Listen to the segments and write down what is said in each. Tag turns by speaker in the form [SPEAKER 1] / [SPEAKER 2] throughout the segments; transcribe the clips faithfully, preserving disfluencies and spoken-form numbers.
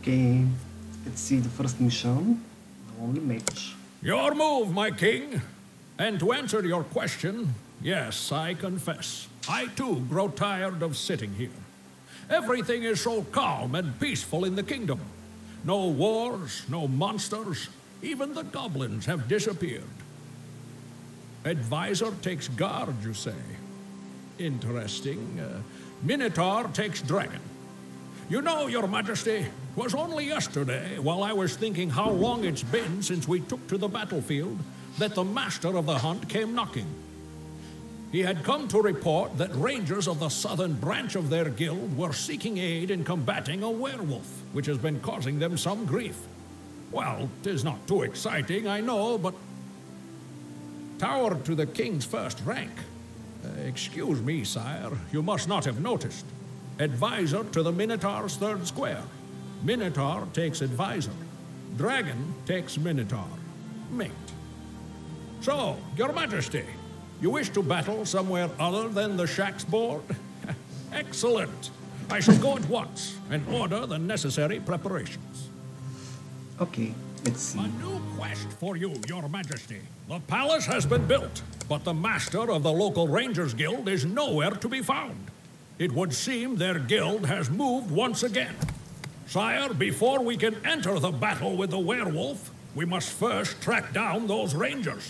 [SPEAKER 1] Okay, let's see the first mission. The only match.
[SPEAKER 2] Your move, my king. And to answer your question, yes, I confess. I too grow tired of sitting here. Everything is so calm and peaceful in the kingdom. No wars, no monsters. Even the goblins have disappeared. Advisor takes guard, you say. Interesting. Uh, Minotaur takes dragon. You know, Your Majesty, 'twas only yesterday, while I was thinking how long it's been since we took to the battlefield, that the master of the hunt came knocking. He had come to report that rangers of the southern branch of their guild were seeking aid in combating a werewolf, which has been causing them some grief. Well, 'tis not too exciting, I know, but tower to the king's first rank. Uh, excuse me, sire, you must not have noticed. Advisor to the Minotaur's third square. Minotaur takes advisor. Dragon takes Minotaur. Mate. So, Your Majesty, you wish to battle somewhere other than the Shaxx board? Excellent. I shall go at once and order the necessary preparations.
[SPEAKER 1] Okay, let's see.
[SPEAKER 2] A new quest for you, Your Majesty. The palace has been built, but the master of the local Rangers Guild is nowhere to be found. It would seem their guild has moved once again. Sire, before we can enter the battle with the werewolf, we must first track down those rangers.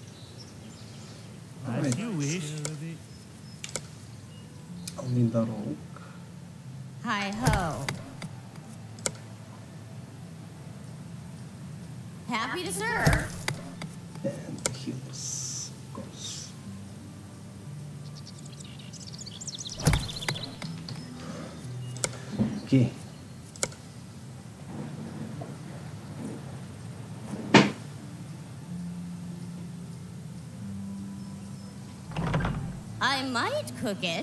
[SPEAKER 3] As you wish.
[SPEAKER 1] Only the rogue.
[SPEAKER 4] Hi ho. Happy to serve.
[SPEAKER 1] And heals, of course. Okay.
[SPEAKER 4] I might cook it.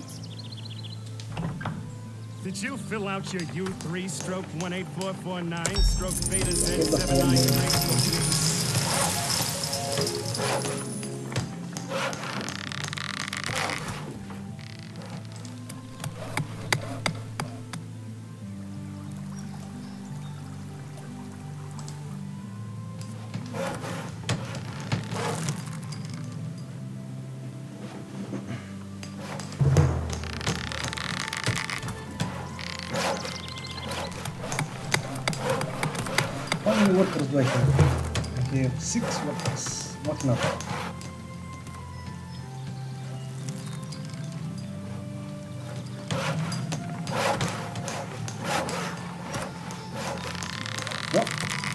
[SPEAKER 3] Did you fill out your U three stroke one eight four four nine stroke beta Z seven nine three?
[SPEAKER 1] How many workers do I have? I have six workers. Not enough. What?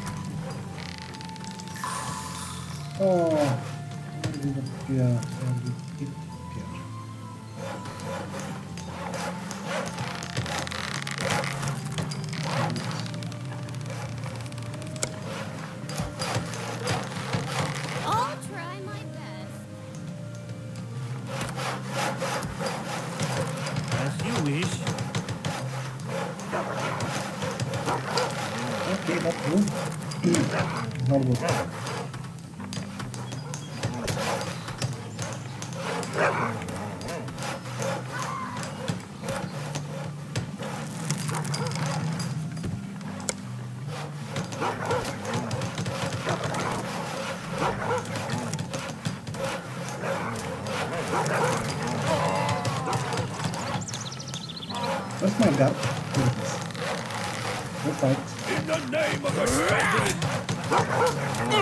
[SPEAKER 1] Oh, where did it appear? Where did it appear?
[SPEAKER 4] I'll try my best.
[SPEAKER 3] As you wish.
[SPEAKER 1] Okay, that's good. Not good. Where's my guard? Here it is. Go fight.
[SPEAKER 2] In the name of the Scoundrel!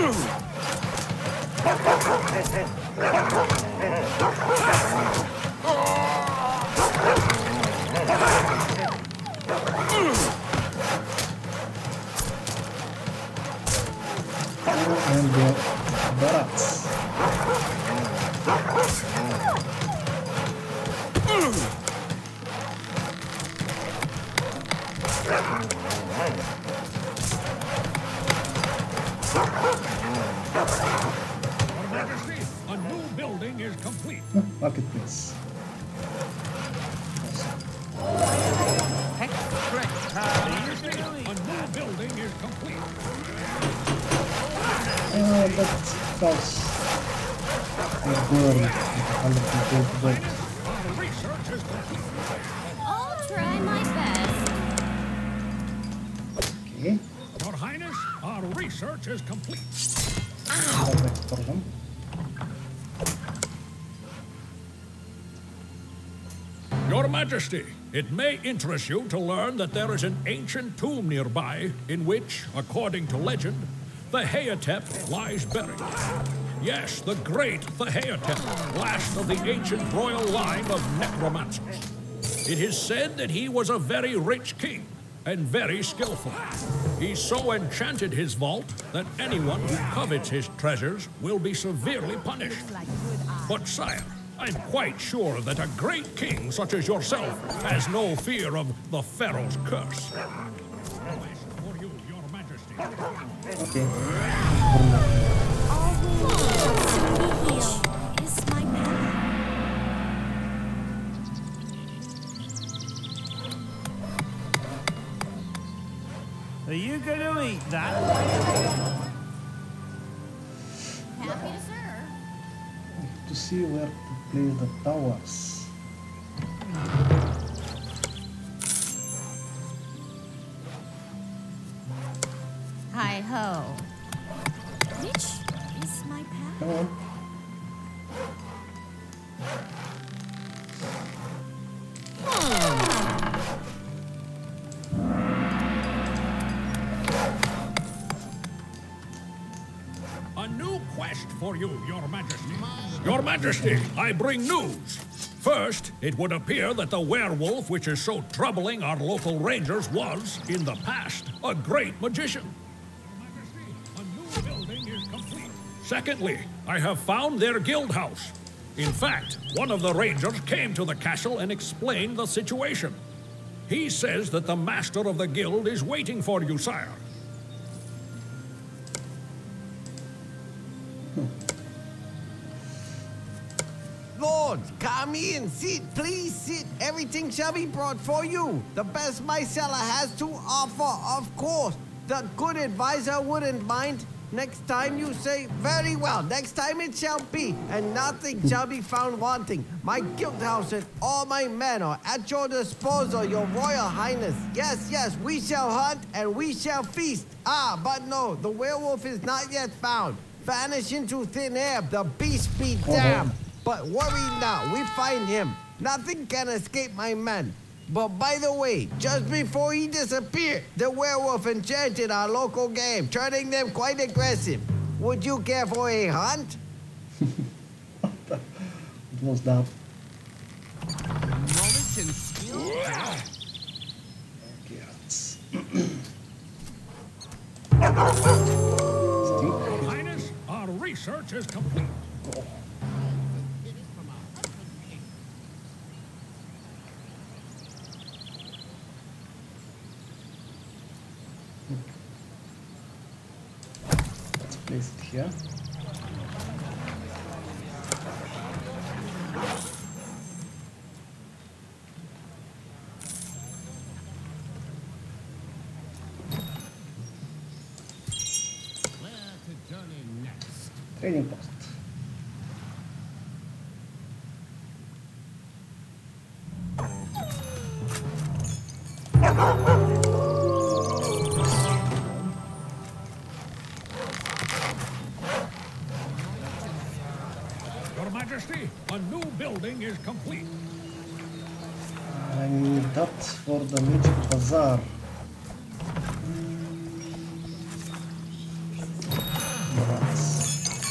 [SPEAKER 1] And the barracks.
[SPEAKER 2] Your Majesty, a new building is complete.
[SPEAKER 1] Oh, marketplace.
[SPEAKER 2] A new building is complete.
[SPEAKER 1] Uh, that's false. I burned one hundred people to vote.
[SPEAKER 2] Our research is complete.
[SPEAKER 4] I'll try my best.
[SPEAKER 1] Okay. Okay.
[SPEAKER 2] Your Highness, our research is complete.
[SPEAKER 1] Another explosion.
[SPEAKER 2] Your Majesty, it may interest you to learn that there is an ancient tomb nearby in which, according to legend, the Hayatep lies buried. Yes, the great Hayatep, last of the ancient royal line of necromancers. It is said that he was a very rich king and very skillful. He so enchanted his vault that anyone who covets his treasures will be severely punished. But sire, I'm quite sure that a great king such as yourself has no fear of the Pharaoh's curse. For you, Your Majesty.
[SPEAKER 1] Okay.
[SPEAKER 4] Is my man.
[SPEAKER 3] Are you gonna eat that?
[SPEAKER 4] Happy to serve.
[SPEAKER 1] To see where to place the towers.
[SPEAKER 4] Hi ho. Which is my path?
[SPEAKER 1] Come on.
[SPEAKER 2] A new quest for you, Your Majesty. Your Majesty, I bring news. First, it would appear that the werewolf which is so troubling our local rangers was, in the past, a great magician. Your Majesty, a new building is complete. Secondly, I have found their guild house. In fact, one of the rangers came to the castle and explained the situation. He says that the master of the guild is waiting for you, sire.
[SPEAKER 5] Lord, come in, sit, please sit. Everything shall be brought for you. The best my cellar has to offer, of course. The good advisor wouldn't mind. Next time you say, very well, next time it shall be, and nothing shall be found wanting. My guild house and all my men are at your disposal, your royal highness. Yes, yes, we shall hunt and we shall feast. Ah, but no, the werewolf is not yet found. Vanish into thin air, the beast be damned. But worry not, we find him. Nothing can escape my men. But by the way, just before he disappeared, the werewolf enchanted our local game, turning them quite aggressive. Would you care for a hunt?
[SPEAKER 1] What was that?
[SPEAKER 5] Knowledge and skill?
[SPEAKER 1] Okay, let's...
[SPEAKER 2] Your Highness, our research is complete.
[SPEAKER 1] Let's place it here. Trading post.
[SPEAKER 2] Your Majesty, a new building is complete.
[SPEAKER 1] I need that for the Magic Bazaar. Rats.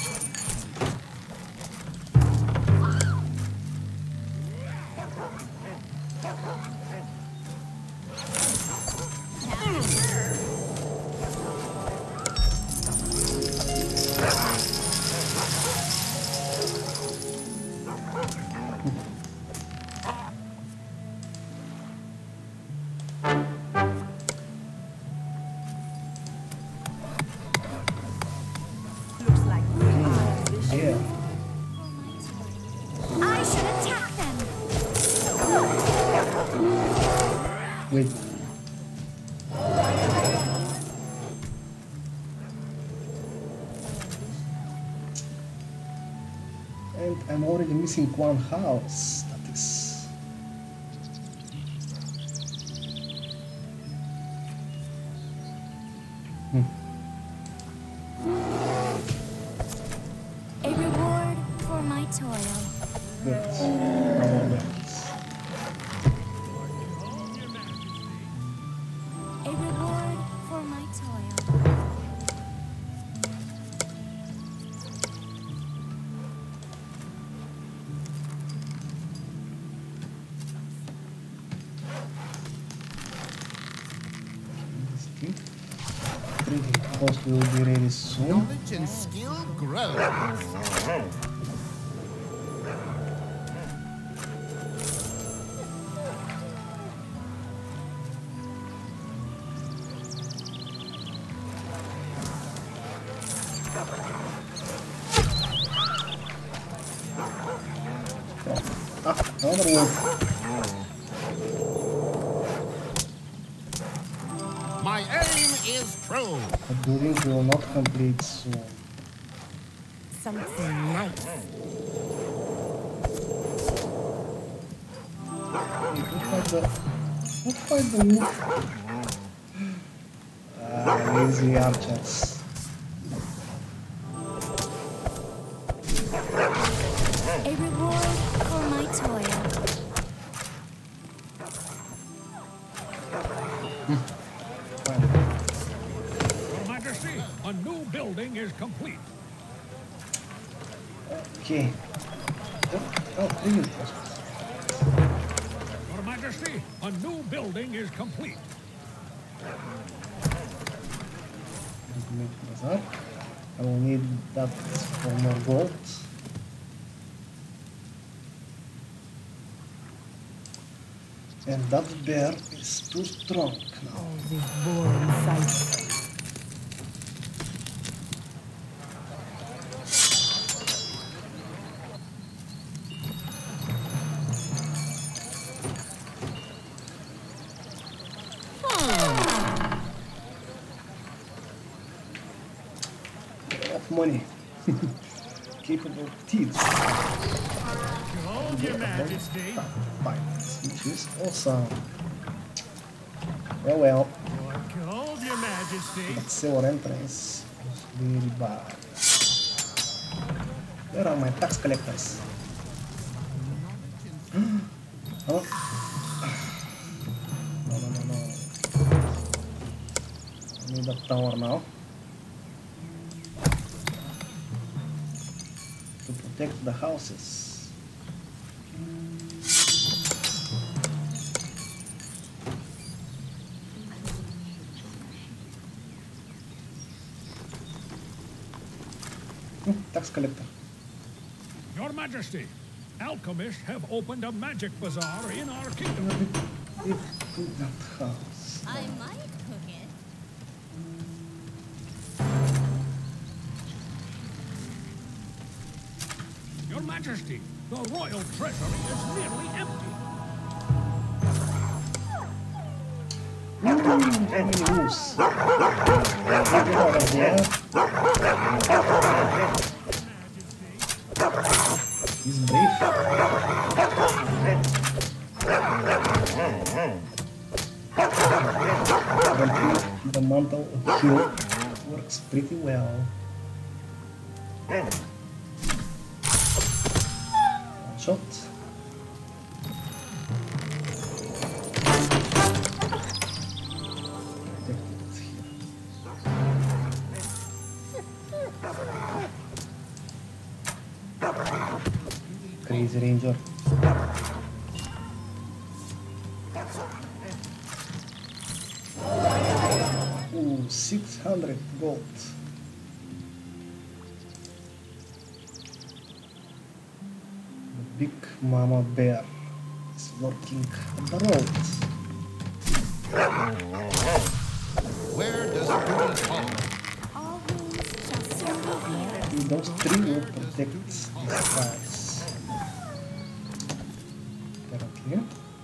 [SPEAKER 4] Looks like we are this
[SPEAKER 1] Yeah.
[SPEAKER 4] I should attack them.
[SPEAKER 1] Wait. And I'm already missing one house. That is...
[SPEAKER 4] A reward for my toil.
[SPEAKER 1] Good. Our bells.
[SPEAKER 4] A reward for my toil.
[SPEAKER 1] Drinking post will be ready soon.
[SPEAKER 6] Knowledge and skill grow.
[SPEAKER 1] Ah, another one.
[SPEAKER 6] My aim is true.
[SPEAKER 1] The building will not complete soon.
[SPEAKER 4] Something nice.
[SPEAKER 1] Who fight the... Who fight the wolf? Ah, lazy archers.
[SPEAKER 4] A reward for my toil.
[SPEAKER 2] Your Majesty, a new building is complete.
[SPEAKER 1] Okay. Oh, oh, previous post.
[SPEAKER 2] Your Majesty, a new building is complete.
[SPEAKER 1] Make bazaar. I will need that for more gold. And that bear is too strong now.
[SPEAKER 4] This boring sight.
[SPEAKER 1] Of money. Capable teeth.
[SPEAKER 3] Behold, Your Majesty.
[SPEAKER 1] Bites, which is awesome. Well, well,
[SPEAKER 3] Behold, Your Majesty.
[SPEAKER 1] that silver entrance was really bad. Where are my tax collectors? Huh? No, no, no, no. I need that tower now. To protect the houses. Hmm, tax collector.
[SPEAKER 2] Your Majesty, alchemists have opened a magic bazaar in our kingdom.
[SPEAKER 1] It to that house.
[SPEAKER 4] I might cook it.
[SPEAKER 2] Your Majesty, the royal treasury is nearly empty.
[SPEAKER 1] Ooh, how many moves? Get out of there. He's brave. But the mantle of heal works pretty well. One shot. Protect it here. Crazy Ranger. Ooh, six hundred gold. The big mama bear is working on the road.
[SPEAKER 6] Where does booty fall?
[SPEAKER 4] All wounds shall soon be healed.
[SPEAKER 1] And those three will protect these guys. Apparently.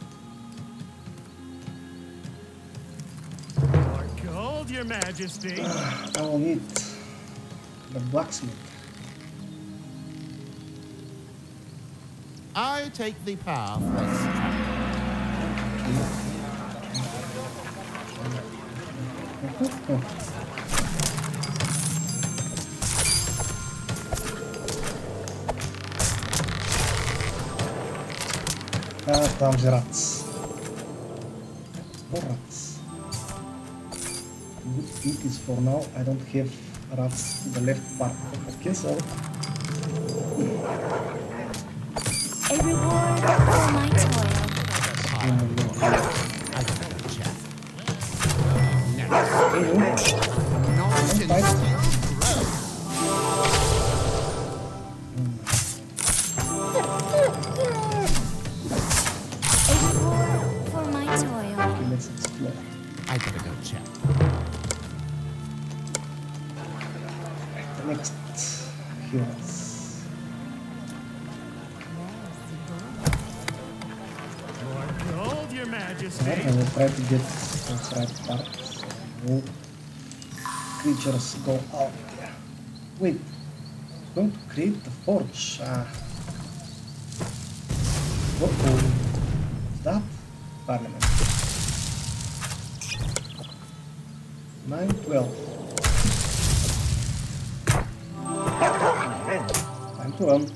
[SPEAKER 3] Behold, Your Majesty.
[SPEAKER 1] I will need the blacksmith.
[SPEAKER 6] I take the path less
[SPEAKER 1] Oh, Ah, там же rats. More rats. Good thing is for now I don't have rats in the left part of the castle.
[SPEAKER 4] A reward for my toil.
[SPEAKER 6] I gotta check. Next. Knowledge and
[SPEAKER 1] Fight.
[SPEAKER 6] skill grow.
[SPEAKER 4] A reward for my toil.
[SPEAKER 1] Okay, let's explore.
[SPEAKER 6] I gotta go check.
[SPEAKER 1] The next heroes.
[SPEAKER 3] Hold your majesty.
[SPEAKER 1] I will try to get those right parts. No creatures go out there. Wait, going to create the forge. Ah. What is that? Parliament. nine twelve. Time to run.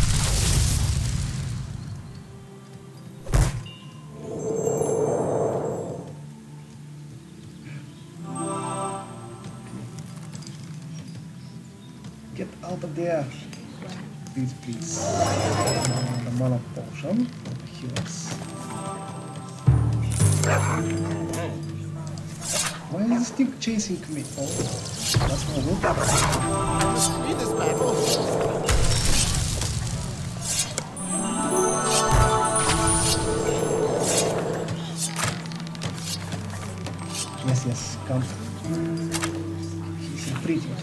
[SPEAKER 1] Get out of there. Please, please. Uh, the mana potion for the healers. Why is this thing chasing me? Oh, that's no good.
[SPEAKER 6] Read this battle.
[SPEAKER 1] Yes, yes, come. He's retreating.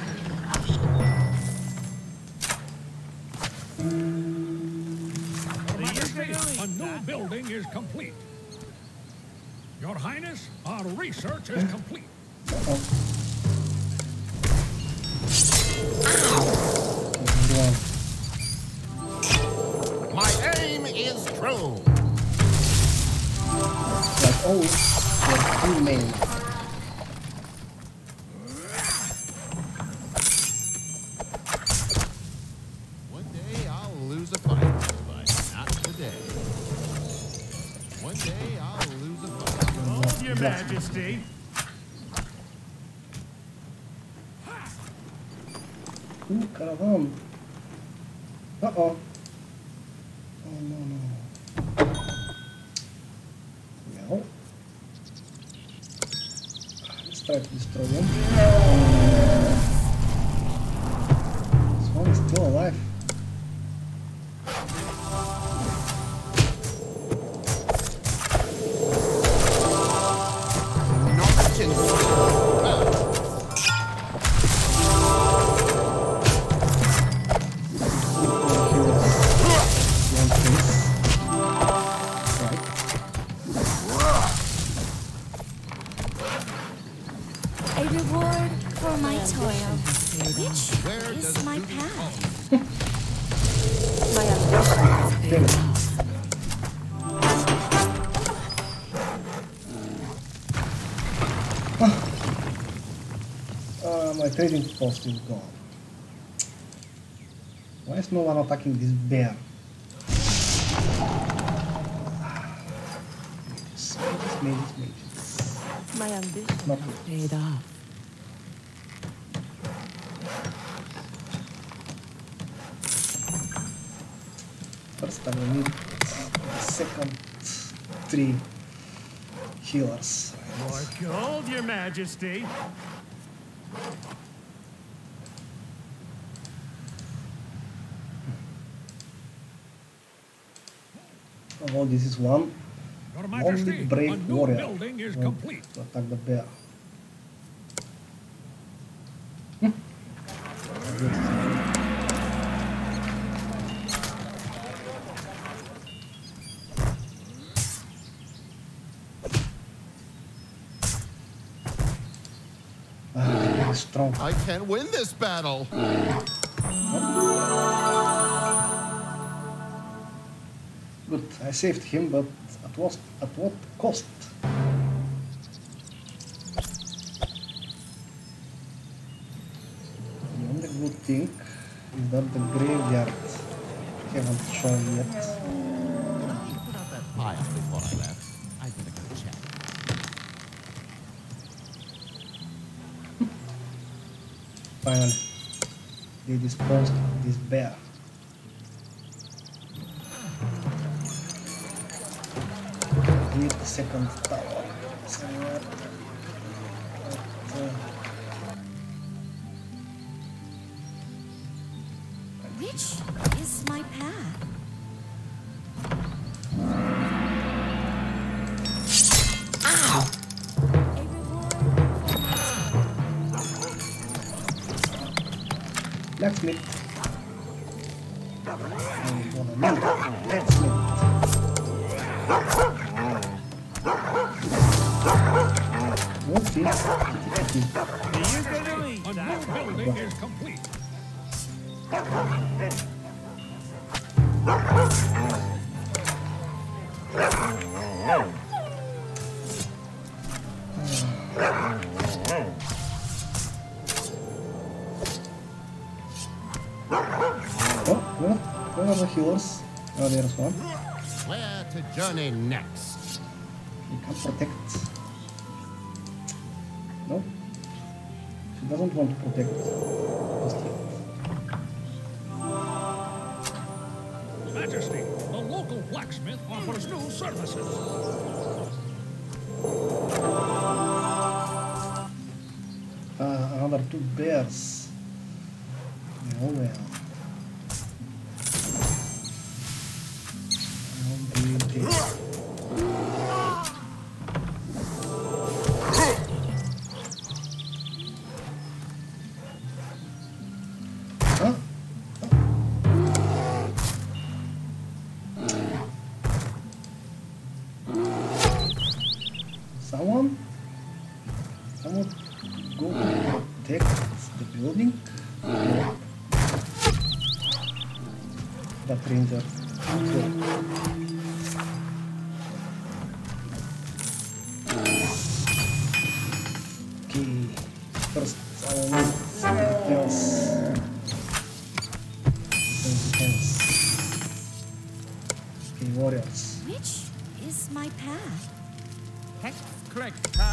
[SPEAKER 2] A new building is complete. Your Highness, our research is complete.
[SPEAKER 1] Uh-oh. Okay,
[SPEAKER 6] My aim is true.
[SPEAKER 1] like always, we're two main.
[SPEAKER 6] One day I'll lose a fight, but not today. One day I'll lose a fight.
[SPEAKER 3] Hold your majesty.
[SPEAKER 1] Ooh, caravan. Uh-oh. Oh, no, no. Well. Let's try to destroy them. This one is still alive.
[SPEAKER 6] Knowledge and skill grow.
[SPEAKER 4] A reward for my toil. Which
[SPEAKER 6] Where
[SPEAKER 4] is
[SPEAKER 6] does
[SPEAKER 4] my
[SPEAKER 6] duty
[SPEAKER 4] path?
[SPEAKER 6] call?
[SPEAKER 4] My ambition is paid.
[SPEAKER 1] Uh, my trading post is gone. Why is no one attacking this bear? Mages, mages, mages, mages.
[SPEAKER 4] My ambition
[SPEAKER 1] Not good.
[SPEAKER 4] paid off.
[SPEAKER 1] First I will need the second three healers.
[SPEAKER 3] More gold, your majesty.
[SPEAKER 1] Oh, this is one.
[SPEAKER 2] Your
[SPEAKER 1] Only
[SPEAKER 2] Majesty, a
[SPEAKER 1] brave
[SPEAKER 2] new
[SPEAKER 1] warrior
[SPEAKER 2] building is
[SPEAKER 1] want
[SPEAKER 2] complete.
[SPEAKER 1] to attack the bear. Ah, very strong.
[SPEAKER 6] I can't win this battle.
[SPEAKER 1] Good, I saved him, but at what, at what cost? The only good thing is that the graveyard haven't shown yet.
[SPEAKER 6] pile before I left. I better go check.
[SPEAKER 1] Finally, they disposed of this bear. Need the second tower somewhere. But, uh,
[SPEAKER 4] Which is my path? Ow! A reward for my
[SPEAKER 1] blacksmith. I'm gonna need a blacksmith. What's this?
[SPEAKER 2] A new building is complete.
[SPEAKER 1] Oh, what? Where are the healers? Oh, there's one.
[SPEAKER 6] Where to journey next?
[SPEAKER 1] He can protect. No. She doesn't want to protect. Just yet.
[SPEAKER 2] Majesty, the local blacksmith offers new services.
[SPEAKER 1] Ah, another two bears. Oh well. I'll be dead. Huh? Someone? Someone go protect the building? No. That ranger. Okay. First I will need something else. Defense. Okay, warriors.
[SPEAKER 4] Which is my path?
[SPEAKER 3] Hex click.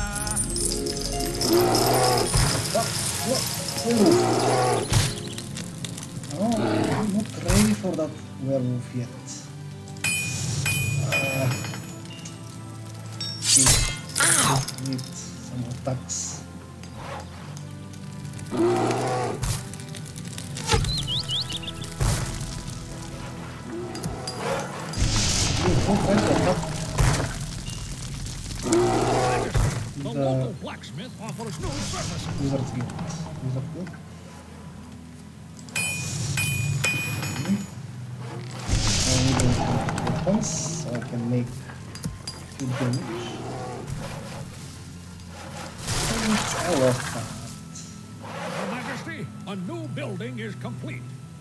[SPEAKER 1] What? What? Oh. Oh, I'm not ready for that werewolf yet. Uh, okay. Need some attacks.
[SPEAKER 2] The local blacksmith offers new services.
[SPEAKER 1] Wizard's Guild. Wizard Guild. I need weapons so I can make good damage. And I lost that.
[SPEAKER 2] Your Majesty, a new building is complete.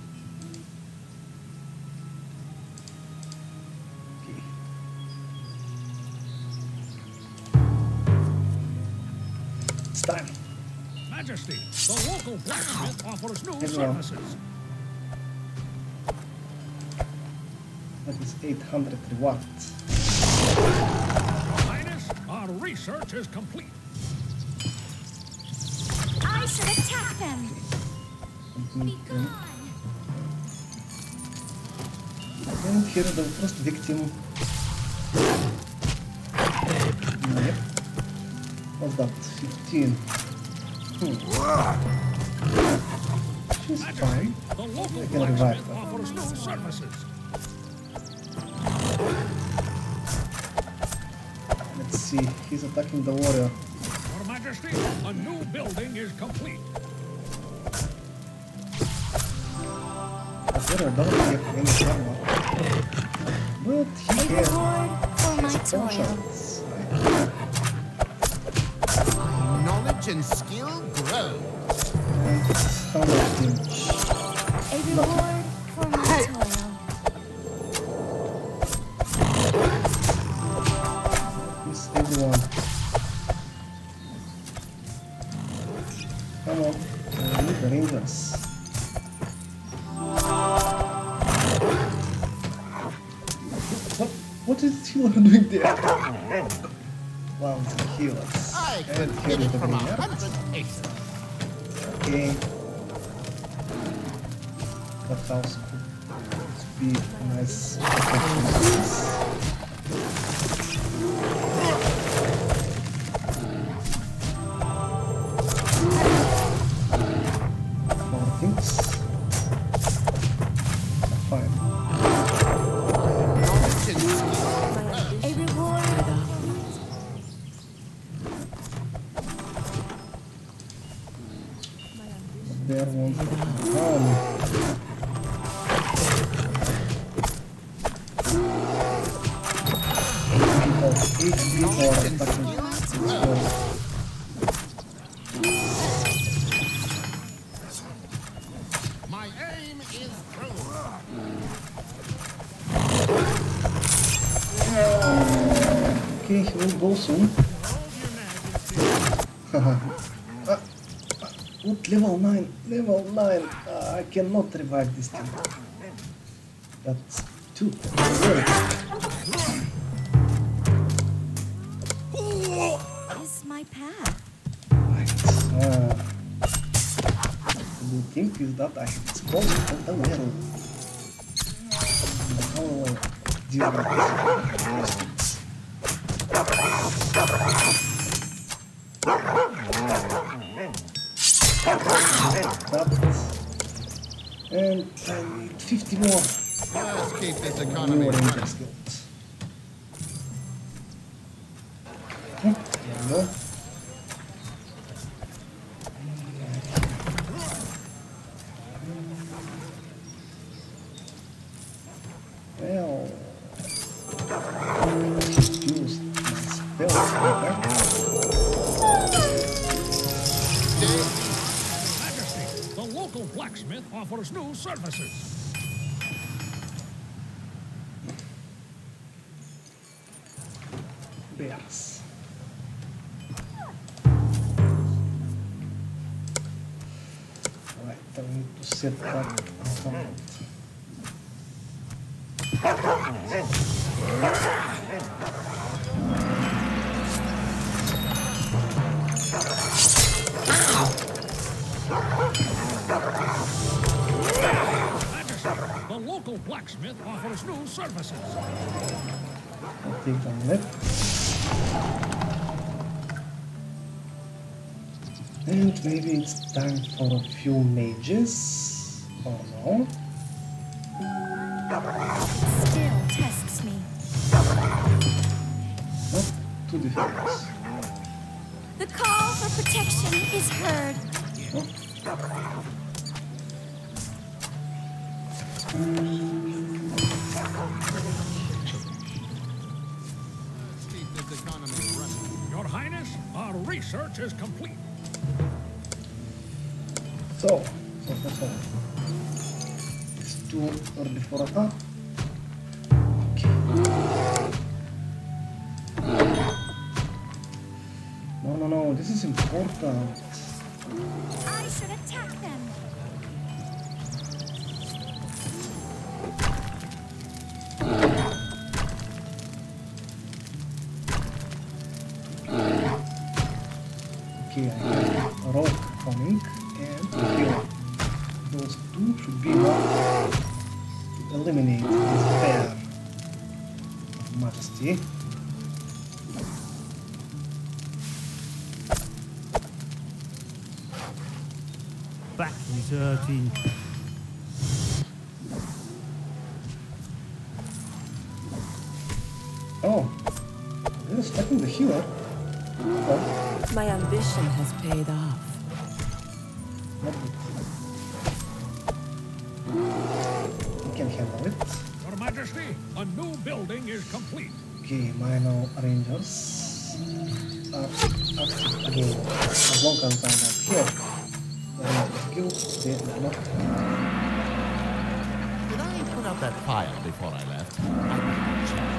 [SPEAKER 1] Okay. It's time.
[SPEAKER 2] Majesty, the local blacksmith offers new
[SPEAKER 1] Everyone.
[SPEAKER 2] services.
[SPEAKER 1] That is eight hundred rewards.
[SPEAKER 2] Highness, our research is complete.
[SPEAKER 4] I should attack them.
[SPEAKER 1] Something
[SPEAKER 4] Be
[SPEAKER 1] can-
[SPEAKER 4] gone.
[SPEAKER 1] And here the first victim. Yep. What's that? fifteen. Hmm. She's fine.
[SPEAKER 2] The local
[SPEAKER 1] I can revive
[SPEAKER 2] blacksmith
[SPEAKER 1] her.
[SPEAKER 2] offers new services.
[SPEAKER 1] Let's see. He's attacking the warrior.
[SPEAKER 2] Your Majesty, a new building is complete.
[SPEAKER 1] The warrior doesn't get any armor. But
[SPEAKER 4] A
[SPEAKER 1] he has
[SPEAKER 4] reward for my toil.
[SPEAKER 1] potions.
[SPEAKER 6] Knowledge and skill grow.
[SPEAKER 1] And how much damage?
[SPEAKER 4] A reward for my toil.
[SPEAKER 1] Is everyone? Come on. I need the rangers. What? What? What is this healer doing there? Wow, it's a healer.
[SPEAKER 6] I
[SPEAKER 1] And
[SPEAKER 6] could
[SPEAKER 1] here
[SPEAKER 6] hit it
[SPEAKER 1] is the
[SPEAKER 6] from a
[SPEAKER 1] winner.
[SPEAKER 6] hundred paces.
[SPEAKER 1] Okay. That house could be a nice protection. More things. Fine.
[SPEAKER 4] A reward.
[SPEAKER 1] There won't be one. Eight people are attacking. Let's go.
[SPEAKER 6] My aim is true.
[SPEAKER 1] Okay, he will go soon. Ah, ah, what level nine? Level nine. Ah, I cannot revive this thing. That's too good.
[SPEAKER 4] Is my path.
[SPEAKER 1] Right. Uh, the thing is that I have exposed all the world. How will I deal with this? That. And I need fifty more.
[SPEAKER 6] Let's keep this
[SPEAKER 1] New
[SPEAKER 6] economy
[SPEAKER 1] ranger
[SPEAKER 6] running.
[SPEAKER 1] skills. Hmm, there we go. Well, used my spells here.
[SPEAKER 2] Majesty, the local blacksmith offers new services.
[SPEAKER 1] Bears. Right, I need to set that account.
[SPEAKER 2] Majesty, the local blacksmith offers new services.
[SPEAKER 1] I'll take them left. And maybe it's time for a few mages. Or no?
[SPEAKER 4] Still tests me.
[SPEAKER 1] Not two defenders.
[SPEAKER 4] The call for protection is heard.
[SPEAKER 6] Let's keep this economy running.
[SPEAKER 2] Your Highness, our research is complete.
[SPEAKER 1] So, so, so, so. It's too early for attack. Okay. No, no, no, this is important.
[SPEAKER 4] I should attack them.
[SPEAKER 1] Okay, I have a rock coming and a healer. Those two should be enough to eliminate this pair of Majesty.
[SPEAKER 3] Back thirteen.
[SPEAKER 1] Oh, they're attacking the healer. Oh,
[SPEAKER 7] My ambition has paid off.
[SPEAKER 1] not good. We can handle it.
[SPEAKER 2] Your Majesty, a new building is complete.
[SPEAKER 1] Okay, Minor Rangers are active again. As long as I'm not here, the Rangers Guild, they are not.
[SPEAKER 6] Did I put out that fire before I left? I better check.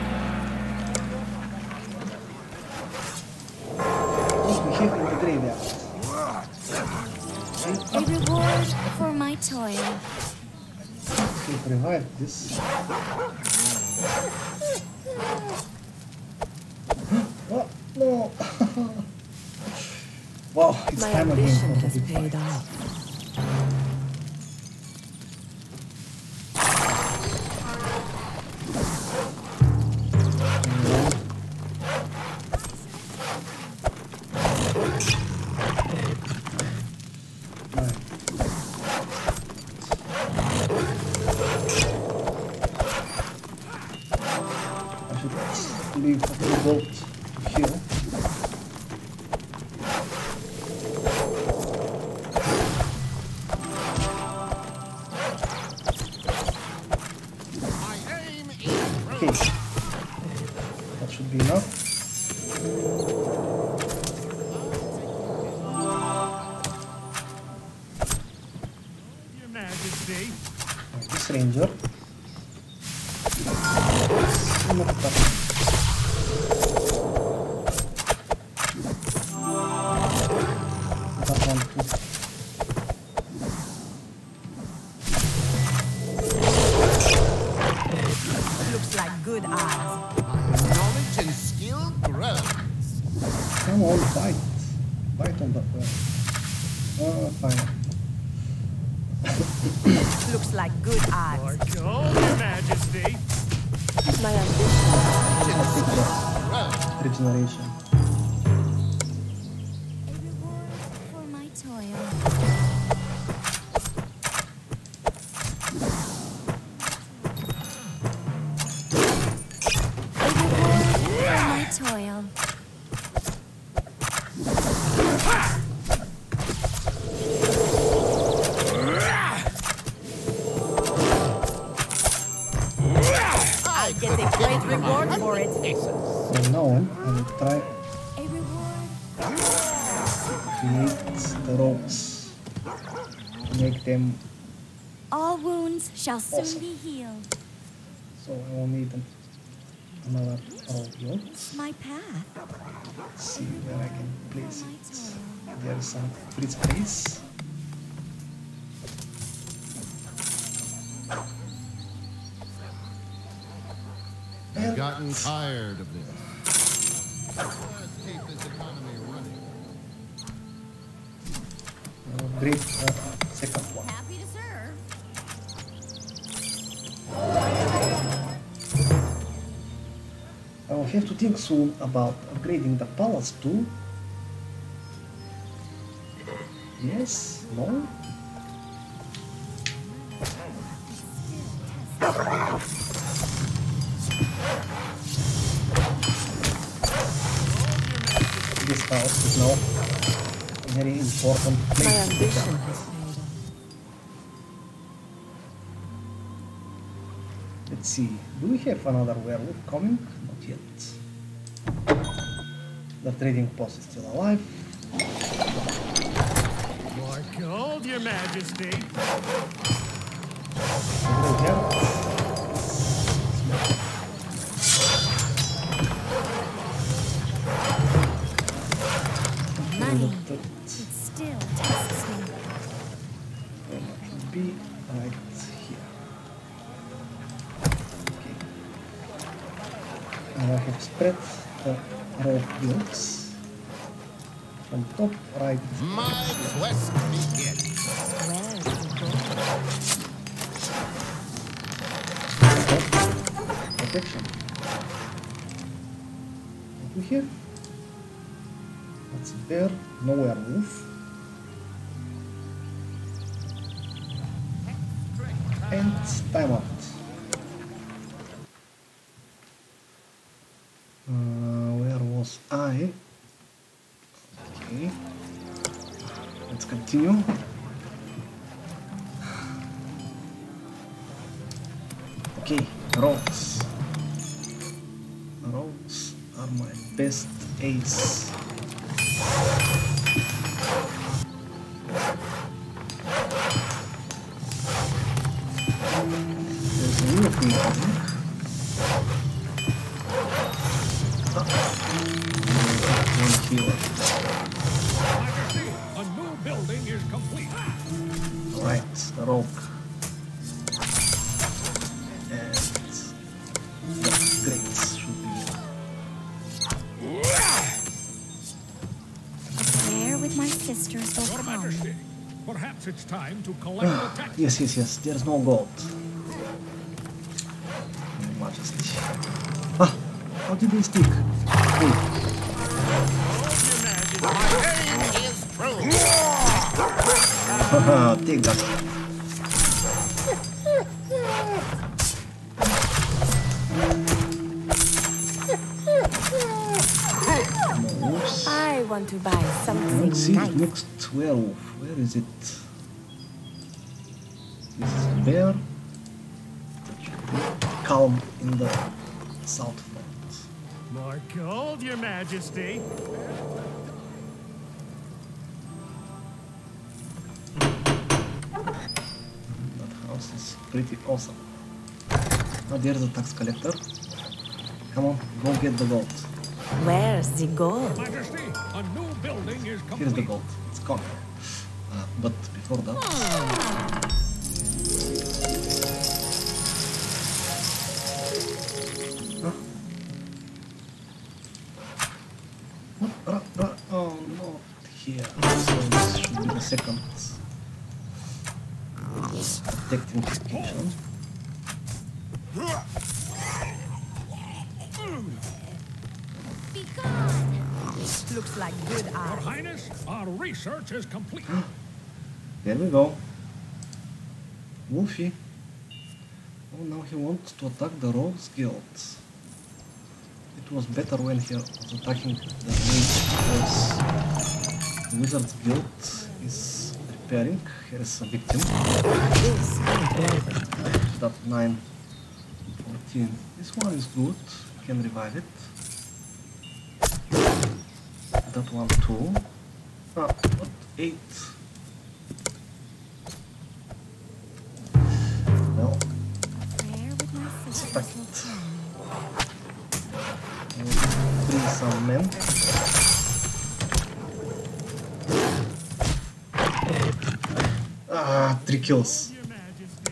[SPEAKER 1] What we have in the graveyard?
[SPEAKER 4] A reward for my toil.
[SPEAKER 1] Okay, revive this. Oh, no! Wow, it's
[SPEAKER 7] My
[SPEAKER 1] time again
[SPEAKER 7] ambition
[SPEAKER 1] for
[SPEAKER 7] has
[SPEAKER 1] the big
[SPEAKER 7] paid
[SPEAKER 1] fight.
[SPEAKER 7] off.
[SPEAKER 1] I should leave the boat to heal.
[SPEAKER 6] My aim is
[SPEAKER 1] Okay, that should be enough.
[SPEAKER 3] Your Majesty.
[SPEAKER 1] This ranger. Not that. That one too.
[SPEAKER 4] Looks like good odds.
[SPEAKER 6] my knowledge and skill grows.
[SPEAKER 1] Come on, bite. Bite on that one. Oh, fine.
[SPEAKER 4] Looks like good odds.
[SPEAKER 3] Mark all, Your Majesty.
[SPEAKER 7] My ambition.
[SPEAKER 1] I'll take that. Regeneration.
[SPEAKER 8] A reward for my toil. A reward for my toil.
[SPEAKER 4] I'll get a great reward for it.
[SPEAKER 1] From now on, I will try
[SPEAKER 8] A reward.
[SPEAKER 1] to create the ropes. Make them
[SPEAKER 8] All wounds shall soon
[SPEAKER 1] Awesome.
[SPEAKER 8] be healed.
[SPEAKER 1] so I will need an, another rope.
[SPEAKER 8] My path
[SPEAKER 1] Let's see where I can
[SPEAKER 8] for
[SPEAKER 1] place
[SPEAKER 8] my
[SPEAKER 1] it.
[SPEAKER 8] toil.
[SPEAKER 1] There is some free space.
[SPEAKER 6] I've
[SPEAKER 1] And
[SPEAKER 6] gotten tired of this. Let's keep this economy running.
[SPEAKER 1] I'll upgrade the second one.
[SPEAKER 8] Happy to serve.
[SPEAKER 1] I will have to think soon about upgrading the palace too. Yes? No? This house is now a very important
[SPEAKER 7] My
[SPEAKER 1] place.
[SPEAKER 7] ambition has paid off.
[SPEAKER 1] Let's see, do we have another werewolf coming? Not yet. The trading post is still alive.
[SPEAKER 3] More gold, Your Majesty.
[SPEAKER 1] Hello there.
[SPEAKER 8] Money.
[SPEAKER 1] That
[SPEAKER 8] It still tests me.
[SPEAKER 1] should be right here. Okay. Now I have spread the rope builds from top right.
[SPEAKER 6] My quest begins.
[SPEAKER 8] Where is the gold?
[SPEAKER 1] Protection. What we have? That's a bear, no werewolf. And time out. Uh, where was I? Okay. Let's continue. Okay, rogues. Rogues are my best ace. There's a new thing coming. One healer.
[SPEAKER 2] Majesty, a new building is complete.
[SPEAKER 1] Right, the rogue. And the grates should
[SPEAKER 8] with my sisters will
[SPEAKER 2] Your
[SPEAKER 8] come.
[SPEAKER 2] Majesty, perhaps it's time to collect the tax.
[SPEAKER 1] Yes, yes, yes. There's no gold. Your Majesty. Ah, how did they stick? Wait. Haha, take that. Moves.
[SPEAKER 7] I want to buy
[SPEAKER 1] I
[SPEAKER 7] something
[SPEAKER 1] don't see
[SPEAKER 7] nice.
[SPEAKER 1] the next twelve. Where is it? This is a bear. That should be calm in the south front.
[SPEAKER 3] More gold, Your Majesty.
[SPEAKER 1] That house is pretty awesome. Oh, there's the tax collector. Come on, go get the gold.
[SPEAKER 7] Where's the gold?
[SPEAKER 2] Majesty, a new building is complete.
[SPEAKER 1] Here's the gold. It's coming. Uh, but before that, huh? What? Uh, uh, oh, not here. So this should be the second detecting location.
[SPEAKER 4] Be gone! Looks like good
[SPEAKER 2] Your
[SPEAKER 4] eyes.
[SPEAKER 2] Highness, our research is complete.
[SPEAKER 1] There we go. Wolfie. Oh, now he wants to attack the Rogues Guild. It was better when he was attacking the mage because the Wizards Guild is repairing. Here is a victim. That nine fourteen. This one is good. You can revive it. That one too. Ah, what? Eight. Well,
[SPEAKER 8] Where would my
[SPEAKER 1] stuck
[SPEAKER 8] sisters
[SPEAKER 1] it.
[SPEAKER 8] will come?
[SPEAKER 1] I'll bring some men. Ah, three kills.
[SPEAKER 3] Your Majesty.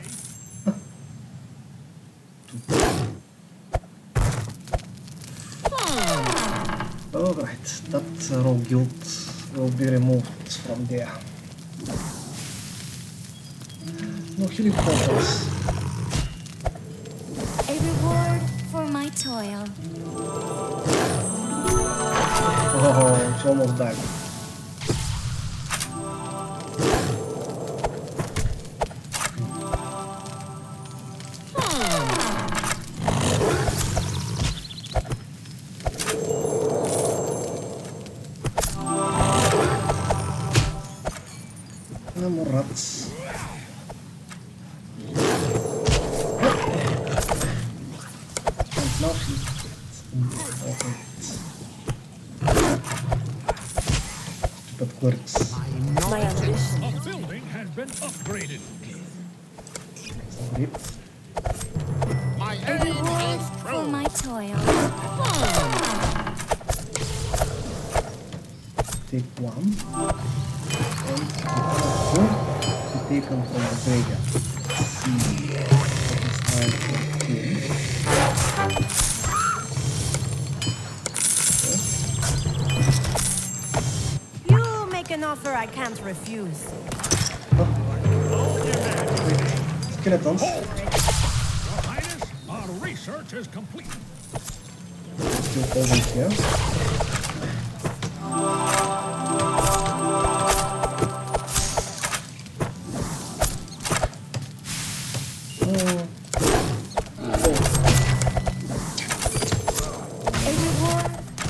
[SPEAKER 1] Alright, that uh, rogue guild will be removed from there. No healing portals.
[SPEAKER 8] A reward for my toil.
[SPEAKER 1] Oh, it's almost died. No more rats. And now she's important. Stupid quirks.
[SPEAKER 7] My ambition.
[SPEAKER 2] A building has been upgraded.
[SPEAKER 1] Grip.
[SPEAKER 6] My
[SPEAKER 8] A
[SPEAKER 6] aim
[SPEAKER 8] reward
[SPEAKER 6] is
[SPEAKER 8] for
[SPEAKER 6] true.
[SPEAKER 8] my toil.
[SPEAKER 1] Take one. And the other two to be taken from the graveyard. Let's see. That is nine fourteen.
[SPEAKER 4] You make an offer I can't refuse.
[SPEAKER 1] Skeletons.
[SPEAKER 2] Your Highness, our research is complete.
[SPEAKER 1] Still holding here. Oh. Oh.
[SPEAKER 8] A reward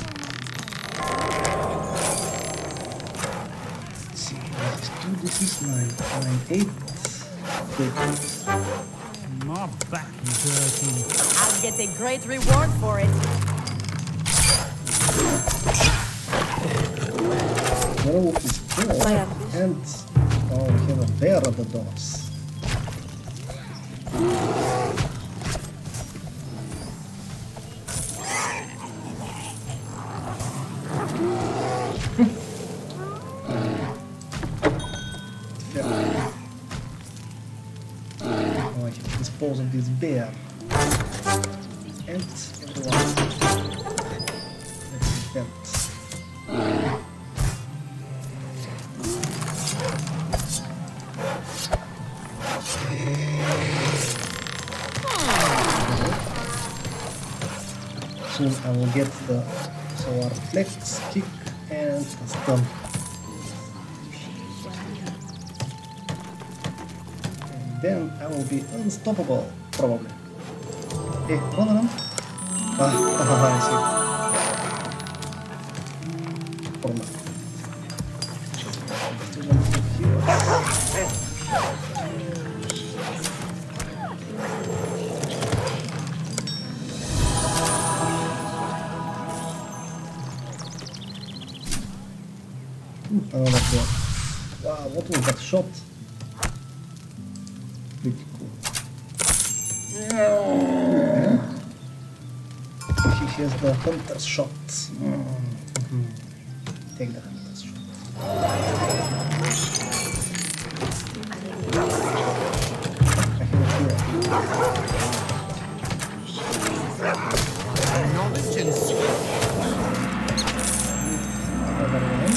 [SPEAKER 1] Let's see. This is two, this is nine. Nine, eight. Wait.
[SPEAKER 3] More back dirty.
[SPEAKER 4] I'll get a great reward for it.
[SPEAKER 1] Werewolf is four.
[SPEAKER 7] My ambition.
[SPEAKER 1] And oh, we have a bear at the doors. Yeah. Oh, I can dispose of this bear. And everyone. Let's repent. soon I will get the so our flex, kick, and a stun. And then I will be unstoppable, probably. Hey, run around. Ah, I see. For now. Another shot. Wow, what was that shot? Pretty cool. Yeah. He has the hunter's shot. Mm-hmm. Take the hunter's shot. I have a fear.
[SPEAKER 6] Knowledge and skill.
[SPEAKER 1] Another one.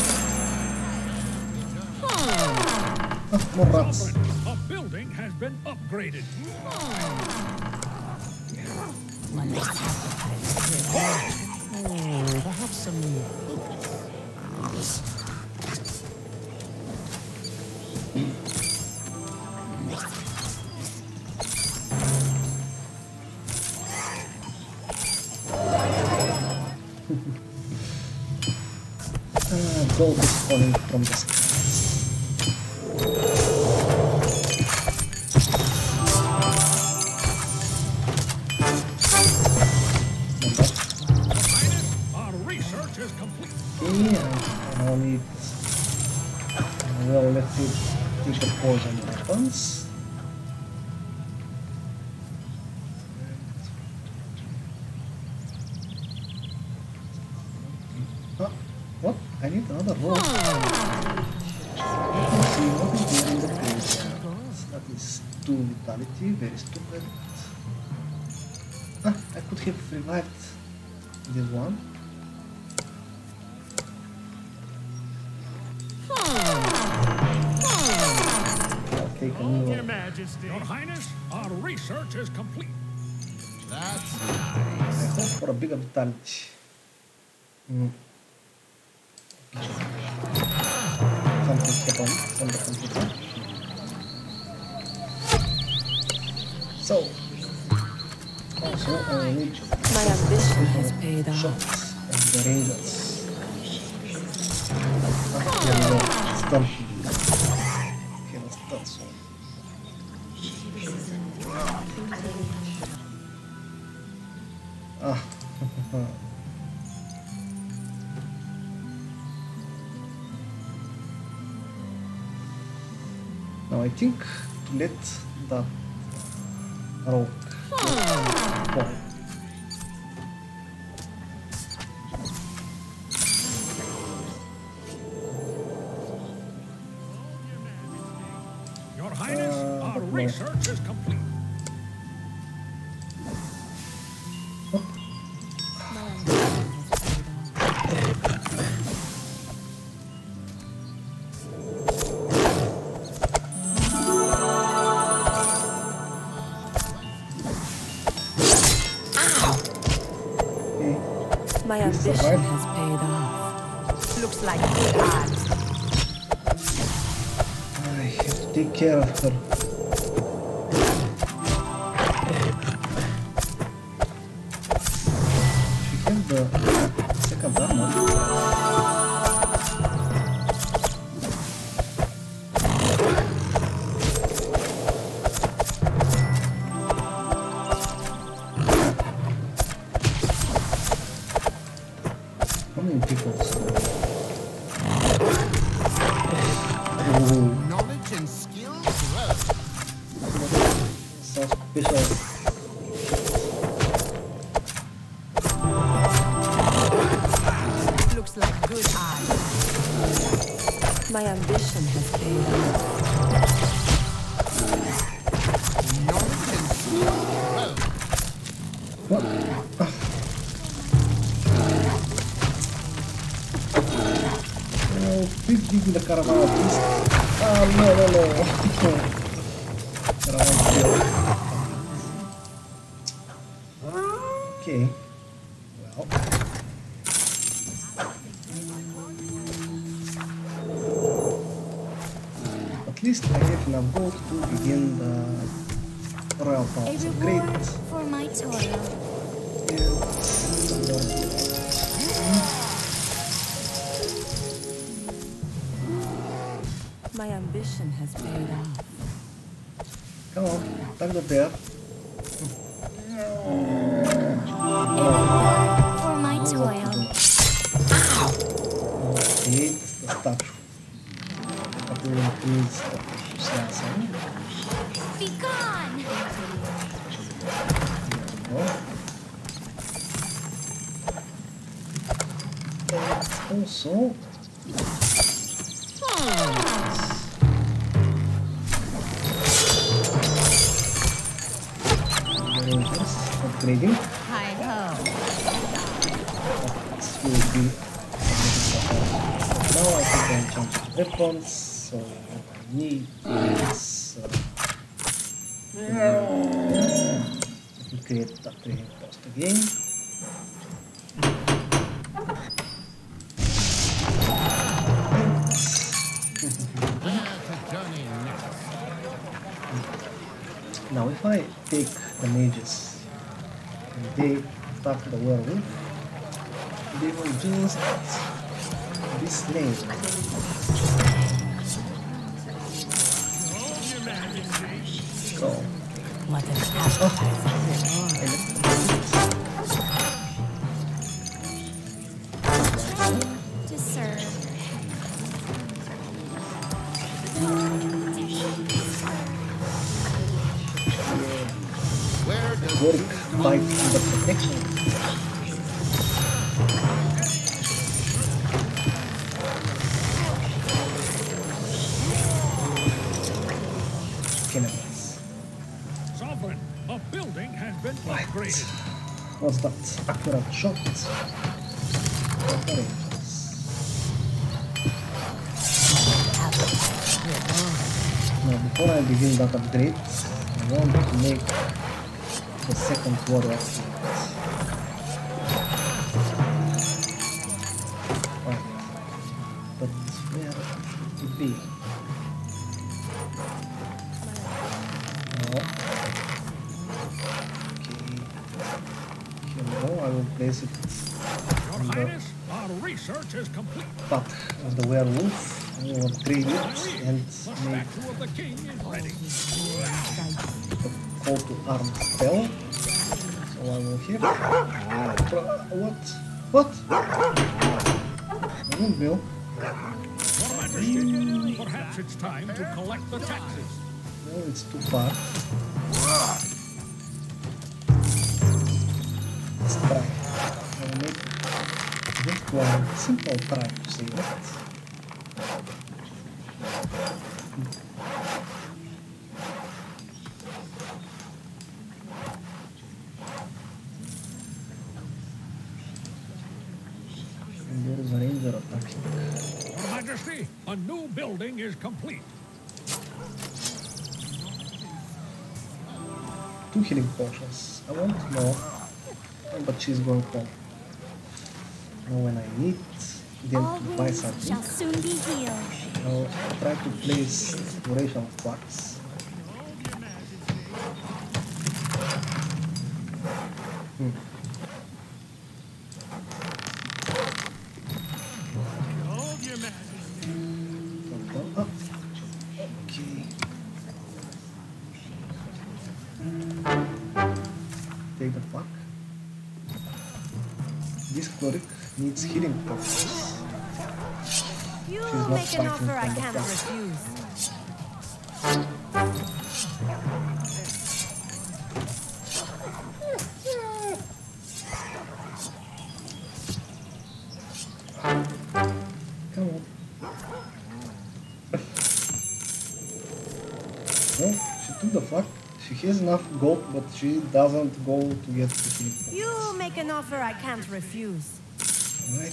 [SPEAKER 1] Oh, more rats.
[SPEAKER 2] A building has been upgraded.
[SPEAKER 6] Perhaps some
[SPEAKER 1] Ah, gold is falling from the skies.
[SPEAKER 2] Our research is complete.
[SPEAKER 1] Okay, I now need well let's see take the poison weapons. Ah, what? I need another roll. Let me see what is there in the graveyard. That is two vitality, very stupid. Ah, I could have revived this one. I'll take a new
[SPEAKER 3] Your
[SPEAKER 1] one.
[SPEAKER 3] Majesty.
[SPEAKER 2] Your Highness, our research is complete.
[SPEAKER 6] that's
[SPEAKER 1] I hope for a bigger vitality. Mm. Something happened on the computer. So, also I need
[SPEAKER 7] My ambition has paid off.
[SPEAKER 1] shots and the rangers. Ah, here we go. Stun. Okay, let's stun soon. Ah. Now I think to let that rogue fall.
[SPEAKER 2] Your Highness,
[SPEAKER 1] Uh,
[SPEAKER 2] our
[SPEAKER 1] no.
[SPEAKER 2] research is complete.
[SPEAKER 1] Okay.
[SPEAKER 7] My
[SPEAKER 1] You
[SPEAKER 7] ambition
[SPEAKER 1] survived.
[SPEAKER 7] has paid off.
[SPEAKER 4] Looks like good odds.
[SPEAKER 1] I have to take care of her. She has the second armor. How many people? Ooh.
[SPEAKER 6] knowledge and skill grow.
[SPEAKER 1] So special.
[SPEAKER 4] Looks like good odds.
[SPEAKER 7] My ambition has paid off.
[SPEAKER 6] Knowledge and skill grow.
[SPEAKER 1] What? Ah. Oh, please give me the caravan at least. Ah, no, no, no. Caravan kill. Okay. Well. at least I have enough gold to begin the royal
[SPEAKER 8] A
[SPEAKER 1] palace
[SPEAKER 8] reward
[SPEAKER 1] upgrade.
[SPEAKER 8] for my toil.
[SPEAKER 7] My ambition has paid off.
[SPEAKER 1] Come on, attack the bear.
[SPEAKER 8] A reward for my toil.
[SPEAKER 1] Create the statue. That will increase the efficiency.
[SPEAKER 8] Be gone!
[SPEAKER 1] And also upgrading.
[SPEAKER 8] Hi ho.
[SPEAKER 1] This will be now I think I can change weapons, so what I need is uh, let me create the training post again. Now if I take the mages and they attack the werewolf, they will just be slain. So,
[SPEAKER 7] What an appetizing
[SPEAKER 8] To serve.
[SPEAKER 6] Where does
[SPEAKER 1] work fight the protection. Cannibals.
[SPEAKER 2] Sovereign, a building has been
[SPEAKER 1] Right.
[SPEAKER 2] upgraded.
[SPEAKER 1] What's that? Accurate shot. Operators. Now before I begin that upgrade, I want to make the second warrior activate. Right. But where should it be? No. Okay. Here we go, I will place it
[SPEAKER 2] Your
[SPEAKER 1] on the
[SPEAKER 2] Highness, our research is complete.
[SPEAKER 1] back of the werewolf. I will upgrade it and
[SPEAKER 2] The
[SPEAKER 1] make
[SPEAKER 2] statue of the king is ready.
[SPEAKER 1] the call to arms spell. So I will hit. What? What? Windmill?
[SPEAKER 2] Your Majesty, perhaps it's time to collect the taxes.
[SPEAKER 1] No, it's too far. Let's try. I will make just one simple try to save it. And there is a ranger attacking.
[SPEAKER 2] Your Majesty, a new building is complete.
[SPEAKER 1] Two healing potions. I want more, but she's going home. Now when I need them
[SPEAKER 8] All
[SPEAKER 1] to buy
[SPEAKER 8] wounds
[SPEAKER 1] something,
[SPEAKER 8] shall soon be healed.
[SPEAKER 1] I'll try to place duration of flags. Hmm.
[SPEAKER 3] Hold your Majesty.
[SPEAKER 1] Up, up. Okay. Take the flag. This cleric needs healing potions.
[SPEAKER 8] You
[SPEAKER 1] She's not
[SPEAKER 8] make an
[SPEAKER 1] fighting
[SPEAKER 8] offer I
[SPEAKER 1] from the
[SPEAKER 8] can't
[SPEAKER 1] front.
[SPEAKER 8] refuse.
[SPEAKER 1] Come on. No, she took the flag. She has enough gold, but she doesn't go to get the healing potions.
[SPEAKER 8] You make an offer I can't refuse.
[SPEAKER 1] Alright.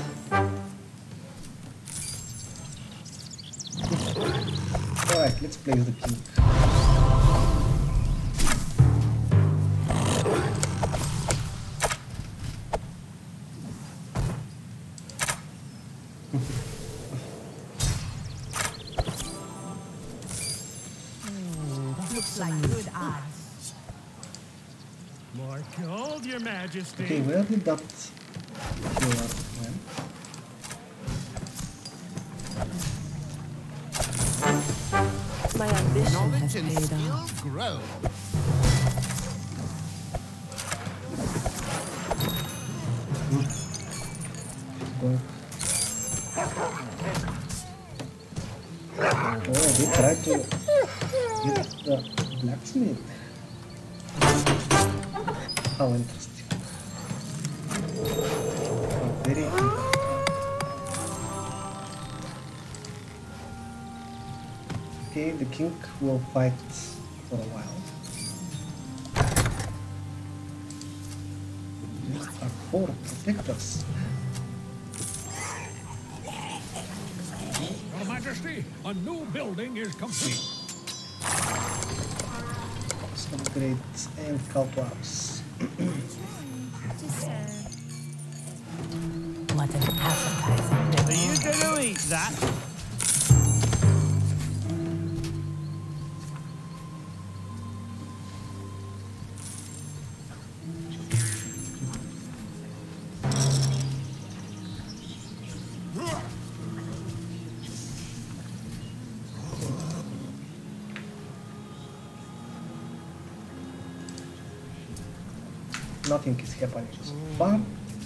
[SPEAKER 1] Alright, let's place the king.
[SPEAKER 4] Looks like good odds.
[SPEAKER 3] More gold, Your Majesty.
[SPEAKER 1] Okay, where did that healer went?
[SPEAKER 7] My ambition has
[SPEAKER 6] Knowledge and
[SPEAKER 7] paid
[SPEAKER 6] skill
[SPEAKER 7] off.
[SPEAKER 6] grow.
[SPEAKER 1] Going. Oh, they tried to get the blacksmith. How interesting. Oh, very interesting. Okay, the king will fight for a while. These are four protectors.
[SPEAKER 2] Your Majesty, a new building is complete.
[SPEAKER 1] Some grades and cultivars.
[SPEAKER 7] What an appetizing
[SPEAKER 3] Are you gonna eat that?
[SPEAKER 1] Nothing is happening so far.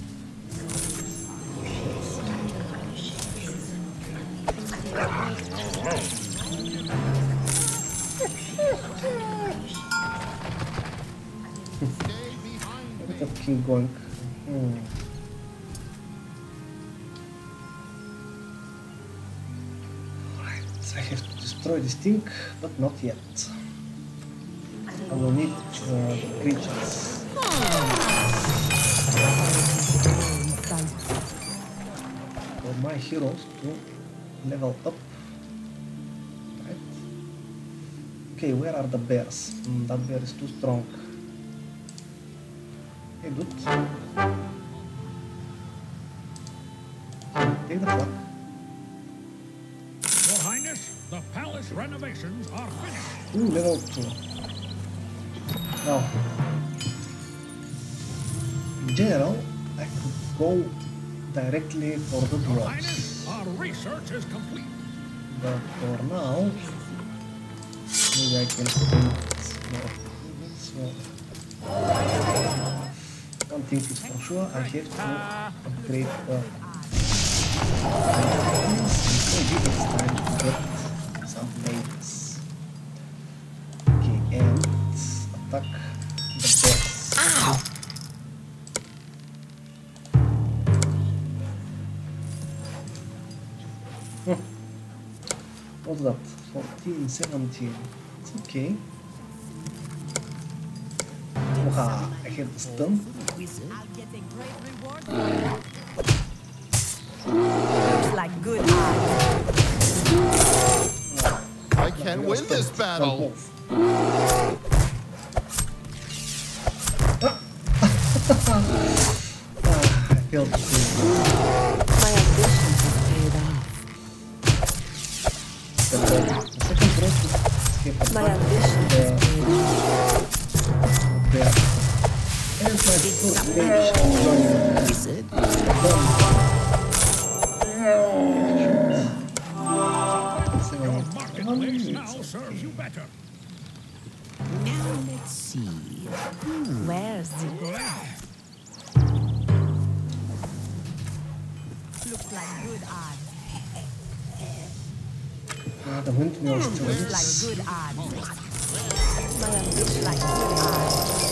[SPEAKER 1] Look at that king going. Hmm. Alright, I have to destroy this thing, but not yet. I will need uh, creatures. For my heroes to level up. Right. Okay, where are the bears? Mm, that bear is too strong. Hey, dude. Take the flag.
[SPEAKER 2] Your Highness, the palace renovations are finished.
[SPEAKER 1] Ooh, level two. Now, in general, I could go directly for the
[SPEAKER 2] Your
[SPEAKER 1] dwarves.
[SPEAKER 2] Highness, our research is complete.
[SPEAKER 1] But for now, maybe I can paint more. So, one thing is for sure, I have to upgrade the maybe it's time to get some maidens. Okay, and attack the boss. Ow! What's that? fourteen, seventeen. It's okay. Oha, I have the stun.
[SPEAKER 4] I'll get a great reward. Looks like good odds.
[SPEAKER 6] I can't win this battle.
[SPEAKER 1] Ah, I feel the pain.
[SPEAKER 7] My ambition has paid off.
[SPEAKER 1] The, the second process is
[SPEAKER 7] My ambition has paid off.
[SPEAKER 1] there. And my first stage joining.
[SPEAKER 5] Is it?
[SPEAKER 2] Your marketplace now serves you better.
[SPEAKER 5] Now let's see.
[SPEAKER 4] Where's the grass? Looks like good odds.
[SPEAKER 1] Ah, the windmill still
[SPEAKER 4] Looks
[SPEAKER 1] is.
[SPEAKER 4] like good odds.
[SPEAKER 7] My ambition,
[SPEAKER 4] Looks like good odds.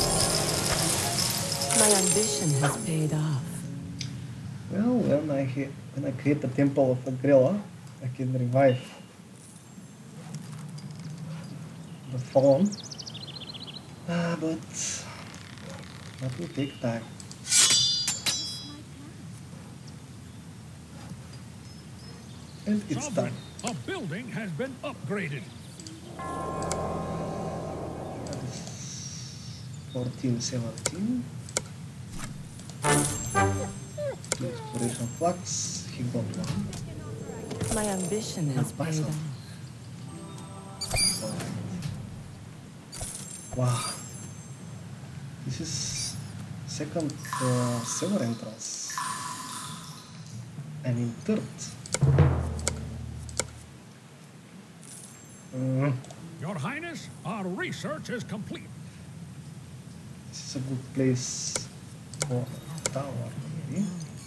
[SPEAKER 7] my ambition has paid off.
[SPEAKER 1] Well, when I ha- when I create the temple of Agrilla, I can revive the fallen. Ah, but that will take time. And it's
[SPEAKER 2] Sovereign,
[SPEAKER 1] done.
[SPEAKER 2] a building has been upgraded.
[SPEAKER 1] That is fourteen, seventeen. Two exploration flux. He got one.
[SPEAKER 7] My ambition has
[SPEAKER 1] Let's buy
[SPEAKER 7] paid
[SPEAKER 1] some.
[SPEAKER 7] off.
[SPEAKER 1] Alright. Wow. This is second uh, sewer entrance. And in third. Mm.
[SPEAKER 2] Your Highness, our research is complete.
[SPEAKER 1] This is a good place for a tower, maybe.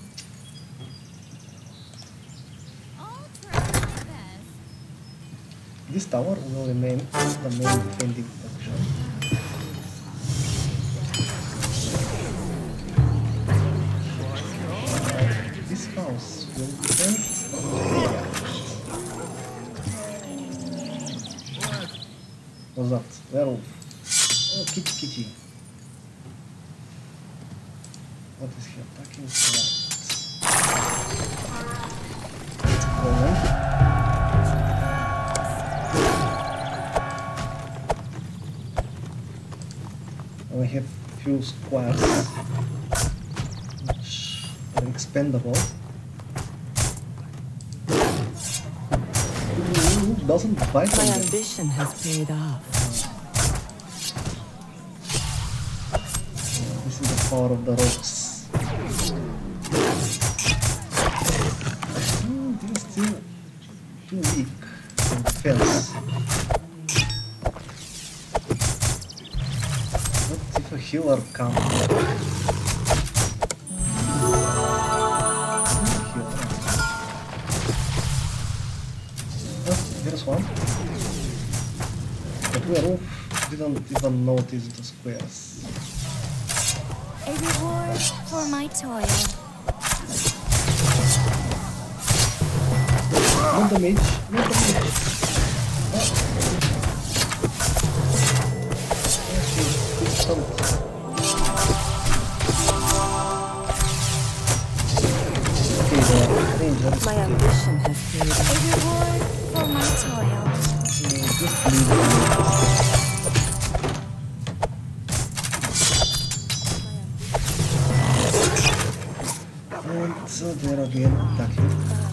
[SPEAKER 8] I'll try my best.
[SPEAKER 1] This tower will remain the main defending function. Uh, this house will defend the area. What's that? Werewolf. Oh, kitty kitty. What is he attacking for? We have few squares which are expendable. Ooh, doesn't bite
[SPEAKER 7] My
[SPEAKER 1] on them.
[SPEAKER 7] ambition has paid off.
[SPEAKER 1] This is the power of the rocks. Mm, this is still too weak in defense. What if a healer comes? Oh, there's one. But werewolf didn't even notice the squares.
[SPEAKER 8] A reward for my toil.
[SPEAKER 1] Not damage, not damage. Oh. Okay, the danger.
[SPEAKER 7] My ambition has paid
[SPEAKER 8] A
[SPEAKER 7] off.
[SPEAKER 8] reward for my toil.
[SPEAKER 1] Just leave it. And so there again, attacking.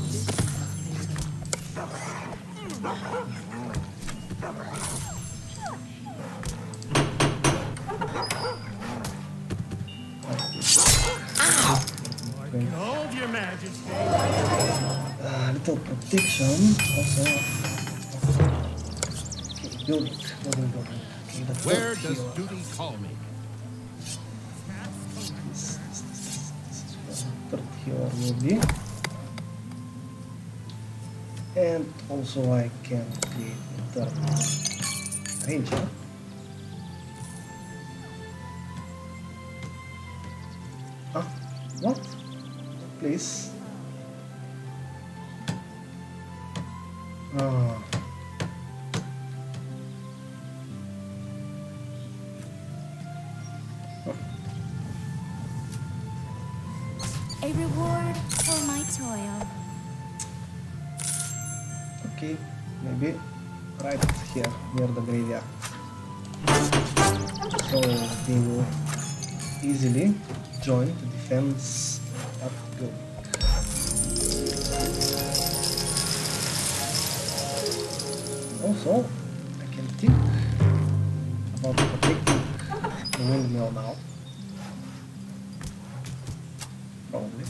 [SPEAKER 3] Hold your majesty.
[SPEAKER 1] Uh, little protection, also. Okay, building, building, building. Okay, the
[SPEAKER 6] Where
[SPEAKER 1] third
[SPEAKER 6] does
[SPEAKER 1] healer.
[SPEAKER 6] duty call me?
[SPEAKER 1] This, this, this, this is where the third healer will be. And also I can create a third ranger. Huh? What? Please. Ah.
[SPEAKER 8] A reward for my toil.
[SPEAKER 1] Okay, maybe right here near the graveyard. So they will easily join the defense of building. Also, I can think about protecting the windmill now. Probably.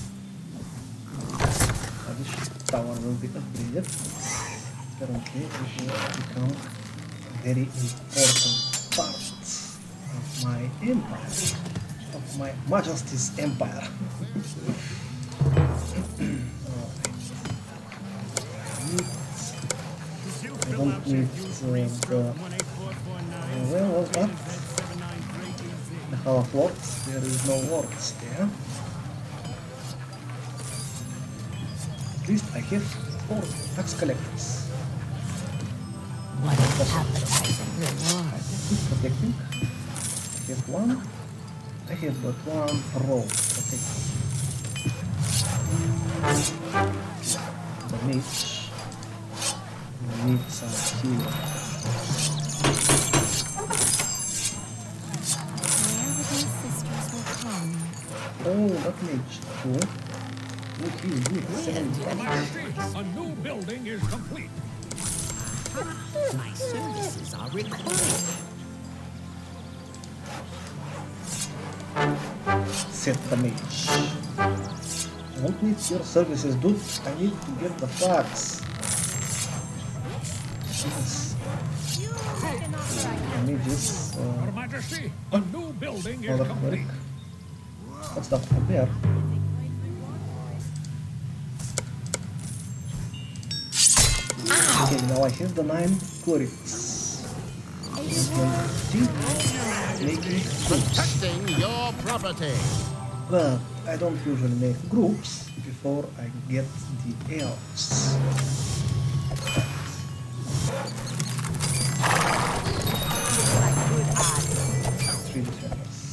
[SPEAKER 1] Uh, this tower will be upgraded. Apparently, it will become a very important part of my empire, of my Majesty's empire. I don't need uh, the... Uh, where was that? The Hall of Lords? There is no Lords there. At least I have four tax collectors.
[SPEAKER 7] What an appetizing reward.
[SPEAKER 1] Who's protecting? I have one. I have but one row protecting. The mage. We need some healing.
[SPEAKER 8] Where with my sisters will come.
[SPEAKER 1] Oh, that mage too. Look, he's good. Seven
[SPEAKER 2] Your Majesty, a new building is complete.
[SPEAKER 9] My services are required.
[SPEAKER 1] reset the mage. I don't need your services, dude. I need to get the flags. Yes. The mages.
[SPEAKER 2] Your
[SPEAKER 1] Uh,
[SPEAKER 2] Majesty, a new building is
[SPEAKER 1] another
[SPEAKER 2] complete.
[SPEAKER 1] cleric. What's that up there? Okay, now I have the nine clerics. Making groups.
[SPEAKER 6] Protecting your property.
[SPEAKER 1] But I don't usually make groups before I get the elves. Three defenders.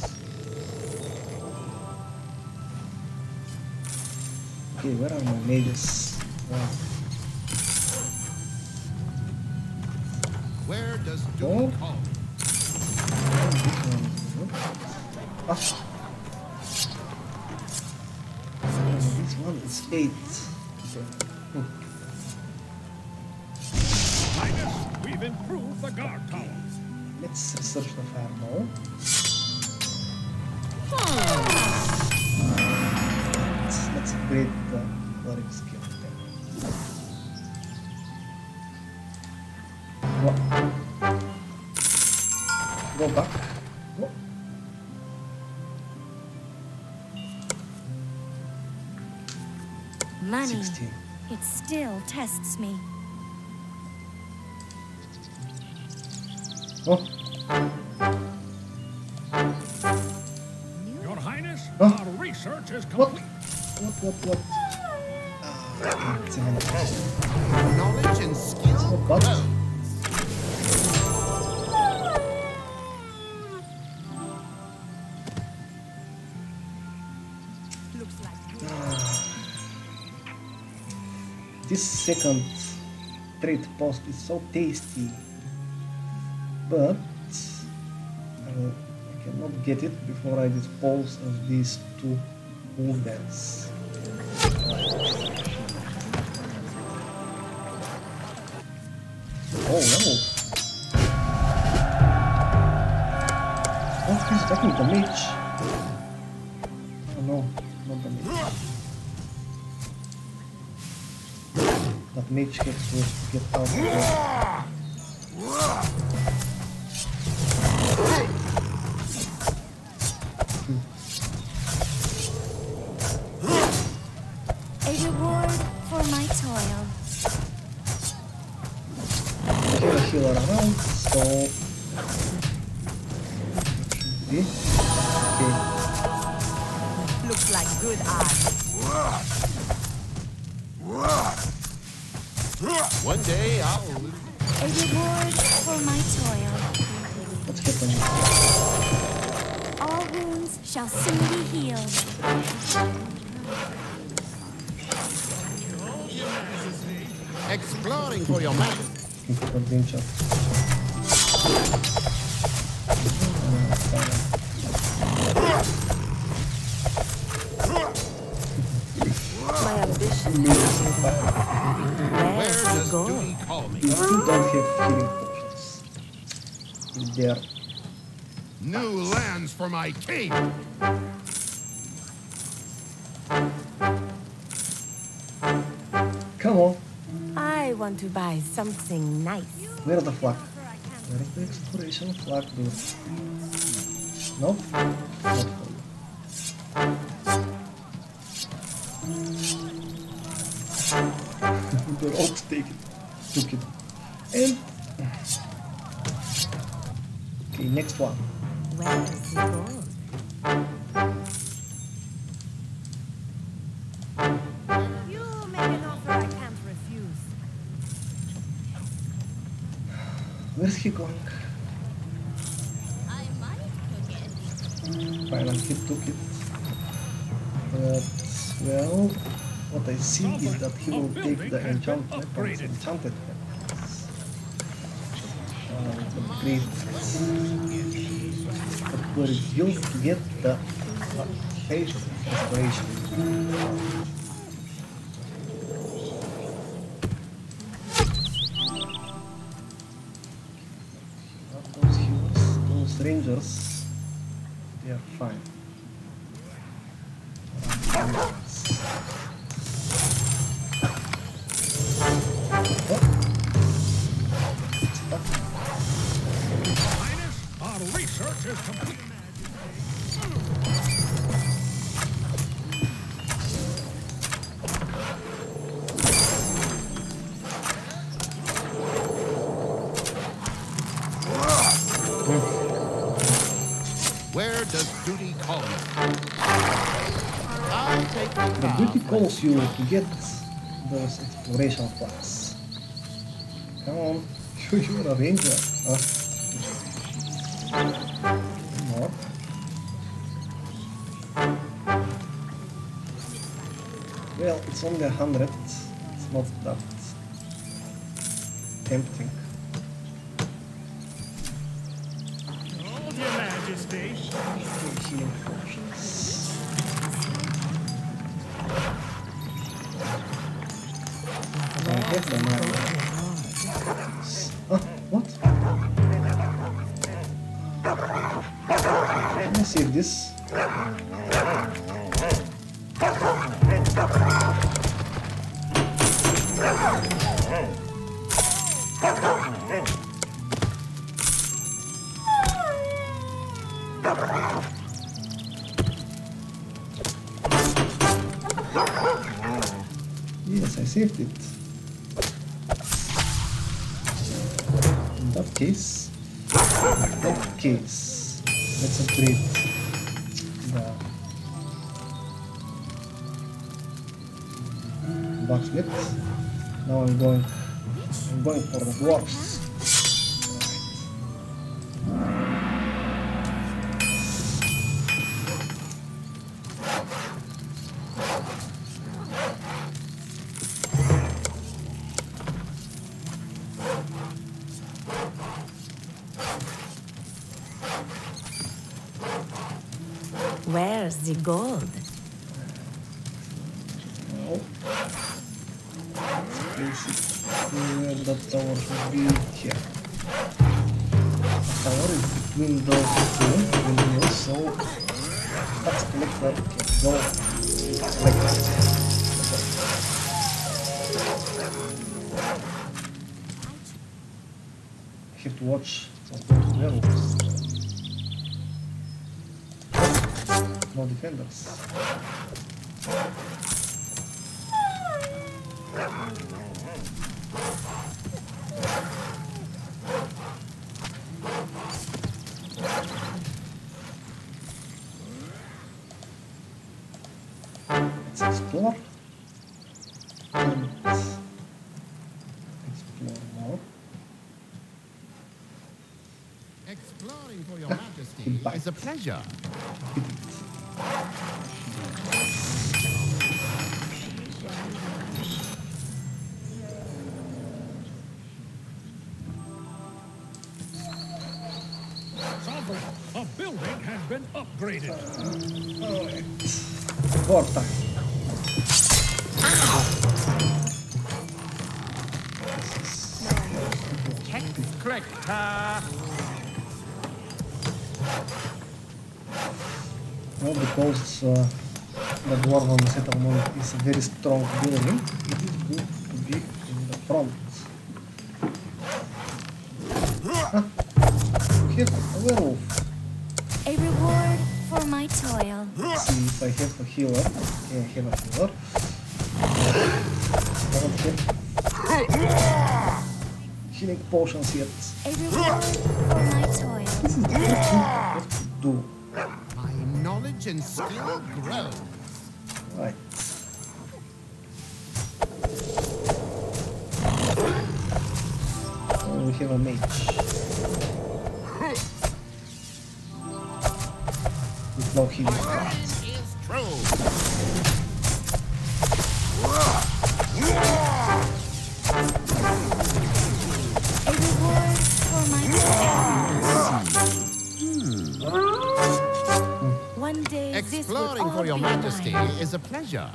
[SPEAKER 1] Okay, where are my mages? Wow.
[SPEAKER 6] Where does
[SPEAKER 1] Oh.
[SPEAKER 6] duty call?
[SPEAKER 1] Ah. Oh, this one is eight. Okay. Hmm.
[SPEAKER 2] Highness, we've improved the guard tower.
[SPEAKER 1] Let's research the fireball. Let's, let's upgrade the cleric skill then. What? Go back. What?
[SPEAKER 8] Money.
[SPEAKER 1] sixteen.
[SPEAKER 8] It still tests me.
[SPEAKER 1] Oh,
[SPEAKER 2] Your Highness,
[SPEAKER 1] Huh?
[SPEAKER 2] our research is
[SPEAKER 1] what?
[SPEAKER 2] complete.
[SPEAKER 1] What, what, what? Ah, it's even
[SPEAKER 6] Knowledge and skill.
[SPEAKER 1] What?
[SPEAKER 6] grows.
[SPEAKER 4] Looks like
[SPEAKER 1] This second trade post is so tasty, but I, will, I cannot get it before I dispose of these two movements. Oh no! Oh, he's attacking the mage! Oh no, not the mage. That mage has to get out of there.
[SPEAKER 8] A reward for my toil.
[SPEAKER 1] Okay, a healer around, so should be okay.
[SPEAKER 4] looks like good odds.
[SPEAKER 6] One day I'll lose.
[SPEAKER 8] A reward for my toil.
[SPEAKER 1] What's happening?
[SPEAKER 8] All wounds shall soon be healed.
[SPEAKER 6] Exploring for your man.
[SPEAKER 1] Adventure.
[SPEAKER 7] My ambition
[SPEAKER 6] Where
[SPEAKER 7] Where
[SPEAKER 6] does
[SPEAKER 7] go?
[SPEAKER 6] duty call me?
[SPEAKER 1] You still don't have healing potions in there.
[SPEAKER 6] New lands for my king.
[SPEAKER 1] Come on,
[SPEAKER 7] I want to buy something nice.
[SPEAKER 1] where's the flag? Where's the exploration flag, dude? No? Not for you. The rogues take it. Took it. And okay, next one.
[SPEAKER 7] Where's the gold?
[SPEAKER 4] You make an offer I can't refuse.
[SPEAKER 1] Where's he going?
[SPEAKER 8] I might cook it.
[SPEAKER 1] Fine, he took it. But, well, what I see is that he will take the enchanted weapons, enchanted weapons. Uh, the great but it's used to get the uh, patient inspiration. Not those healers, those rangers, they are fine.
[SPEAKER 6] Where does duty call me? I'll take the
[SPEAKER 1] The
[SPEAKER 6] path.
[SPEAKER 1] duty calls you to get those exploration flags. Come on, you're a ranger. Huh? More. Well, it's only a hundred. It's not that tempting.
[SPEAKER 3] Hold your majesty.
[SPEAKER 1] Healing potions. I get them now. Ah, what? Let me save this. Yes, I saved it. In that case, in that case, let's upgrade the blacksmith. Now I'm going, I'm going for the dwarfs.
[SPEAKER 7] Where's the gold?
[SPEAKER 1] Now, place it where the tower should be here. The tower is between those two windmills, so tax collector can go and collect it. I have to watch some of those werewolves. No defenders. Let's explore and explore more.
[SPEAKER 6] Exploring for your
[SPEAKER 1] Ah,
[SPEAKER 6] majesty
[SPEAKER 1] goodbye.
[SPEAKER 6] is a pleasure.
[SPEAKER 1] Hit it.
[SPEAKER 2] Sovereign, a building has been upgraded.
[SPEAKER 1] War time.
[SPEAKER 3] Collector.
[SPEAKER 1] Well, because uh, the Dwarven settlement is a very strong building, it is good to be in the front. Ah, here's a werewolf.
[SPEAKER 8] A reward for my toil.
[SPEAKER 1] Let's see if I have a healer. Yeah, I have a healer. I don't have healing potions yet.
[SPEAKER 8] A reward for my toil.
[SPEAKER 1] This is the first thing I have to do.
[SPEAKER 6] My knowledge and skill grow.
[SPEAKER 1] Right. So we have a mage. With no healing cards.
[SPEAKER 6] Is true.
[SPEAKER 8] A reward for my toil. One day this will
[SPEAKER 6] Exploring
[SPEAKER 8] all
[SPEAKER 6] for your
[SPEAKER 8] be
[SPEAKER 6] majesty
[SPEAKER 8] mine.
[SPEAKER 6] is a pleasure.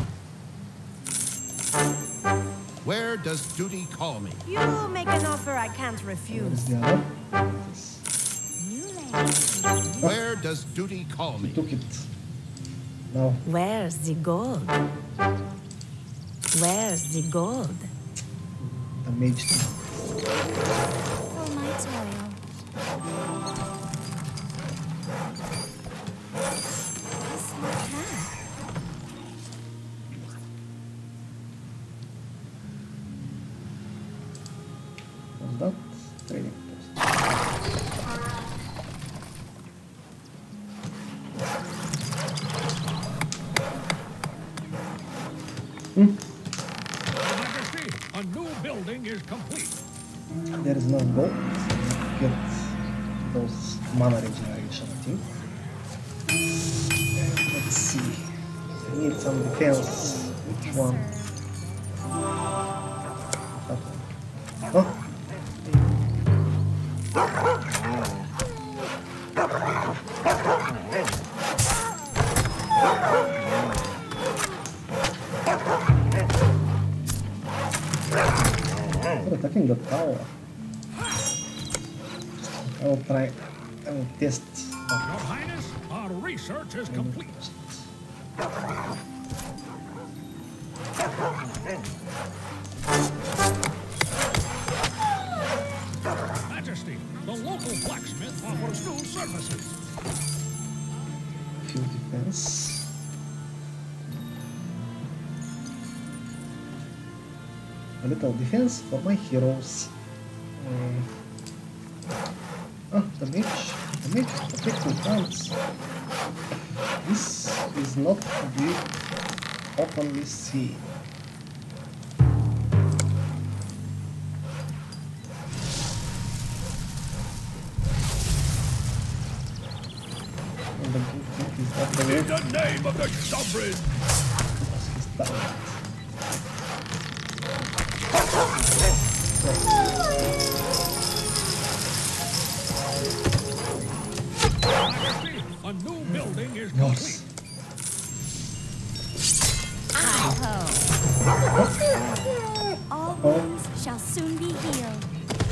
[SPEAKER 6] Where does duty call me?
[SPEAKER 4] You make an offer I can't
[SPEAKER 1] Where
[SPEAKER 4] refuse.
[SPEAKER 1] is the other? This.
[SPEAKER 8] New land.
[SPEAKER 6] Where does duty call me?
[SPEAKER 1] Took it. Now,
[SPEAKER 7] Where's the gold? Where's the gold?
[SPEAKER 1] the mage thing.
[SPEAKER 8] For my toil. This my path.
[SPEAKER 1] What's that? Training post.
[SPEAKER 2] Your Majesty, a new building is complete.
[SPEAKER 1] There is no gold. Get those mana regeneration, I think. And let's see. I need some defense. Which one? Huh? We're attacking the tower. I will try. I will test.
[SPEAKER 2] Your Highness, our research is complete. Majesty, the local blacksmith offers new services.
[SPEAKER 1] Few defense. A little defense for my heroes. Um, ah, the mage. The mage is protecting plants. This is not to be openly seen. And the good thing is that the
[SPEAKER 2] In
[SPEAKER 1] mage
[SPEAKER 2] the name of the sovereign!
[SPEAKER 1] is down.
[SPEAKER 2] Majesty, a new building is complete.
[SPEAKER 8] All wounds shall soon be healed.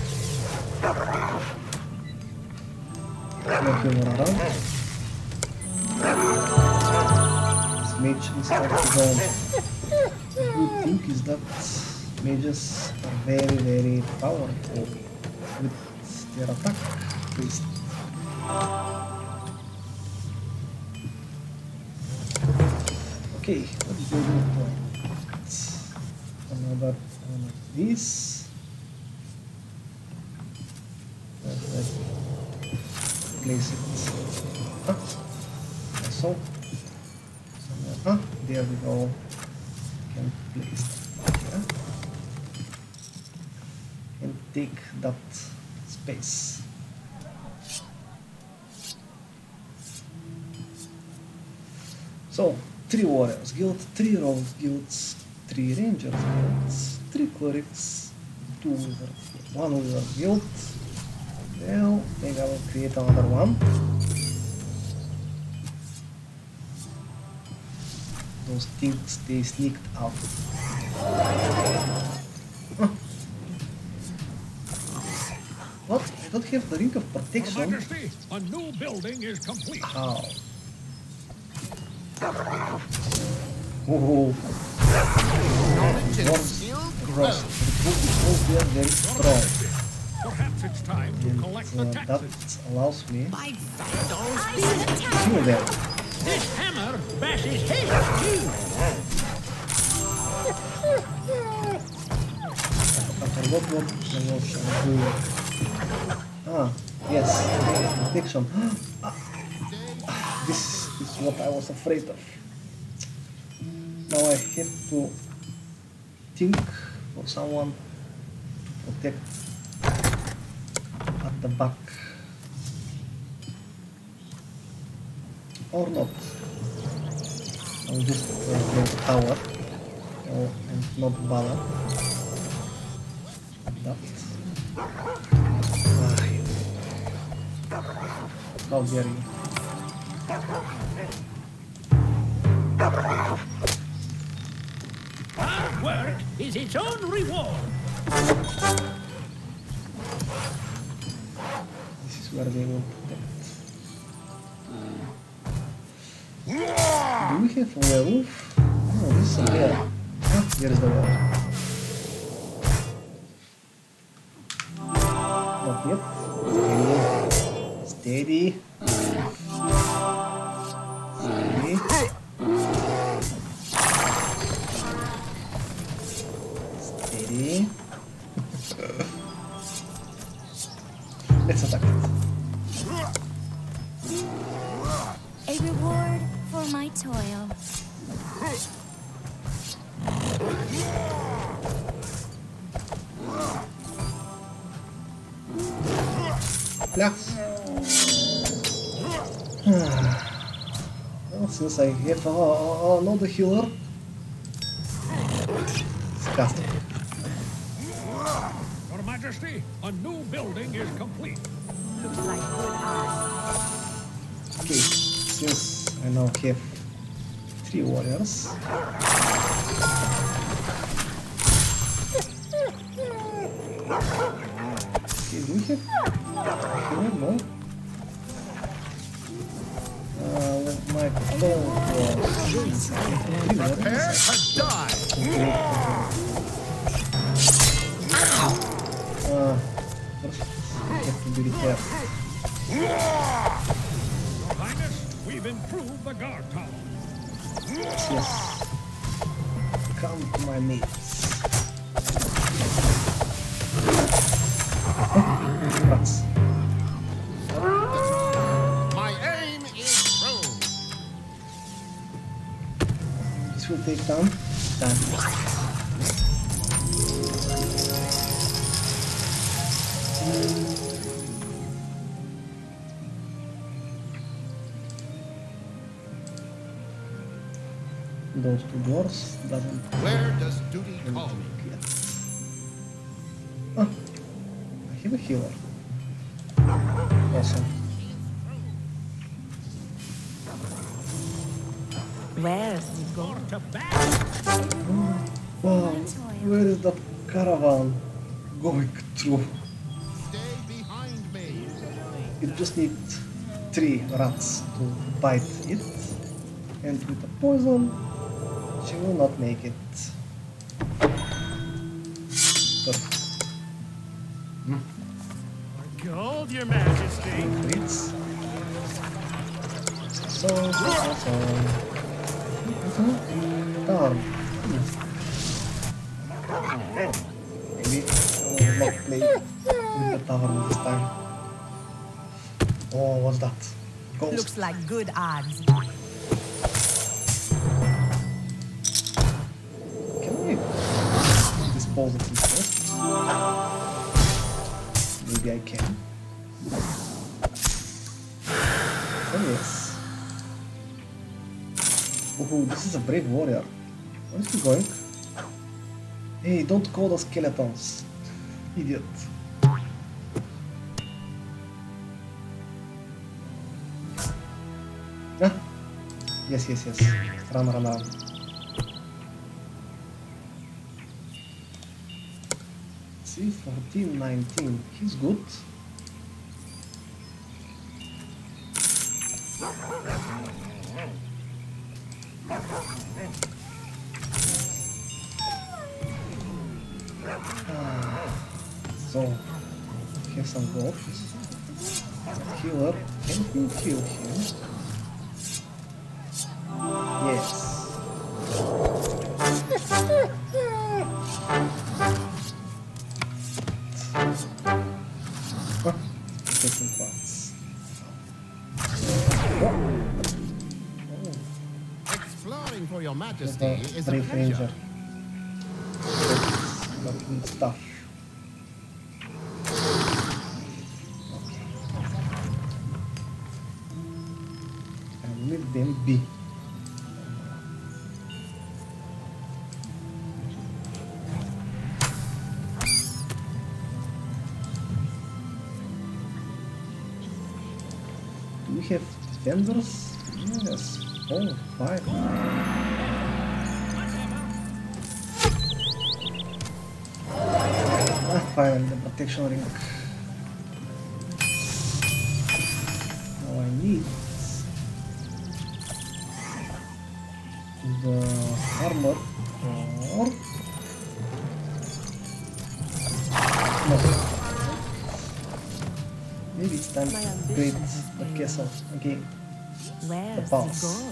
[SPEAKER 1] Make him run around. This mage is out of zone. The good thing is that mages are very, very powerful with their attack twist. Okay, let's do it. Another one of these. And let's place it. Ah, so, somewhere. Ah, there we go. Can place it here. And take that space. So, three warriors guild, three rogues guilds, three rangers guilds, three clerics, two wizards, one wizard guild. Well, maybe I will create another one. Those things, they sneaked out. Huh. What? I don't have the ring of
[SPEAKER 2] Your
[SPEAKER 1] protection.
[SPEAKER 2] Majesty, a new building is complete.
[SPEAKER 1] How? Oh, dwarves cross. The book is all there very strong.
[SPEAKER 2] Perhaps it's time to
[SPEAKER 1] And
[SPEAKER 2] collect
[SPEAKER 1] uh,
[SPEAKER 2] the
[SPEAKER 1] that
[SPEAKER 2] taxes.
[SPEAKER 1] allows me
[SPEAKER 8] I
[SPEAKER 1] to kill them.
[SPEAKER 2] This hammer bashes heads too.
[SPEAKER 1] I forgot what I was doing. Ah, yes, protection. Ah, this is what I was afraid of. Now I have to think for someone to protect at the back. Or not. I'll just uh, play the tower oh, and not bother. That. How dare you?
[SPEAKER 2] Hard work is its own reward.
[SPEAKER 1] This is where they will protect. Do we have a werewolf? No, this is a bear. Ah, here is the bear. Not yet. Steady. Steady. Steady. Let's attack it.
[SPEAKER 8] A reward for my toil.
[SPEAKER 1] Yes. Well, since I have uh, uh, another healer, it's custom.
[SPEAKER 2] Your Majesty, a new building is complete.
[SPEAKER 4] Looks like good eyes.
[SPEAKER 1] Okay, since I now have three warriors. Okay, do we have healer? No. Uh, my phone was three warriors.
[SPEAKER 6] Prepare to die.
[SPEAKER 1] Uh, first, I have to be careful.
[SPEAKER 2] Your Highness, we've improved the guard tower.
[SPEAKER 1] Yes. Come to my mates. Rats.
[SPEAKER 6] My aim is true.
[SPEAKER 1] This will take time. Time. Those two doors doesn't
[SPEAKER 6] Where does duty call me?
[SPEAKER 1] yet. Oh, I have a healer. Awesome.
[SPEAKER 7] Where's it
[SPEAKER 2] Go
[SPEAKER 7] going?
[SPEAKER 2] to battle.
[SPEAKER 1] Wow, where is that caravan going through?
[SPEAKER 6] Stay behind me.
[SPEAKER 1] It just needs three rats to bite it, and with the poison, she will not make it. Perfect.
[SPEAKER 3] Gold, Your Majesty.
[SPEAKER 1] Crits. So, so, so, so. Darn. Maybe I will not play with the tavern this time. Oh, what's that? Ghost.
[SPEAKER 4] Looks like good odds.
[SPEAKER 1] Can I dispose of this first? Maybe I can. Oh yes. Oh, this is a brave warrior. Where is he going? Hey, don't call the skeletons. Idiot. Ah. Yes, yes, yes. Run, run, run. See, fourteen, nineteen. He's good. Ah, so, have some golds. Healer, can you heal him? Yes. Huh, taking parts.
[SPEAKER 6] Exploring for your
[SPEAKER 1] Just
[SPEAKER 6] majesty
[SPEAKER 1] a
[SPEAKER 6] is a
[SPEAKER 1] brave
[SPEAKER 6] pleasure.
[SPEAKER 1] ranger. Looking stuff. Okay. And let them be. Do we have defenders? Yes, four, five. Ah, finally, the protection ring. Now I need the armor or no. Maybe it's time to
[SPEAKER 7] My
[SPEAKER 1] upgrade
[SPEAKER 7] ambition has
[SPEAKER 1] the
[SPEAKER 7] paid
[SPEAKER 1] castle again.
[SPEAKER 7] Where's it
[SPEAKER 1] boss.
[SPEAKER 7] going?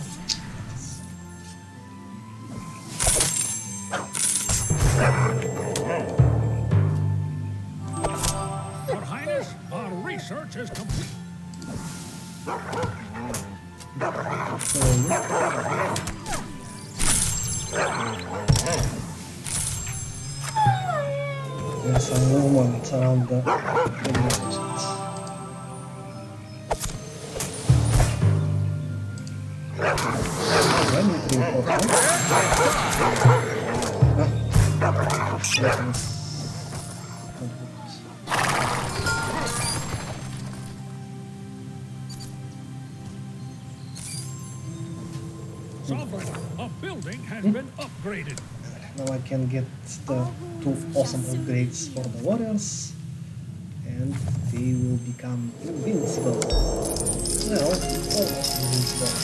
[SPEAKER 2] Your Highness, our research is complete.
[SPEAKER 1] So, There's some movement around the magnificent. When we three for one.
[SPEAKER 2] Sovereign, a building has been upgraded.
[SPEAKER 1] Now I can get the two awesome upgrades for the warriors, and they will become invincible. Well, almost invincible.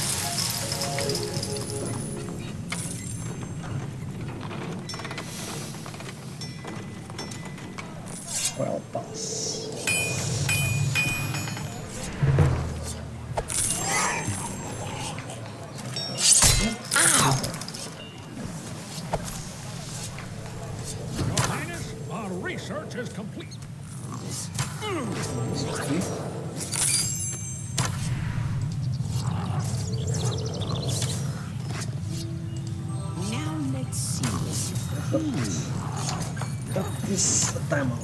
[SPEAKER 1] Well, pass.
[SPEAKER 2] Research is complete.
[SPEAKER 4] Now let's see.
[SPEAKER 1] That is a timeout.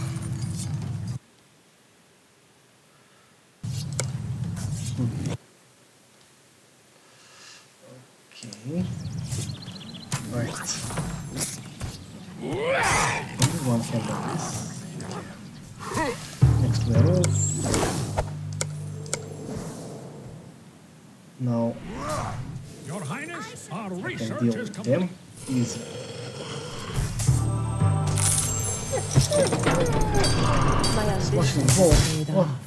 [SPEAKER 1] Okay. Right. One can do this. Next level. Now
[SPEAKER 2] Your Highness, our
[SPEAKER 1] I can
[SPEAKER 2] research
[SPEAKER 1] deal
[SPEAKER 2] is
[SPEAKER 1] with
[SPEAKER 2] complete.
[SPEAKER 1] them easy.
[SPEAKER 7] My
[SPEAKER 1] Splashing
[SPEAKER 7] ambition
[SPEAKER 1] ball.
[SPEAKER 7] has paid
[SPEAKER 1] Oh.
[SPEAKER 7] off.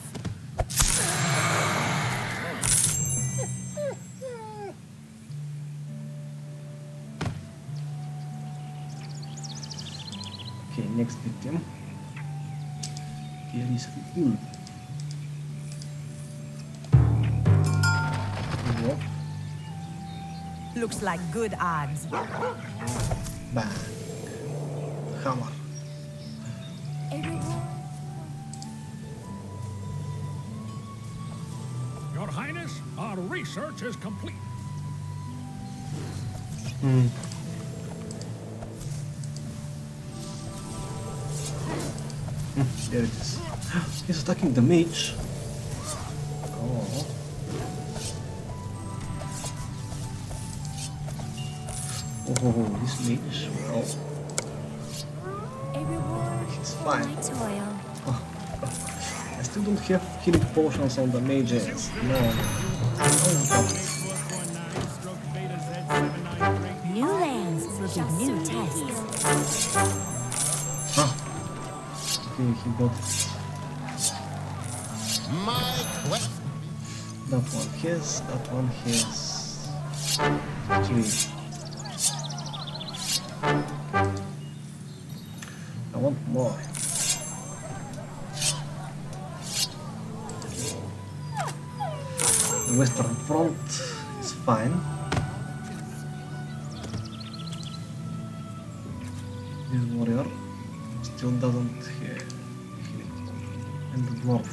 [SPEAKER 1] Okay, next victim. Here is Ulf. Go.
[SPEAKER 4] Looks like good odds.
[SPEAKER 1] Bang. Hammer.
[SPEAKER 2] Your Highness, our research is complete.
[SPEAKER 1] Hmm. There it is. He's attacking the mage. Oh. Oh, this mage. Well,
[SPEAKER 8] A reward
[SPEAKER 1] it's
[SPEAKER 8] for
[SPEAKER 1] fine.
[SPEAKER 8] my toil.
[SPEAKER 1] I still don't have healing potions on the mages. No. Oh,
[SPEAKER 8] New lands give new tasks.
[SPEAKER 1] ah. Okay, he got it.
[SPEAKER 6] My quest.
[SPEAKER 1] That one has, that one has. Three. I want more. The Western Front is fine. This warrior still doesn't have healing. And the dwarf.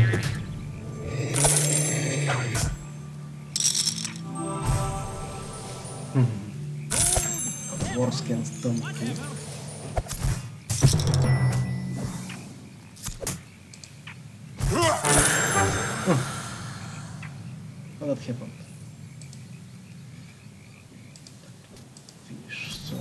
[SPEAKER 1] Dwarves can stun too. How that happened? Fish, so.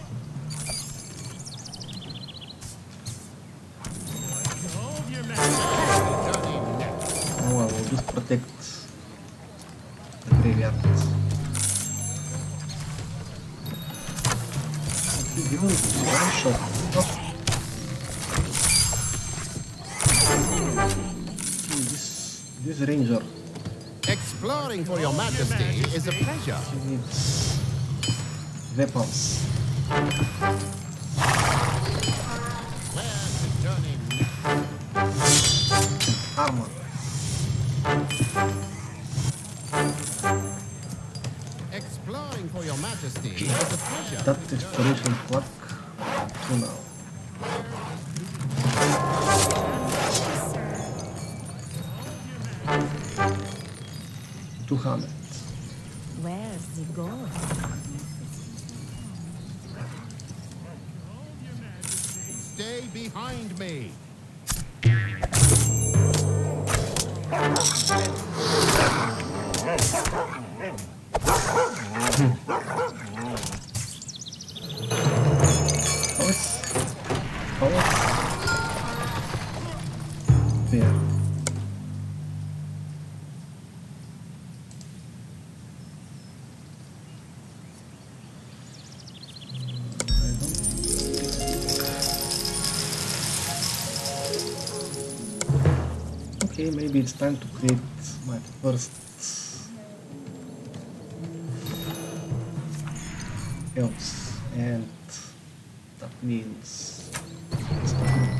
[SPEAKER 1] Now I will just protect the graveyard. Even one shot. Oh. This, this ranger,
[SPEAKER 6] Exploring for your majesty is a pleasure.
[SPEAKER 1] he needs weapons.
[SPEAKER 6] Where to journey next?
[SPEAKER 1] Armor.
[SPEAKER 6] Exploring for your majesty is a pleasure.
[SPEAKER 1] That exploration clock to now. Two hundred.
[SPEAKER 4] Where's the gold?
[SPEAKER 6] stay behind me.
[SPEAKER 1] Bear. Okay, maybe it's time to create my first elves, and that means it's not good.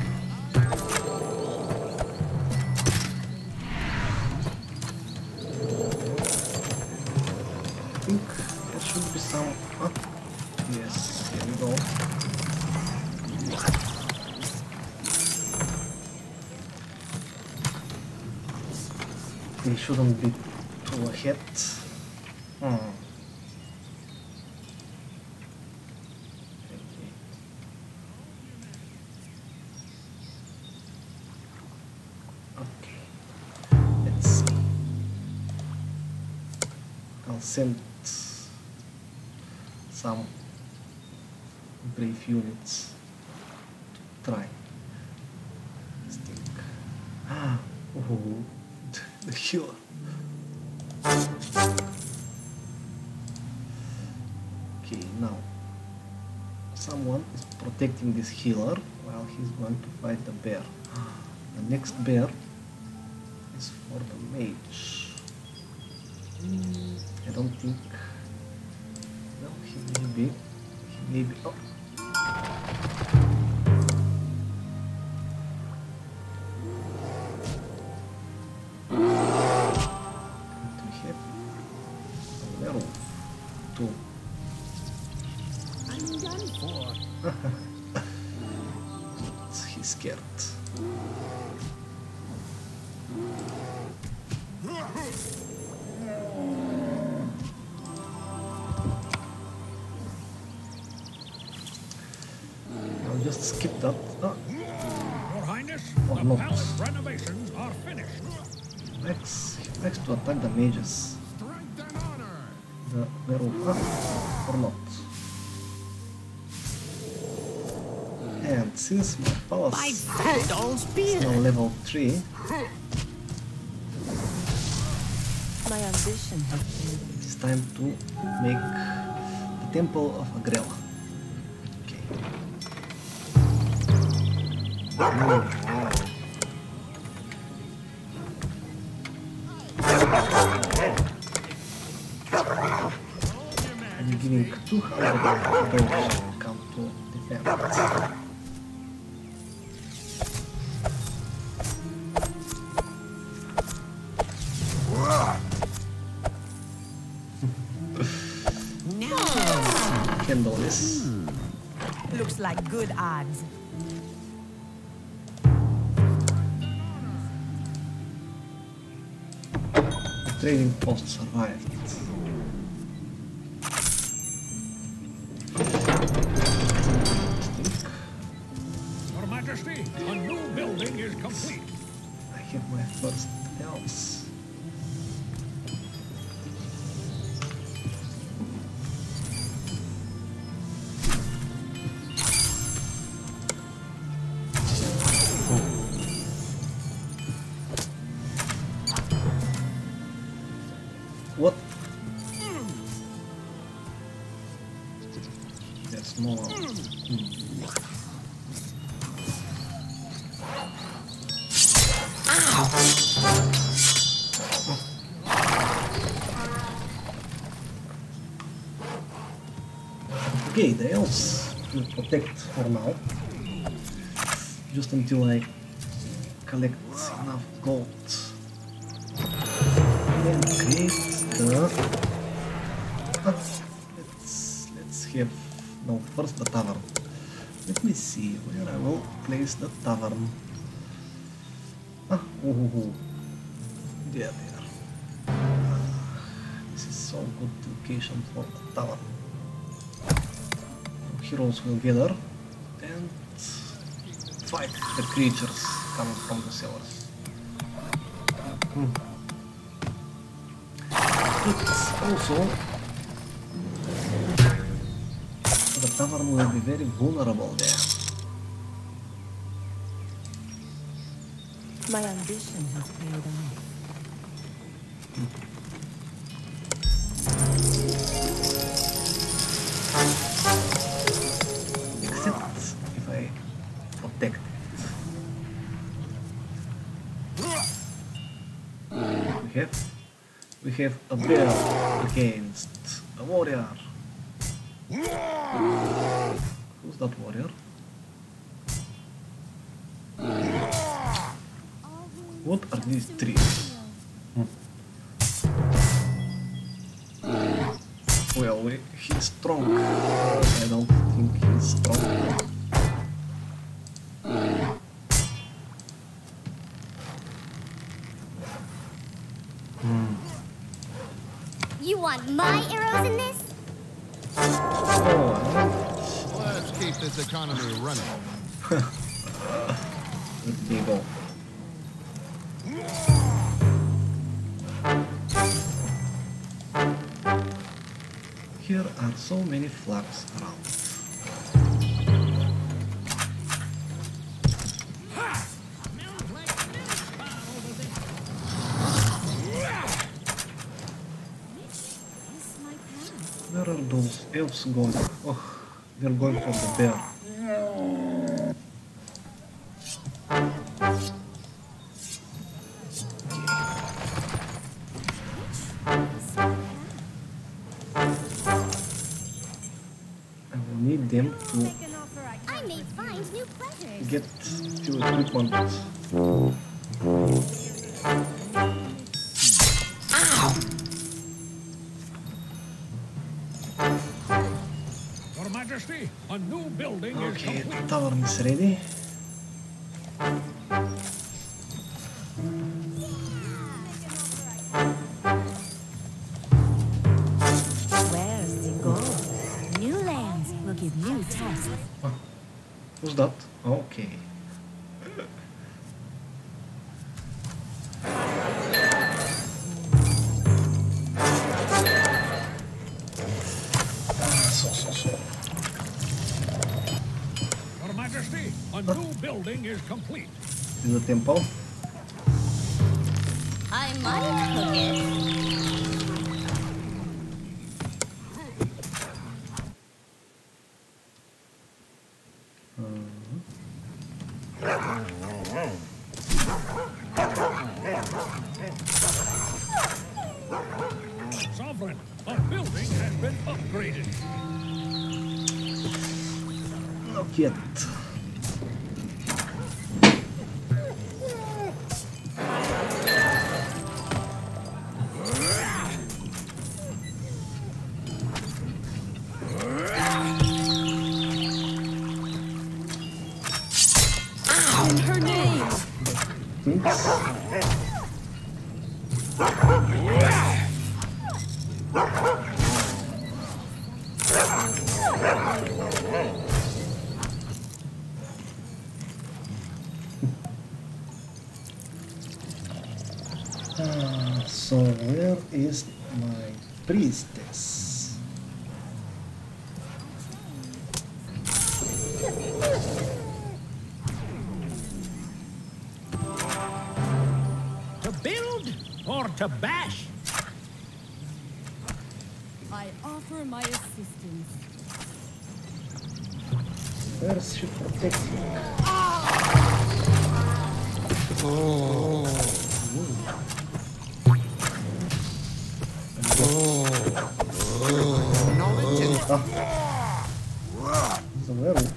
[SPEAKER 1] I think there should be some. Huh? Yes, here we go. They shouldn't be too ahead. Hmm. Okay. Okay. Let's see. I'll send some brave units to try. Let's think. Ah, oh. The healer. Okay, now someone is protecting this healer while he's going to fight the bear. The next bear is for the mage. I don't think. Well, he may be. He may be. Oh. He's scared. I'll just skip that. Ah.
[SPEAKER 2] Your Highness,
[SPEAKER 1] Or
[SPEAKER 2] the
[SPEAKER 1] not.
[SPEAKER 2] palace renovations are finished.
[SPEAKER 1] Next, next to attack the mages.
[SPEAKER 6] Strength and honor.
[SPEAKER 1] The werewolf. Ah, or not. And since my palace is now level three,
[SPEAKER 7] My ambition has been.
[SPEAKER 1] it's time to make the Temple of Agrella. Okay. I'm giving two hundred dollars to come to defend. Handle this.
[SPEAKER 4] Looks like good odds.
[SPEAKER 1] The trading post survived.
[SPEAKER 2] Your Majesty, a new building is complete.
[SPEAKER 1] I have my first elves. What? There's more. Hmm. Okay, the elves will protect for now. Just until I collect enough gold. And create the... Ah, let's, let's have... No, first the tavern. Let me see where I will place the tavern. Ah, oh, oh, oh. There, there. Ah, this is so good location for the tavern. Heroes will gather and fight the creatures coming from the cellars. Hmm. But also, the tavern will be very vulnerable there.
[SPEAKER 7] My ambition has paid off.
[SPEAKER 1] Except if I protect it. We have we have a bear against a warrior. Who's that warrior? What are these trees? Hmm. Well, we, he's strong. I don't think he's strong. Hmm.
[SPEAKER 8] You want my arrows in this?
[SPEAKER 1] Oh,
[SPEAKER 6] Let's keep this economy running.
[SPEAKER 1] let me go. Here are so many flags around. Where are those elves going? Oh, they're going for the bear. I will need them to
[SPEAKER 8] I may find new pleasures.
[SPEAKER 1] get few equipment.
[SPEAKER 2] Your Majesty, a new building is
[SPEAKER 1] Okay,
[SPEAKER 2] complete.
[SPEAKER 1] the tavern is ready.
[SPEAKER 4] Where's the gold? New lands will give new tasks.
[SPEAKER 1] Who's that? Okay. Ah, so, so, so.
[SPEAKER 2] Your Majesty, a new building is complete.
[SPEAKER 1] In the temple.
[SPEAKER 8] I might cook it.
[SPEAKER 2] Sovereign, a building has been upgraded.
[SPEAKER 1] Not yet.
[SPEAKER 7] In her name!
[SPEAKER 1] Thanks. Ah, so where is my priestess?
[SPEAKER 2] To build or to bash?
[SPEAKER 4] I offer my assistance.
[SPEAKER 1] Where's she protecting?
[SPEAKER 5] Knowledge and
[SPEAKER 1] Ah. It's a werewolf.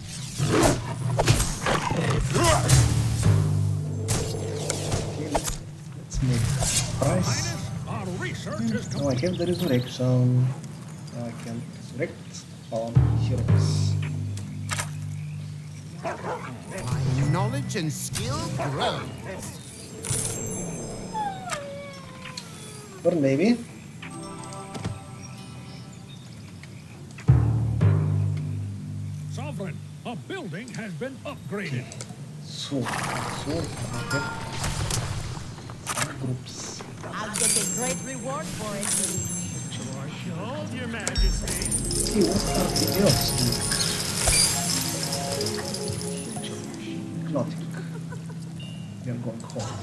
[SPEAKER 1] Okay, let's make price.
[SPEAKER 2] Our research is
[SPEAKER 1] Now I have the resurrection. Now I can resurrect fallen heroes.
[SPEAKER 5] my knowledge and skill grow.
[SPEAKER 1] Burn, baby.
[SPEAKER 2] Sovereign, a building has been upgraded.
[SPEAKER 1] So, so we have some groups.
[SPEAKER 4] I'll get a great reward for it.
[SPEAKER 3] Hold your majesty.
[SPEAKER 1] Okay, what something else do? Nothing. We are going home.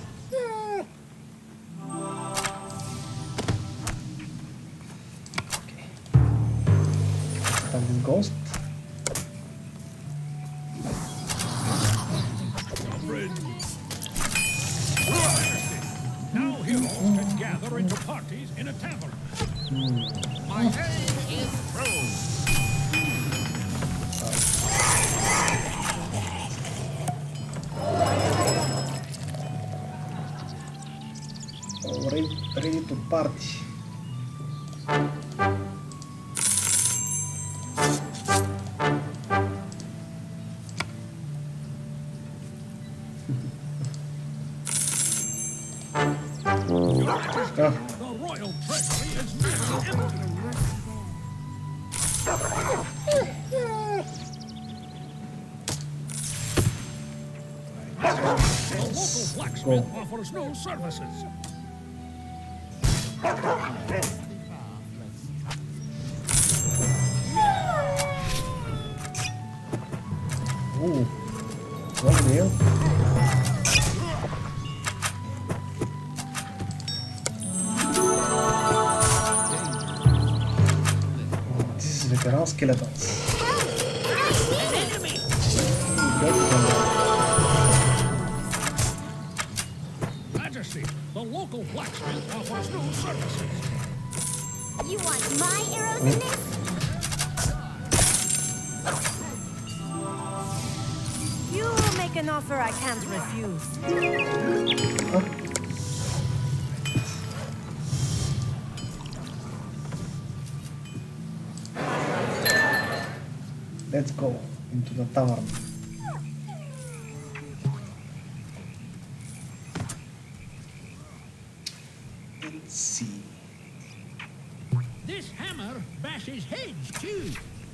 [SPEAKER 1] Okay. Time this ghost.
[SPEAKER 2] Now heroes can gather into parties in a tavern.
[SPEAKER 6] My name is Rose.
[SPEAKER 1] Ready, ready to party. Ah.
[SPEAKER 2] The royal treasury is nearly empty. The local blacksmith offers no services.
[SPEAKER 1] Ooh, one deal. This is veteran skeletons.
[SPEAKER 2] Majesty, the local blacksmith offers no services.
[SPEAKER 8] You want my arrows in this?
[SPEAKER 4] You make an offer I can't refuse.
[SPEAKER 1] Huh? Let's go into the tavern. Let's see.
[SPEAKER 2] This hammer bashes heads too.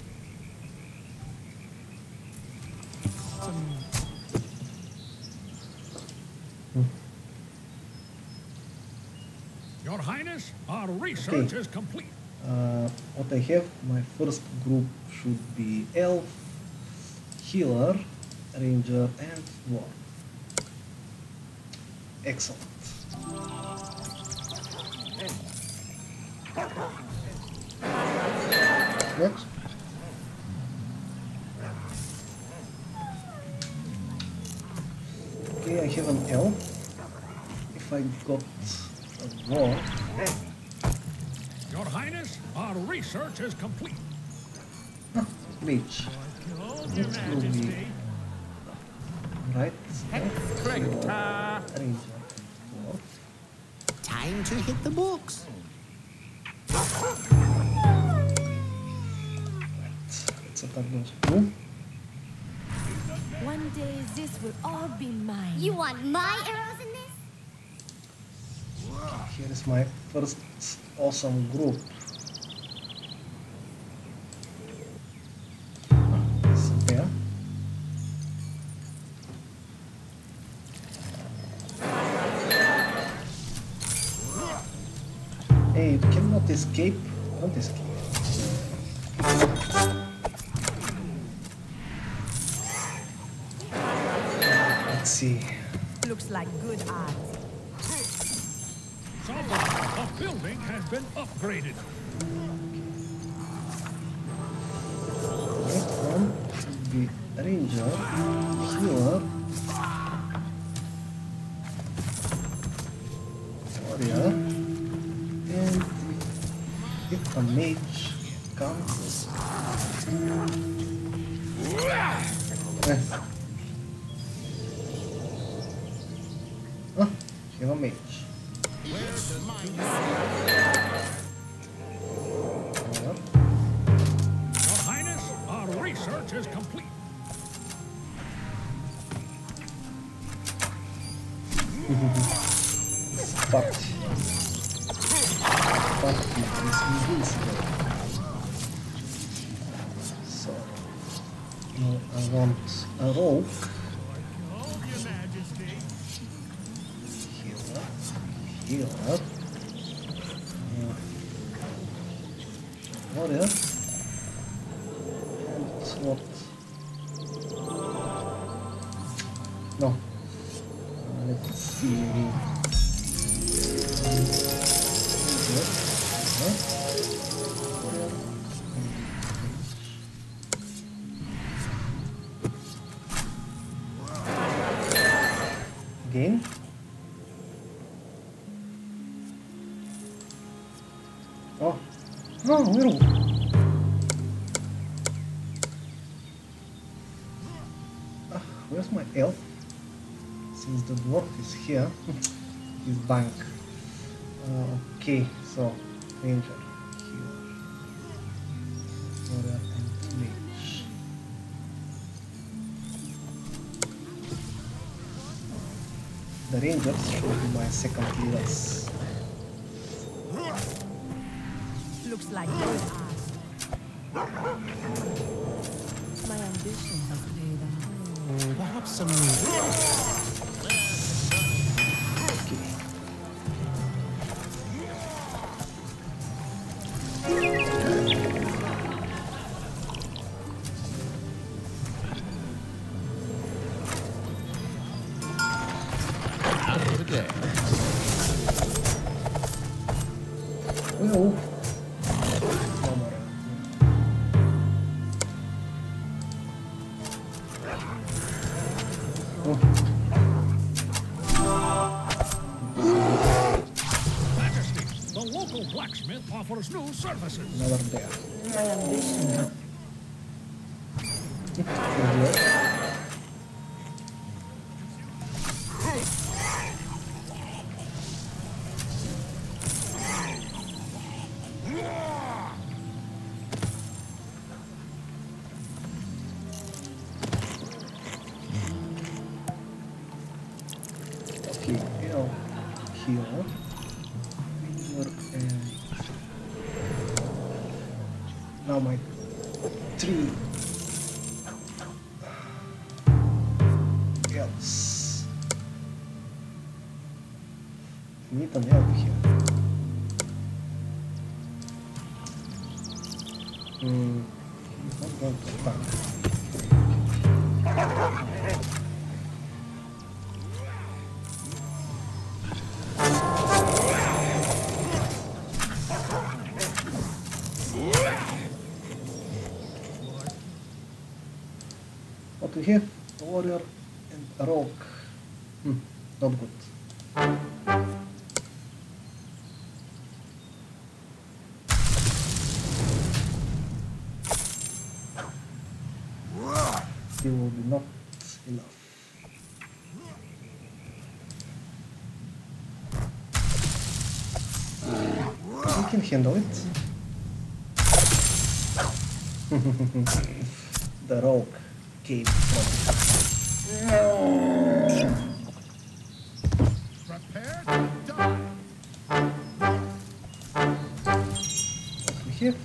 [SPEAKER 2] Your Highness, our research
[SPEAKER 1] Okay.
[SPEAKER 2] is complete.
[SPEAKER 1] Uh, what I have, my first group should be elf, healer, ranger, and dwarf. Excellent. Next. Okay, I have an elf. If I got a dwarf.
[SPEAKER 2] Your Highness, our research is complete.
[SPEAKER 1] Huh, mage.
[SPEAKER 3] Hold your
[SPEAKER 1] That will be
[SPEAKER 3] majesty.
[SPEAKER 1] right.
[SPEAKER 3] Correcta.
[SPEAKER 1] Ranger. Dwarf.
[SPEAKER 5] Time to hit the books.
[SPEAKER 1] Let's attack those two.
[SPEAKER 4] One day this will all be mine.
[SPEAKER 8] You want my arrows in this?
[SPEAKER 1] Here is my first awesome group. It's there. Hey, you cannot escape. Don't escape. Let's see.
[SPEAKER 4] Looks like good odds.
[SPEAKER 2] Sovereign, a building has been upgraded.
[SPEAKER 1] Next one should be ranger, healer, warrior, and if a mage comes. Eh. Ah, have a mage. Warrior.
[SPEAKER 2] Your Highness, our research is complete.
[SPEAKER 1] Party. Party is invincible. So, Now I want a rogue. Healer. Healer. Uh, warrior. And what? No. Uh, let's see. Again. Oh, no, no. Ah, where's my elf? Since the dwarf is here, his bank. Uh, okay, so ranger, healer, warrior, and mage. The rangers should be my second leaders.
[SPEAKER 4] Looks like those are. My ambition has paid off.
[SPEAKER 6] Perhaps some...
[SPEAKER 1] No. Oh.
[SPEAKER 2] Majesty, the local blacksmith offers new services.
[SPEAKER 1] Another there.
[SPEAKER 7] My ambition.
[SPEAKER 1] Okay, L here. Finger and now my three L's. I need an elf here. Hmm, he's not going to attack. What we have? A warrior and a rogue. Hmm, not good. Still will be not enough. We can handle it. The rogue came from
[SPEAKER 6] Prepare to die.
[SPEAKER 1] what we have.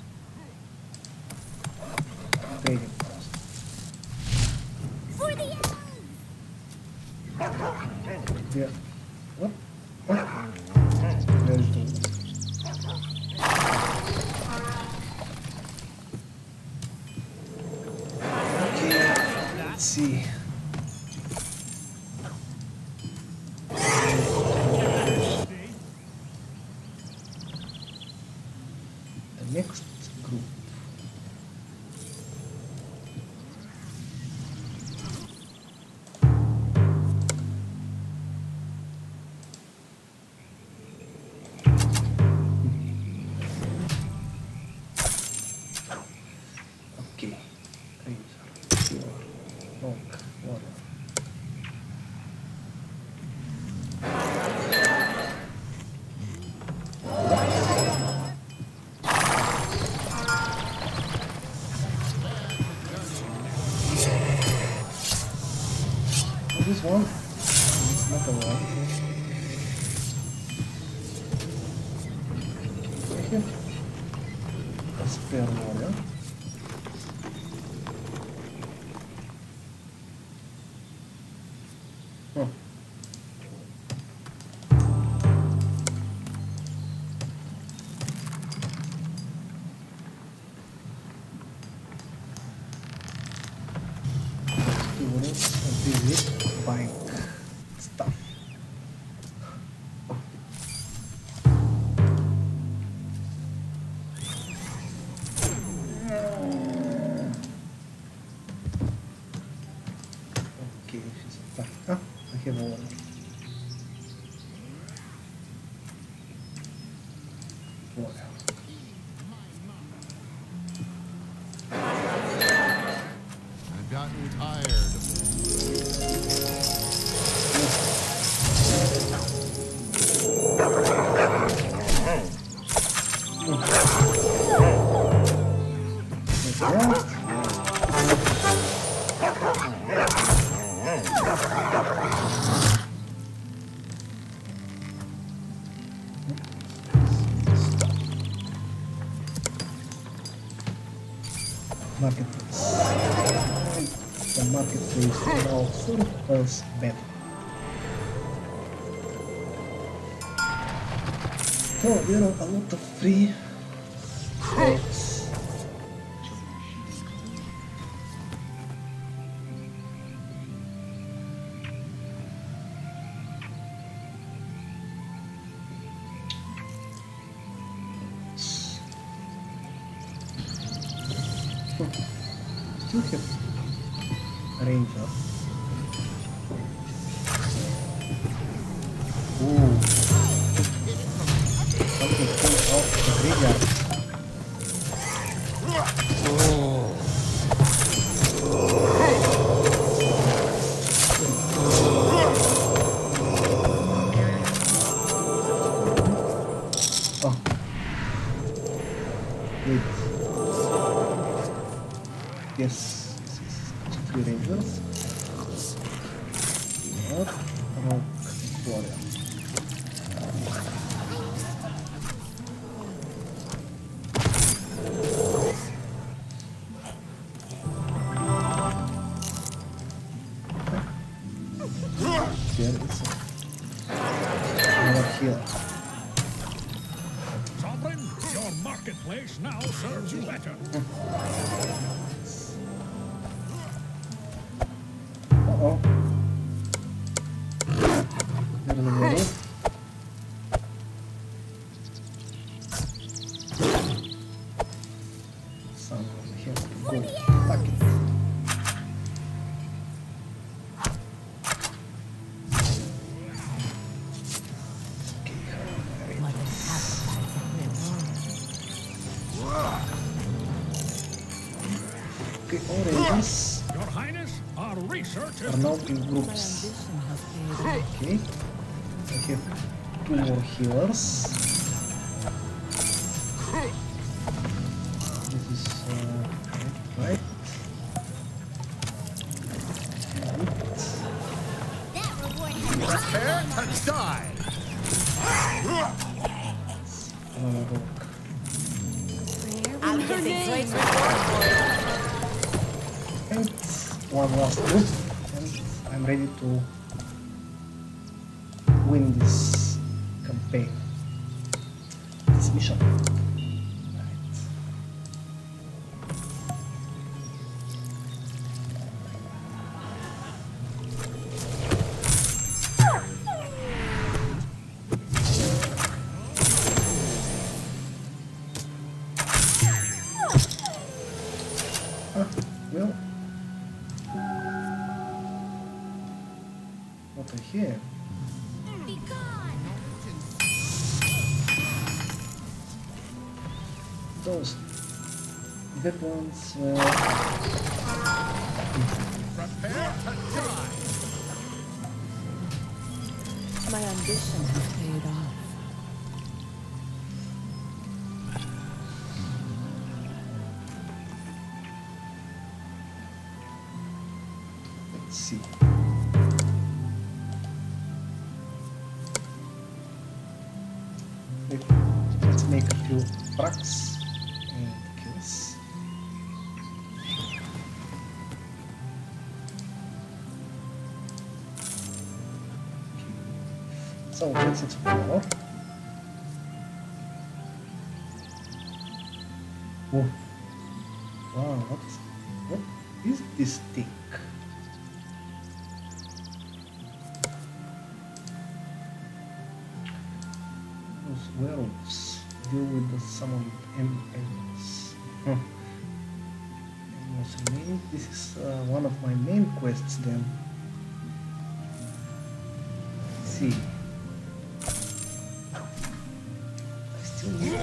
[SPEAKER 1] Trading post.
[SPEAKER 8] For the elves!
[SPEAKER 1] Yeah. What? What? Where is the Okay, let's see. The next group. Okay, ranger, healer, rogue, warrior. This one, it's not a one. Okay, here. A spare warrior. Huh. Students visit buying stuff. Okay, she's a ah, I have a one. Wow.
[SPEAKER 6] I've gotten tired of
[SPEAKER 1] Marketplace. The marketplace now serves us better. Oh, there are a lot of free things. Still have ranger. Ooh. Something comes out of the graveyard. Oh. Wait. Yes, this is three rangers. Not rock warrior. There is another here.
[SPEAKER 2] Sovereign, your marketplace now serves you better.
[SPEAKER 1] Uh-oh. There is a little. Some here go back it. Okay, all rangers
[SPEAKER 2] Your Highness, our research
[SPEAKER 1] are
[SPEAKER 2] is
[SPEAKER 1] now in groups. Okay, I have two more healers. This is uh, right, right.
[SPEAKER 8] That reward has
[SPEAKER 6] prepare to die.
[SPEAKER 1] Another rock.
[SPEAKER 8] I'll give the Zoid's reward for it.
[SPEAKER 1] And one last group, and I'm ready to win this campaign, this mission. Right. Ah, well, what I hear.
[SPEAKER 8] Be gone!
[SPEAKER 1] Those good ones were
[SPEAKER 6] Prepare to die.
[SPEAKER 7] My ambition has paid off.
[SPEAKER 1] let's see. Let- Let's make a few tracks and kills. So let's explore. Oh. Wow, what's, what is this stick? Those werewolves deal with the summoned enemies. Huh. Main. This is uh, one of my main quests then. Let's see. I still need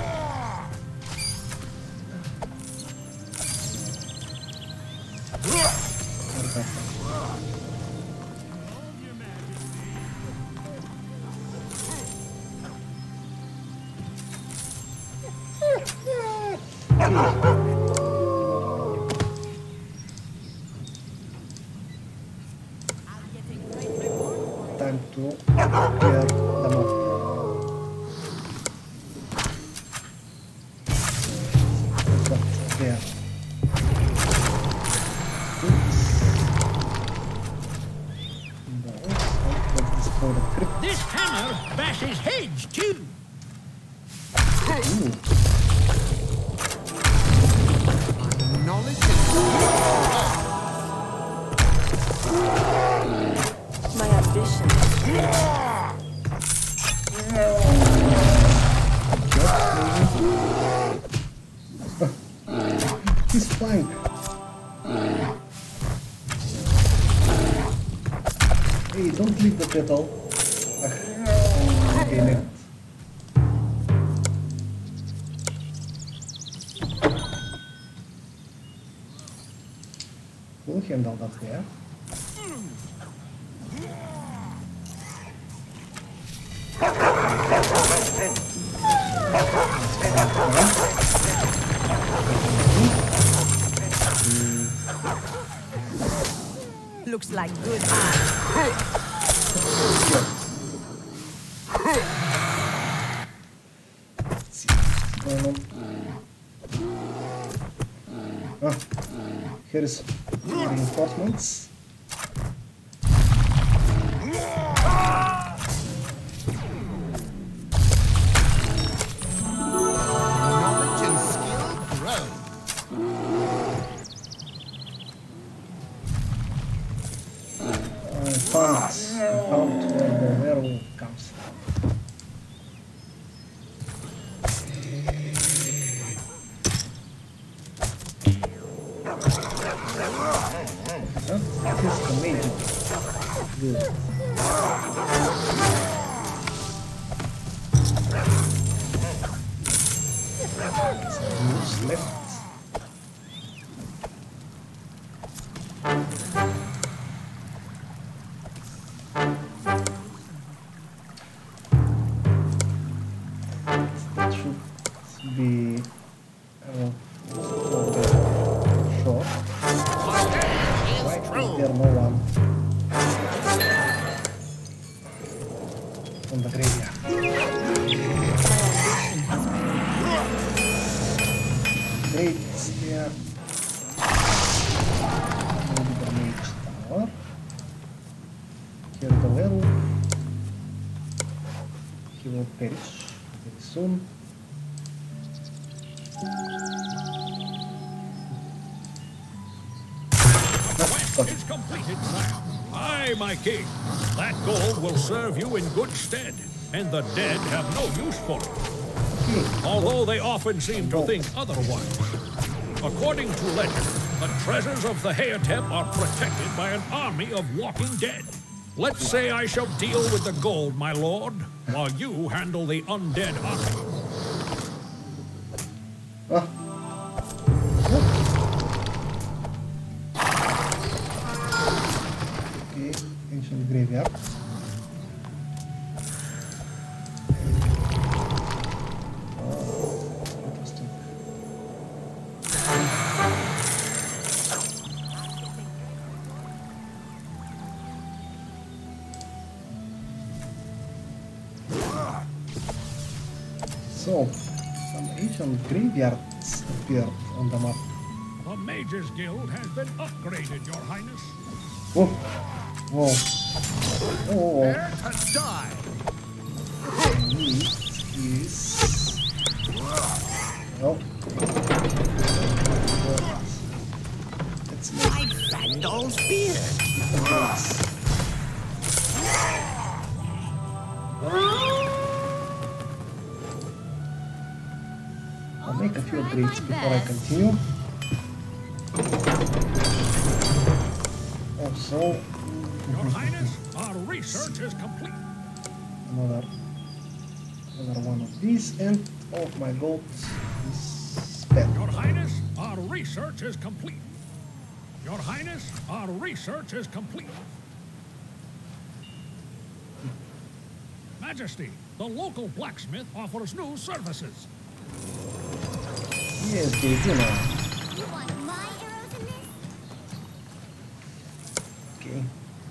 [SPEAKER 1] time to clear them up. But there.
[SPEAKER 2] This hammer bashes heads too.
[SPEAKER 1] Ooh.
[SPEAKER 6] Knowledge is
[SPEAKER 7] My ambition.
[SPEAKER 1] He's flying. Hey, don't leave the petal. Ah, again it. We'll handle that there.
[SPEAKER 7] Looks like good eye.
[SPEAKER 1] Let's see what's going on. Ah, here is reinforcements.
[SPEAKER 6] knowledge and skill grow.
[SPEAKER 1] I found, I found where the werewolf comes from. That is the magic. Good. Moves left. That should be uh, short. Why is there no one on the graveyard? Great, there. Maybe the mage tower. Here the werewolf. He will perish very soon.
[SPEAKER 2] Quest is completed, sire. Aye, my king. That gold will serve you in good stead, and the dead have no use for it. Although they often seem to think otherwise. According to legend, the treasures of the Hayatep are protected by an army of walking dead. Let's say I shall deal with the gold, my lord, while you handle the undead army.
[SPEAKER 1] Ah. Okay, ancient graveyard. Oh, interesting. So, some ancient graveyards appeared on the map.
[SPEAKER 2] The Mages Guild has been upgraded, your highness.
[SPEAKER 1] Whoa! Whoa! Oh!
[SPEAKER 6] Prepare to die.
[SPEAKER 1] this. No. Let's make
[SPEAKER 5] Like Sandal's beard.
[SPEAKER 1] the glass. I'll make a few upgrades before I continue. Also,
[SPEAKER 2] Your Highness, our research is complete.
[SPEAKER 1] another another one of these, and all of my gold is spent.
[SPEAKER 2] Your Highness, our research is complete. Your Highness, our research is complete. Majesty, the local blacksmith offers new services.
[SPEAKER 1] Yes, they do now.
[SPEAKER 8] You want my arrows in this?
[SPEAKER 1] Okay.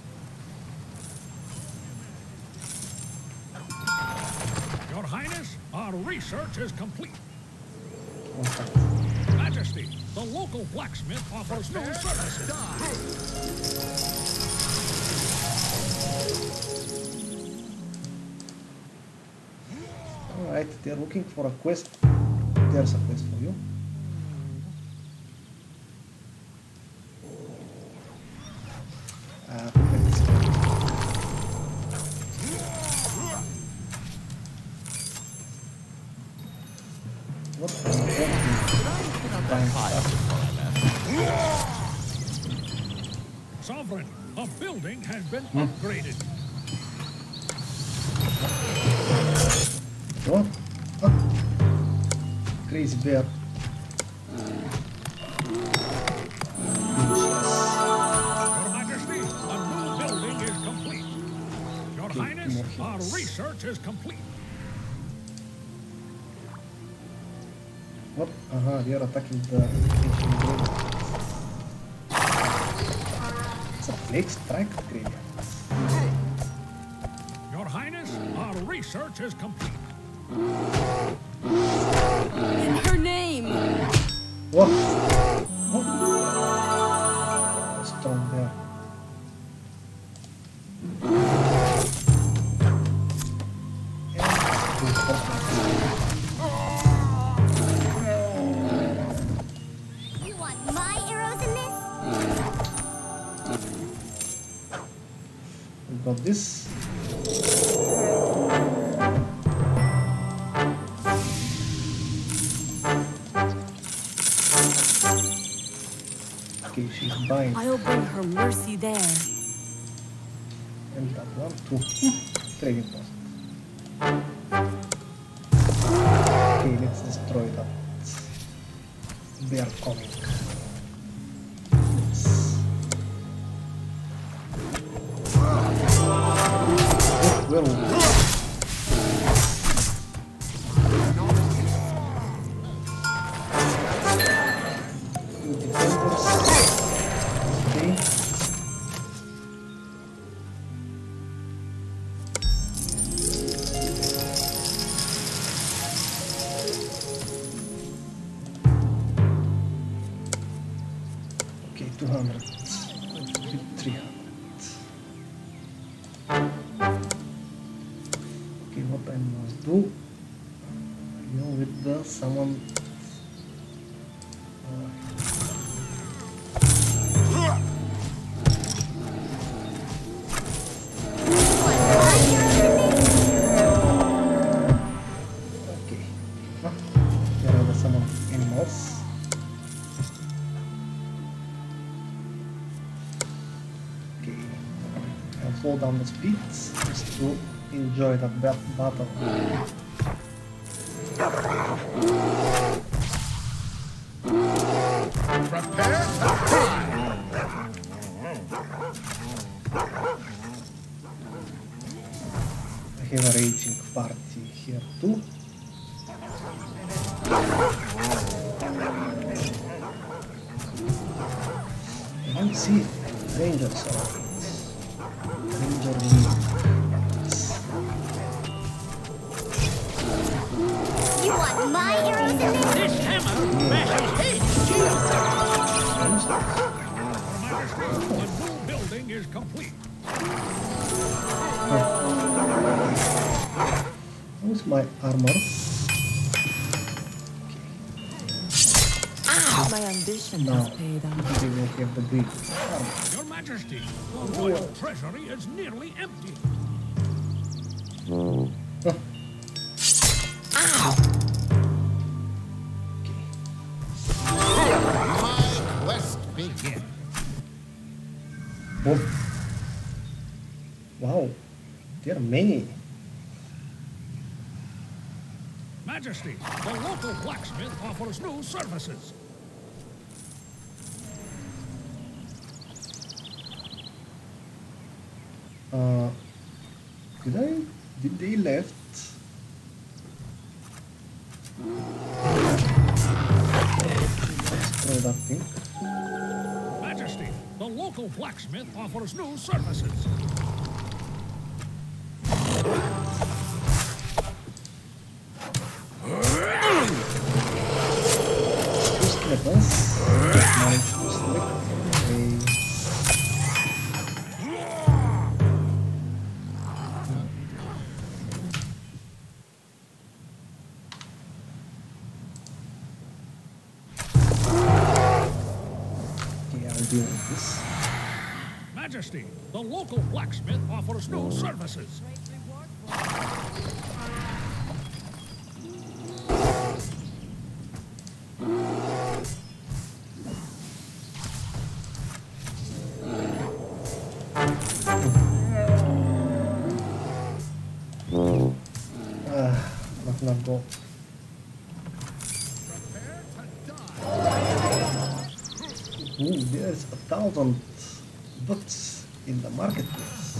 [SPEAKER 2] Your Highness, our research is complete.
[SPEAKER 1] Contact.
[SPEAKER 2] Majesty, the local blacksmith offers new services.
[SPEAKER 1] Alright, they're looking for a quest. There's a quest for you. Uh, let's see. What was the time stuff?
[SPEAKER 2] Sovereign, a building has been upgraded.
[SPEAKER 1] What? Ah. Crazy bear.
[SPEAKER 2] Your Majesty, a new building is complete. Your
[SPEAKER 1] Okay,
[SPEAKER 2] Highness,
[SPEAKER 1] more
[SPEAKER 2] our
[SPEAKER 1] hits.
[SPEAKER 2] research is complete.
[SPEAKER 1] What? Aha, they are attacking the ancient graveyard. It's a plague strike graveyard.
[SPEAKER 2] Your Highness, our research is complete.
[SPEAKER 7] In her name!
[SPEAKER 1] What? What? Strong there.
[SPEAKER 8] You want my arrows in this?
[SPEAKER 1] We got this. Okay, she's buying.
[SPEAKER 7] I'll bring her mercy there.
[SPEAKER 1] And that one too. Trading post. Okay, let's destroy that bear coming. Let's... Oh, werewolf. Two defenders. Okay. Okay, two hundred. three hundred. Okay, what I must do? Deal with the summon. Uh, okay. Ah, there are the summon animals. Okay, I'll slow down the speeds just to enjoy the bat battle.
[SPEAKER 6] Prepare to fly!
[SPEAKER 1] I have a raging party here too. I don't see rangers around. Ranger lead.
[SPEAKER 8] You want my arrows in this?
[SPEAKER 2] This hammer bashes his shield. Your Majesty, a new building is complete.
[SPEAKER 1] Where's my armor?
[SPEAKER 7] My ambition
[SPEAKER 1] Now,
[SPEAKER 7] has paid off.
[SPEAKER 1] we will have the big armor.
[SPEAKER 2] Your Majesty, the royal treasury is nearly empty.
[SPEAKER 1] Huh.
[SPEAKER 6] My quest begins.
[SPEAKER 1] Oh. Wow, there are many.
[SPEAKER 2] Majesty, the local blacksmith offers new services.
[SPEAKER 1] Uh, did I? Did they left? Let's try that thing.
[SPEAKER 2] Majesty, the local blacksmith offers new services.
[SPEAKER 1] First weapons. Managed to select a. Okay, I'll deal with this.
[SPEAKER 2] Majesty, the local blacksmith offers new services.
[SPEAKER 1] Ah, knock knock go. Ooh, there's a thousand books in the marketplace.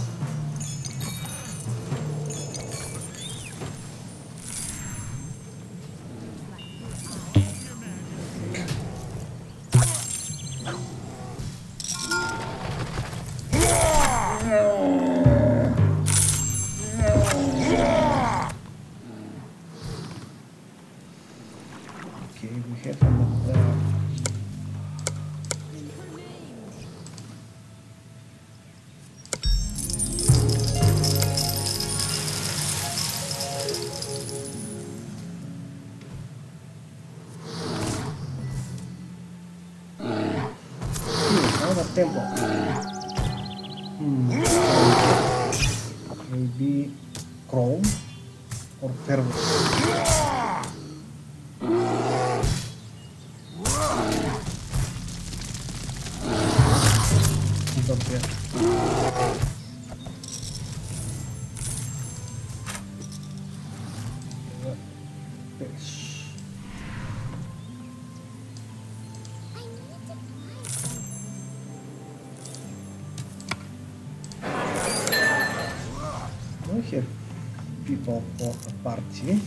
[SPEAKER 1] Okay, we have another. Another temple. Hmm. Maybe Chrome or Fervus. It's up there. Fish. We have people for a party.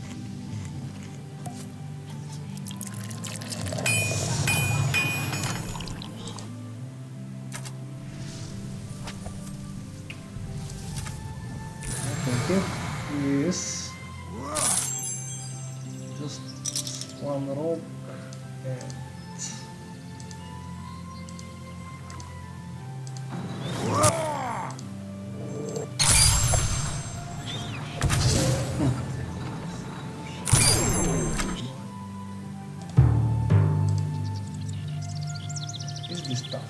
[SPEAKER 1] Okay, here is just one rope and is this stuff.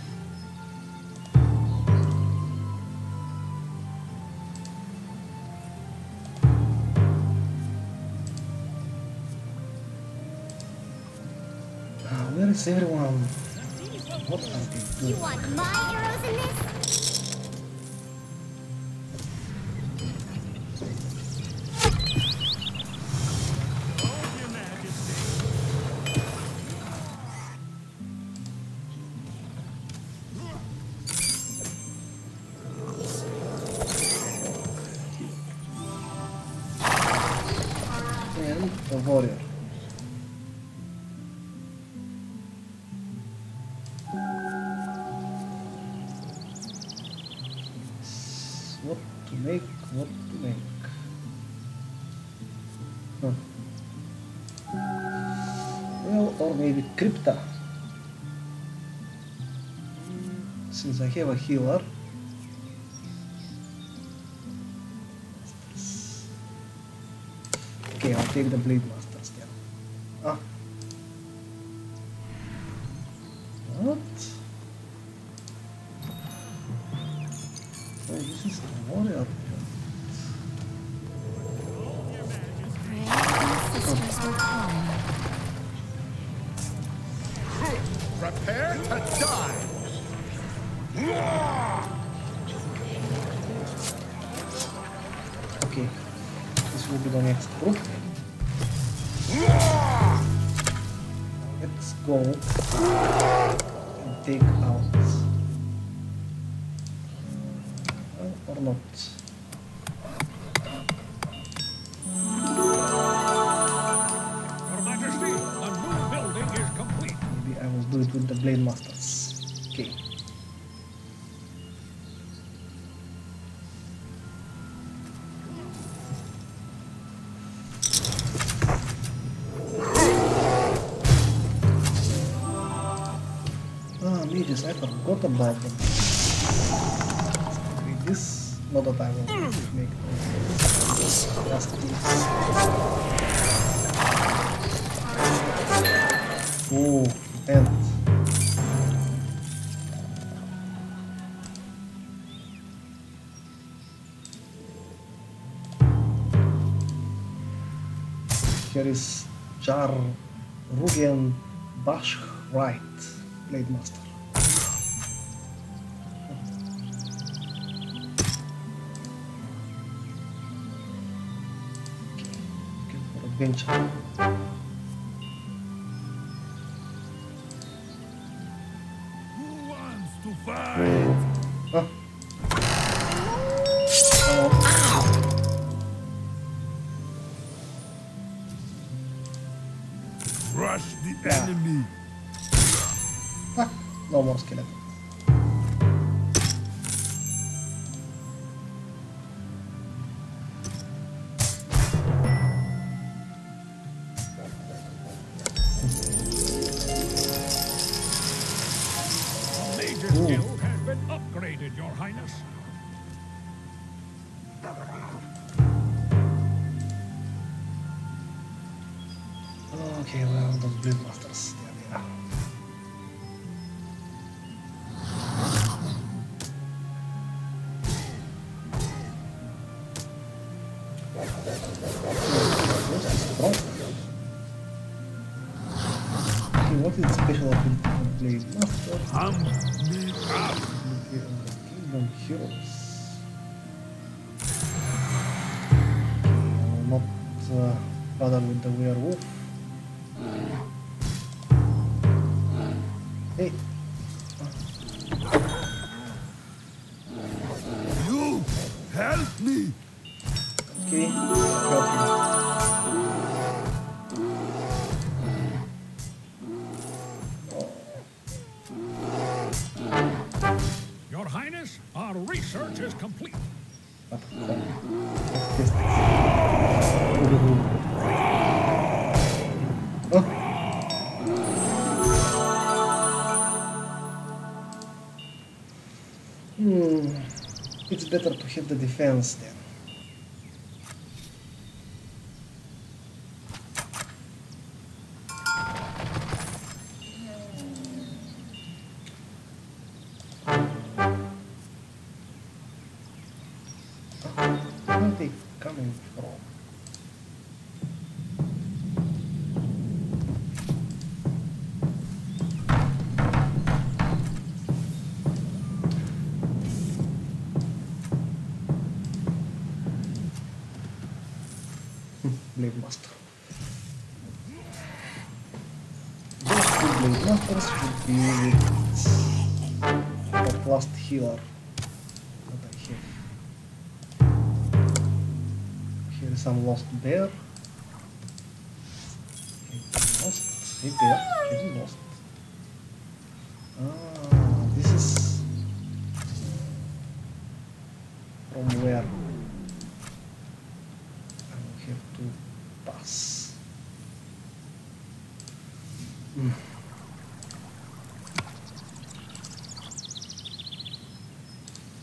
[SPEAKER 1] Ah, where is everyone? What are they
[SPEAKER 8] You
[SPEAKER 1] doing?
[SPEAKER 8] want my arrows in this?
[SPEAKER 3] Your Majesty.
[SPEAKER 1] And a warrior. What to make, what to make. Huh. Well, or maybe Crypta. Since I have a healer. Okay, I'll take the Blade Masters then. Ah. What? Oh, this is a warrior.
[SPEAKER 8] Pray the sisters will come.
[SPEAKER 6] Prepare to die!
[SPEAKER 1] Okay, this will be the next group. Let's go and take out, uh, or not.
[SPEAKER 2] Your Majesty, a new building is complete.
[SPEAKER 1] Maybe I will do it with the Blade Masters. Okay. Ah, mages, I forgot about them. With this, not that I will make just this. Oh, and here is Jar Rugen Bash Right, Blade Master. Okay, for adventure.
[SPEAKER 3] Who wants to fight?
[SPEAKER 1] Huh? Oh.
[SPEAKER 3] Crush the
[SPEAKER 1] Yeah.
[SPEAKER 3] enemy.
[SPEAKER 1] Ah, no more skeleton.
[SPEAKER 2] The Mages
[SPEAKER 1] Ooh.
[SPEAKER 2] Guild has been upgraded, Your Highness.
[SPEAKER 1] Okay, well, those Blade Masters, there they are. Those are strong. Okay, what is the special ability for Blade Master?
[SPEAKER 3] Hum me up.
[SPEAKER 1] Okay, on the Kingdom Heroes. Okay, I will not uh, bother with the werewolf. Hey.
[SPEAKER 3] You help me.
[SPEAKER 1] Okay, help you.
[SPEAKER 2] Your Highness, our research is complete.
[SPEAKER 1] But, uh, let's test this. Oh. Hmm, it's better to hit the defense then. Where are they coming from? Blade Master. Those two Blade Masters should be with the last healer that I have. Here is some lost bear. Okay, lost. Hey bear, getting lost. Ah, this is from where? To pass. Mm.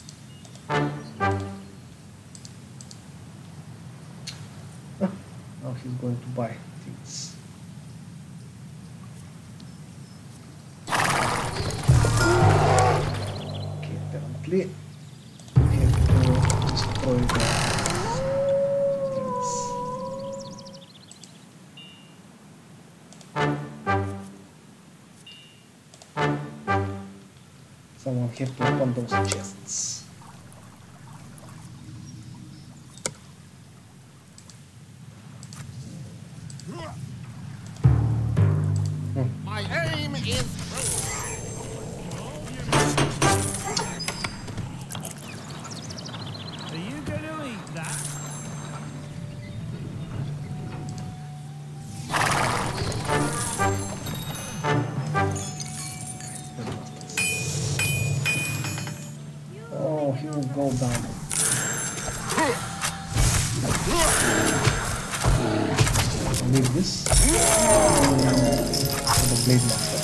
[SPEAKER 1] Ah, now he's going to buy things. Okay, apparently we have to destroy the things. Someone have to open those chests.
[SPEAKER 6] My aim is true.
[SPEAKER 3] Are you gonna eat that?
[SPEAKER 1] Oh, he will go down. Leave this. For the blade master.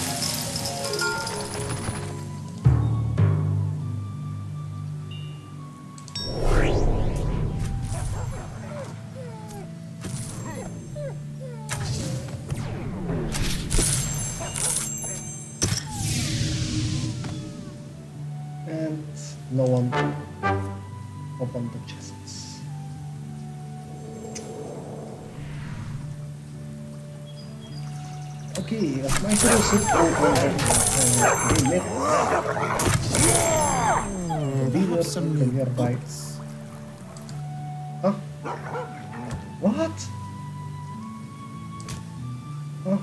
[SPEAKER 1] And no one opened the chests. Okay, as my hero sit over uh, they met the leaders of the nearby. Huh? What? Huh?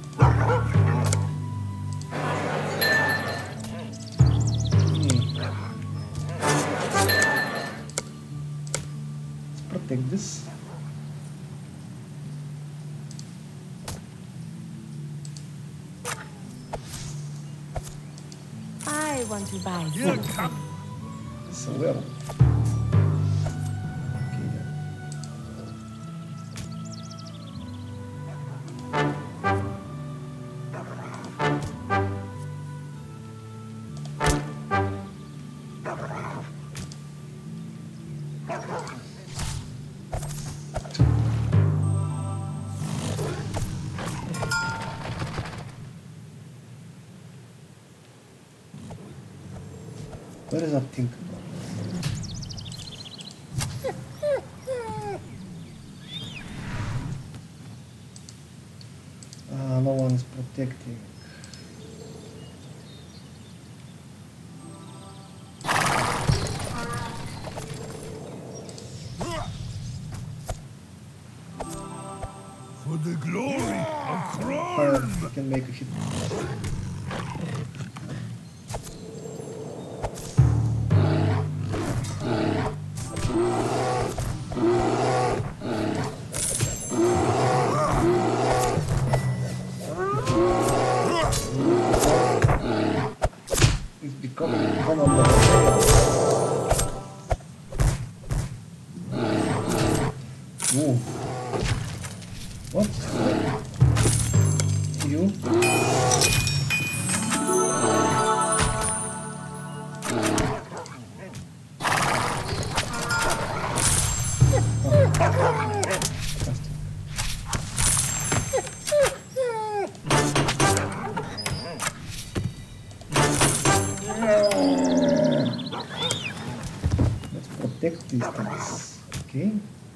[SPEAKER 1] Protect this.
[SPEAKER 4] I want to buy
[SPEAKER 3] You
[SPEAKER 4] something.
[SPEAKER 3] come.
[SPEAKER 1] It's a werewolf. Where is that thing? Ah, no one is protecting.
[SPEAKER 2] For the glory of
[SPEAKER 1] Fire, you can make a hit. It's becoming common. Whoa. What? You? Let's protect these things. Okay.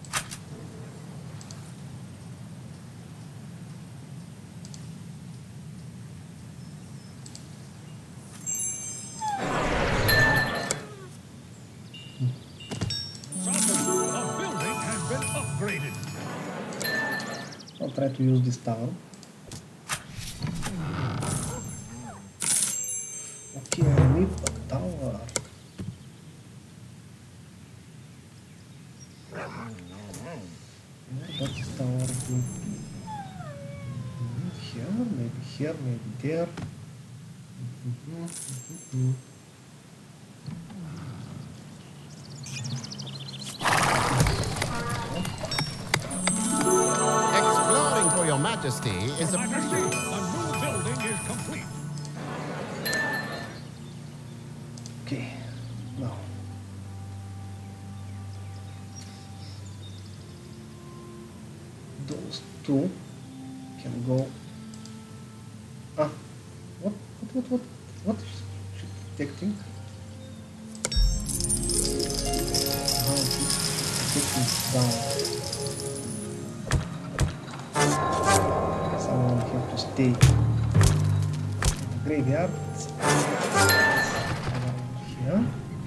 [SPEAKER 2] The building has been upgraded.
[SPEAKER 1] I'll try to use this tower. Okay, I need a tower. Where that tower will be? Mhm, here, maybe here, maybe there. Mhm, mhm, mhm.
[SPEAKER 6] Exploring for your majesty is a
[SPEAKER 2] Majesty,
[SPEAKER 6] pleasure.
[SPEAKER 2] the new building is complete.
[SPEAKER 1] Okay, now. those two can go. Ah, what, what, what, what, what is she detecting? How is she detecting down? Someone have to stay in the graveyard. Here.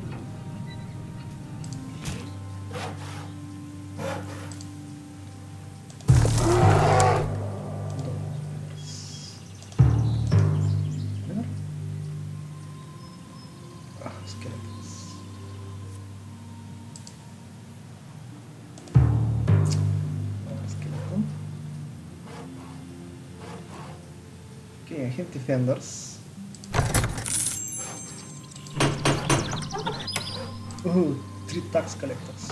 [SPEAKER 1] Okay, I have defenders. Ooh, three tax collectors.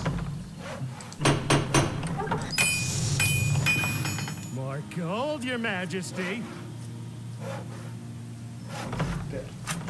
[SPEAKER 3] More gold, Your Majesty.
[SPEAKER 1] There.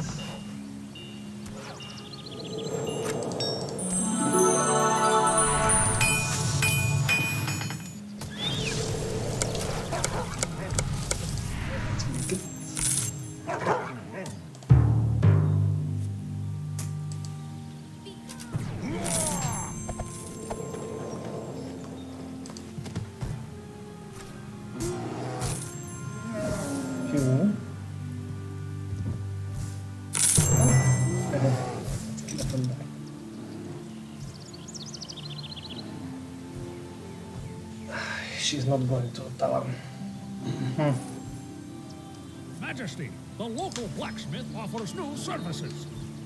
[SPEAKER 1] She's not going to a tavern.
[SPEAKER 2] Majesty, the local blacksmith offers new services.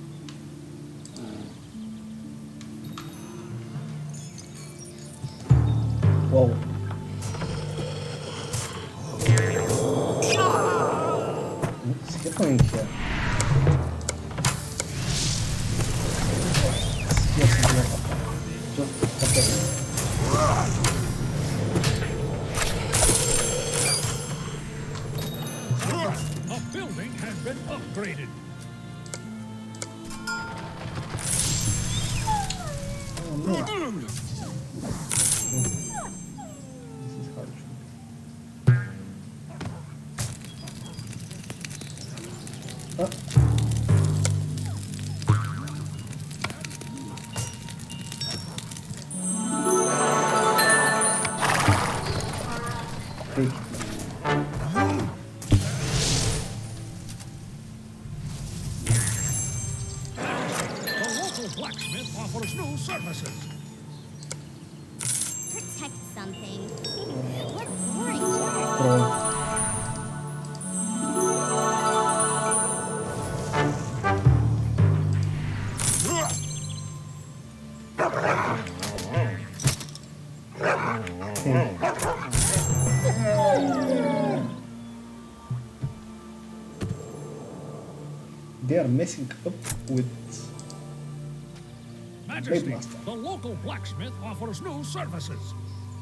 [SPEAKER 1] Whoa. What's happening here? Yes, just okay.
[SPEAKER 2] A building has been upgraded.
[SPEAKER 1] Oh no. This is hard. Ah. Take it.
[SPEAKER 2] Blacksmith offers new services.
[SPEAKER 8] Protect something. What boring
[SPEAKER 1] Pro. They are messing up with
[SPEAKER 2] Majesty, the local blacksmith offers new services.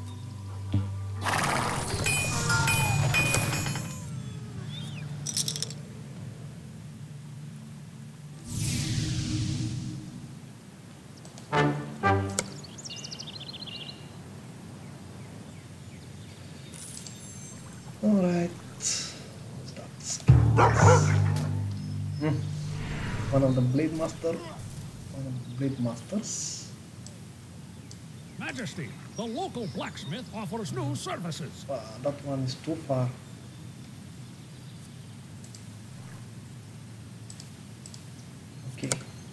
[SPEAKER 1] Alright, that's hmm. One of the blade master, one of the blade masters.
[SPEAKER 2] Majesty, the local blacksmith offers new services.
[SPEAKER 1] Uh, that one is too far. Okay.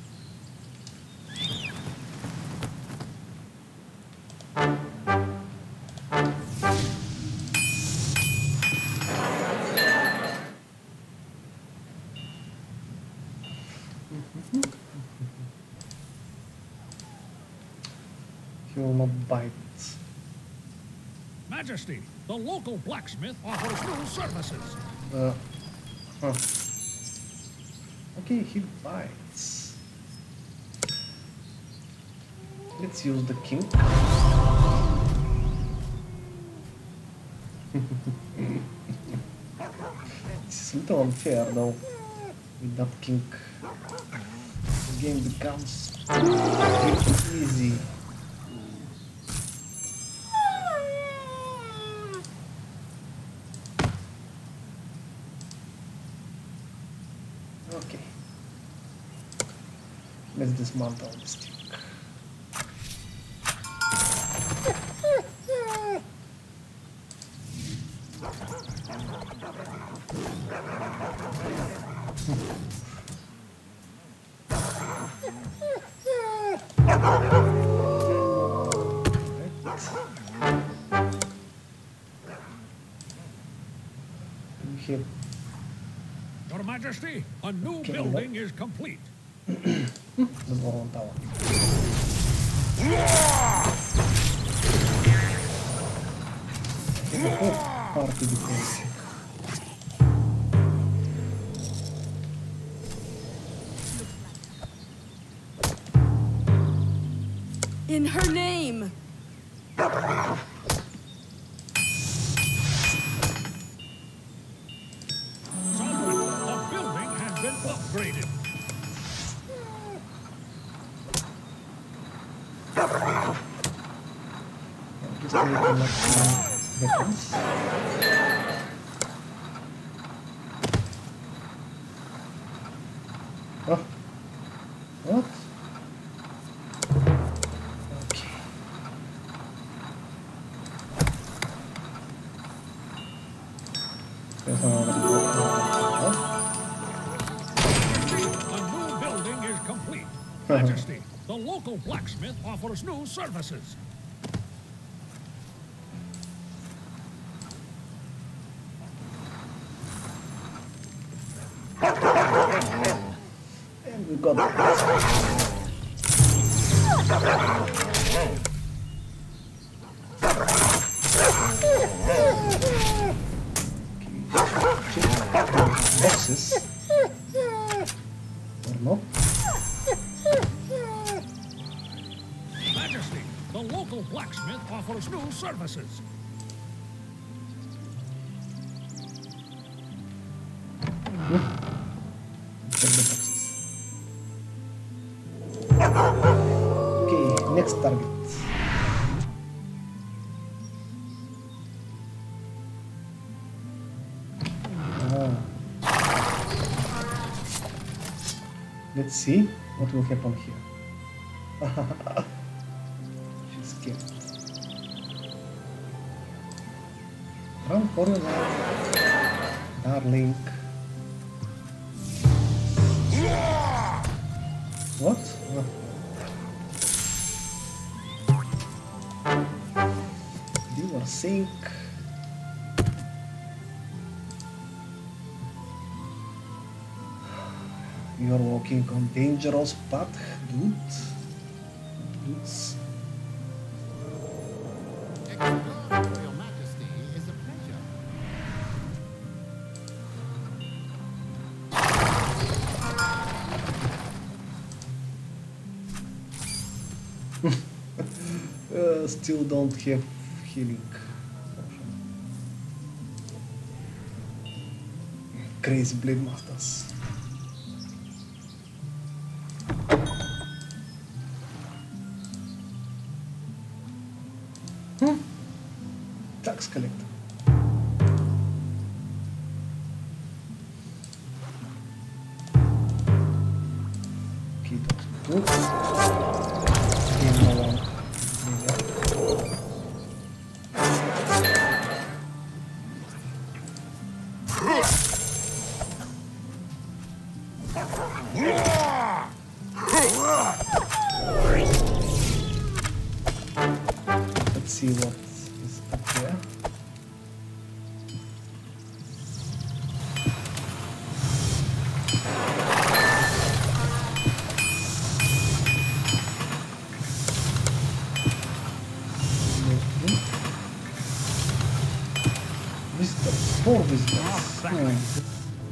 [SPEAKER 1] He will not bite.
[SPEAKER 2] Majesty, the local blacksmith offers new services.
[SPEAKER 1] Uh, huh. Okay, he bites. Let's use the king. It's a little unfair though, with that king. The game becomes pretty easy. Let's dismantle this thing. Here.
[SPEAKER 2] Your Majesty, a new
[SPEAKER 1] Okay,
[SPEAKER 2] building is complete.
[SPEAKER 1] The Boron Tower. The whole party because
[SPEAKER 7] In her name!
[SPEAKER 2] Sovereign, the building has been upgraded.
[SPEAKER 1] just need to collect some weapons. Oh. What? Okay. There's another door.
[SPEAKER 2] A new building is complete. Majesty, the local blacksmith offers new services.
[SPEAKER 1] And we got that. Boxes. Or no?
[SPEAKER 2] Majesty, the local blacksmith offers new services.
[SPEAKER 1] Check the boxes. Okay, next target. Ah. Let's see what will happen here. She's scared. Run for your life, darling. What? Uh. You are sick. You are walking on dangerous path, dude. Dudes.
[SPEAKER 6] Exploring, Your Majesty, is a pleasure.
[SPEAKER 1] Uh, still don't have healing potion. Crazy Blade Masters. Hmm. Tax collector. Okay, that's good. Okay, no one. Let's see what is up there. Visitors, four visitors. Hmm.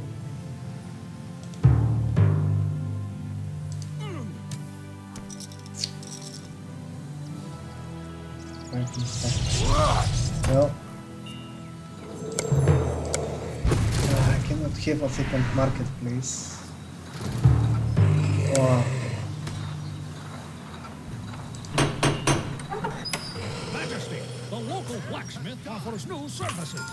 [SPEAKER 1] Well, uh, I cannot have a second marketplace. Oh,
[SPEAKER 2] Majesty, the local blacksmith offers new services.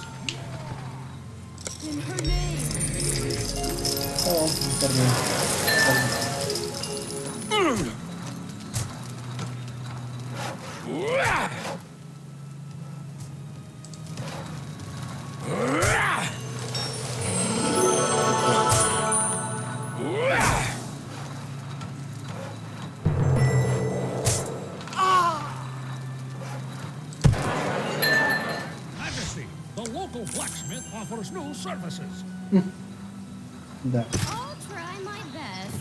[SPEAKER 7] In her name!
[SPEAKER 1] oh, intervene.
[SPEAKER 2] Majesty, the local blacksmith offers new services.
[SPEAKER 1] Да.
[SPEAKER 8] I'll try my best.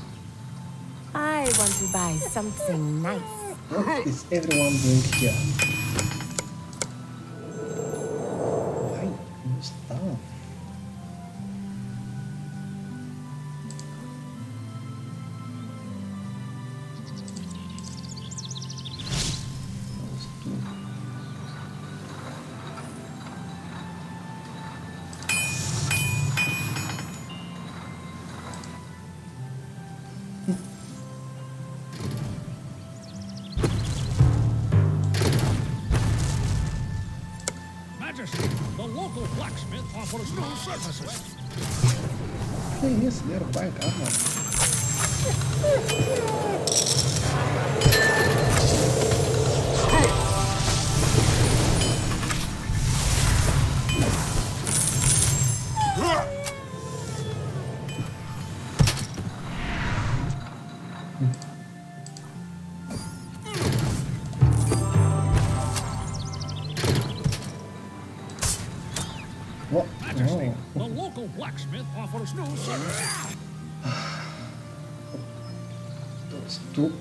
[SPEAKER 4] I want to buy something nice.
[SPEAKER 1] What is everyone doing here? Why new stuff? Those two.
[SPEAKER 2] Majesty, the local blacksmith offers new services.
[SPEAKER 1] Okay, yes, they're buying armor. What?
[SPEAKER 2] Majesty,
[SPEAKER 1] No.
[SPEAKER 2] the local blacksmith offers new services.
[SPEAKER 1] Those two.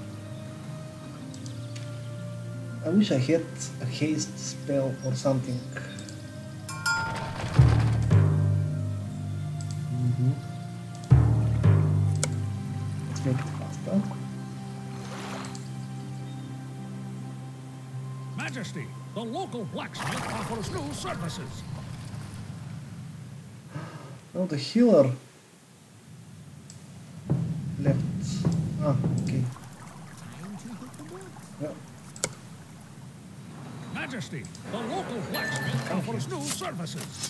[SPEAKER 1] I wish I had a haste spell or something. Mhm. Let's make it faster.
[SPEAKER 2] Majesty, the local blacksmith offers new services.
[SPEAKER 1] Oh, the healer left. Ah, okay. Yeah.
[SPEAKER 2] Majesty, the local blacksmith offers new services.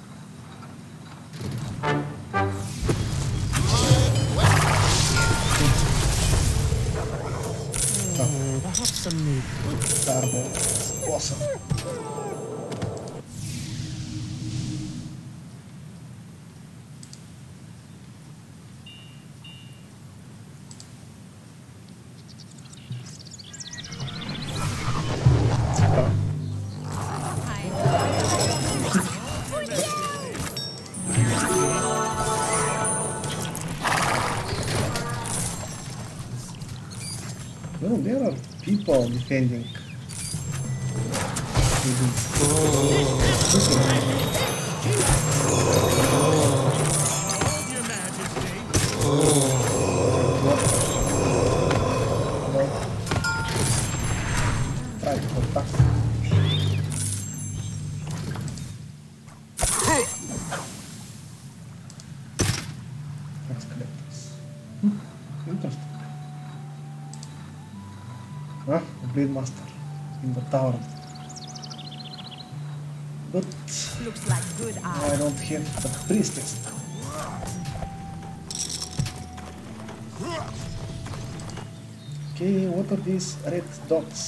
[SPEAKER 4] Perhaps some new.
[SPEAKER 1] Starbolt. Awesome. Well, there are people defending.
[SPEAKER 3] Your Majesty.
[SPEAKER 1] Try to attack. Tax collectors. Hmm, interesting. Ah, the Blade Master in the tower. But
[SPEAKER 4] Looks like good
[SPEAKER 1] now
[SPEAKER 4] eye.
[SPEAKER 1] I don't have the priestess. Okay, what are these red dots?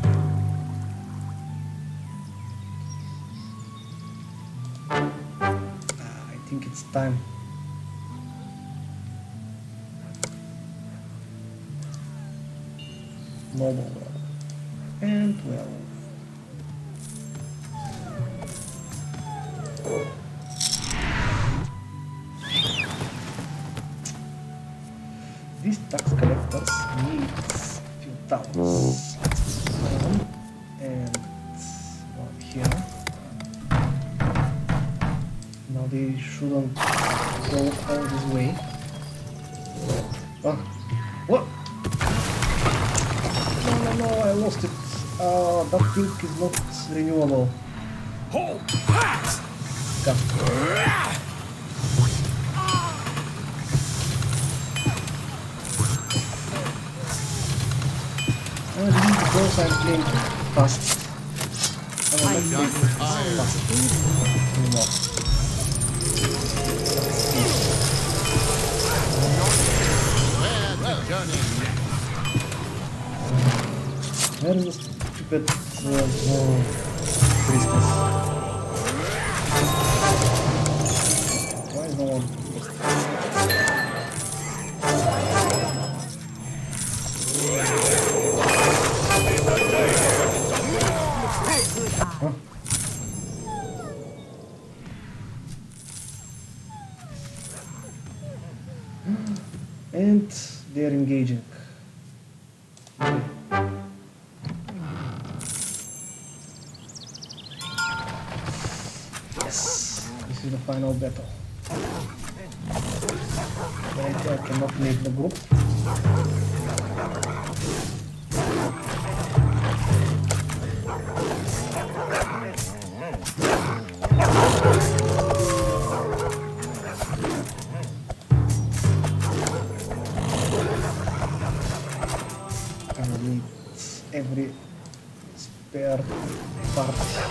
[SPEAKER 1] Ah, I think it's time. Noble well. And well. These tax collectors need few towers. One and one here. Now they shouldn't go all this way. Ah, what? No, no, no, I lost it. Uh, that thing is not renewable.
[SPEAKER 2] Hold fast!
[SPEAKER 1] God. I will leave because I'm playing fast. I will not play fast anymore.
[SPEAKER 6] done it yet.
[SPEAKER 1] Where is the stupid uh, uh, priestess? Why is no one? Huh? And they're engaging. Yes, this is the final battle. Apparently I cannot make the group. I need every spare part.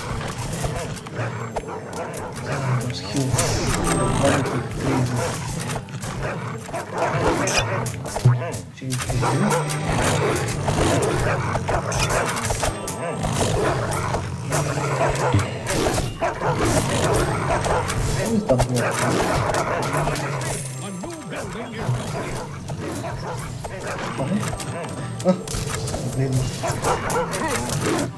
[SPEAKER 1] Those hills are very crazy. Change the view. How is that working?
[SPEAKER 2] A new building is complete.
[SPEAKER 1] Huh? Ah, really?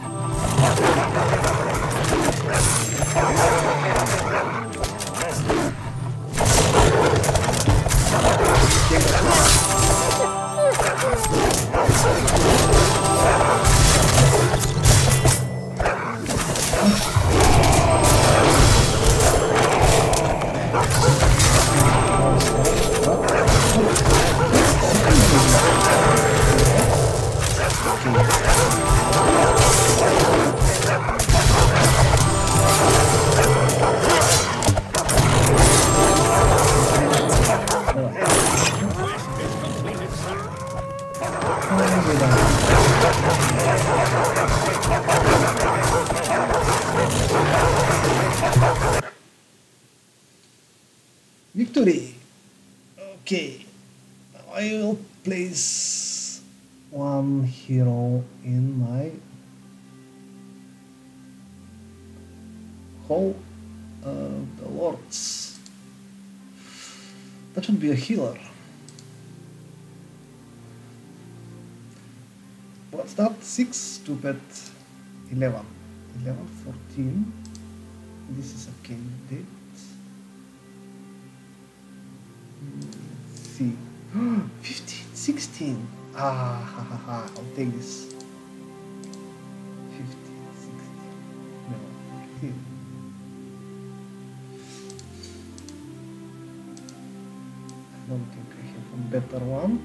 [SPEAKER 1] Victory! Okay, I will place one hero in my Hall of the Lords. That should be a healer. What's that? six, stupid, eleven. eleven, fourteen. This is a candidate. Let's see. fifteen, sixteen. Ah, ha, ha, ha. I'll take this. fifteen, sixteen. No, fifteen. I don't think I have a better one.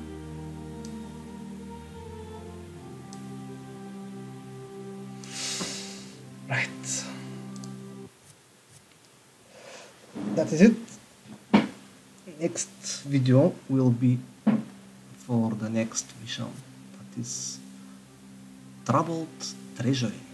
[SPEAKER 1] Right. That is it. Next video will be for the next mission, that is Troubled Treasury.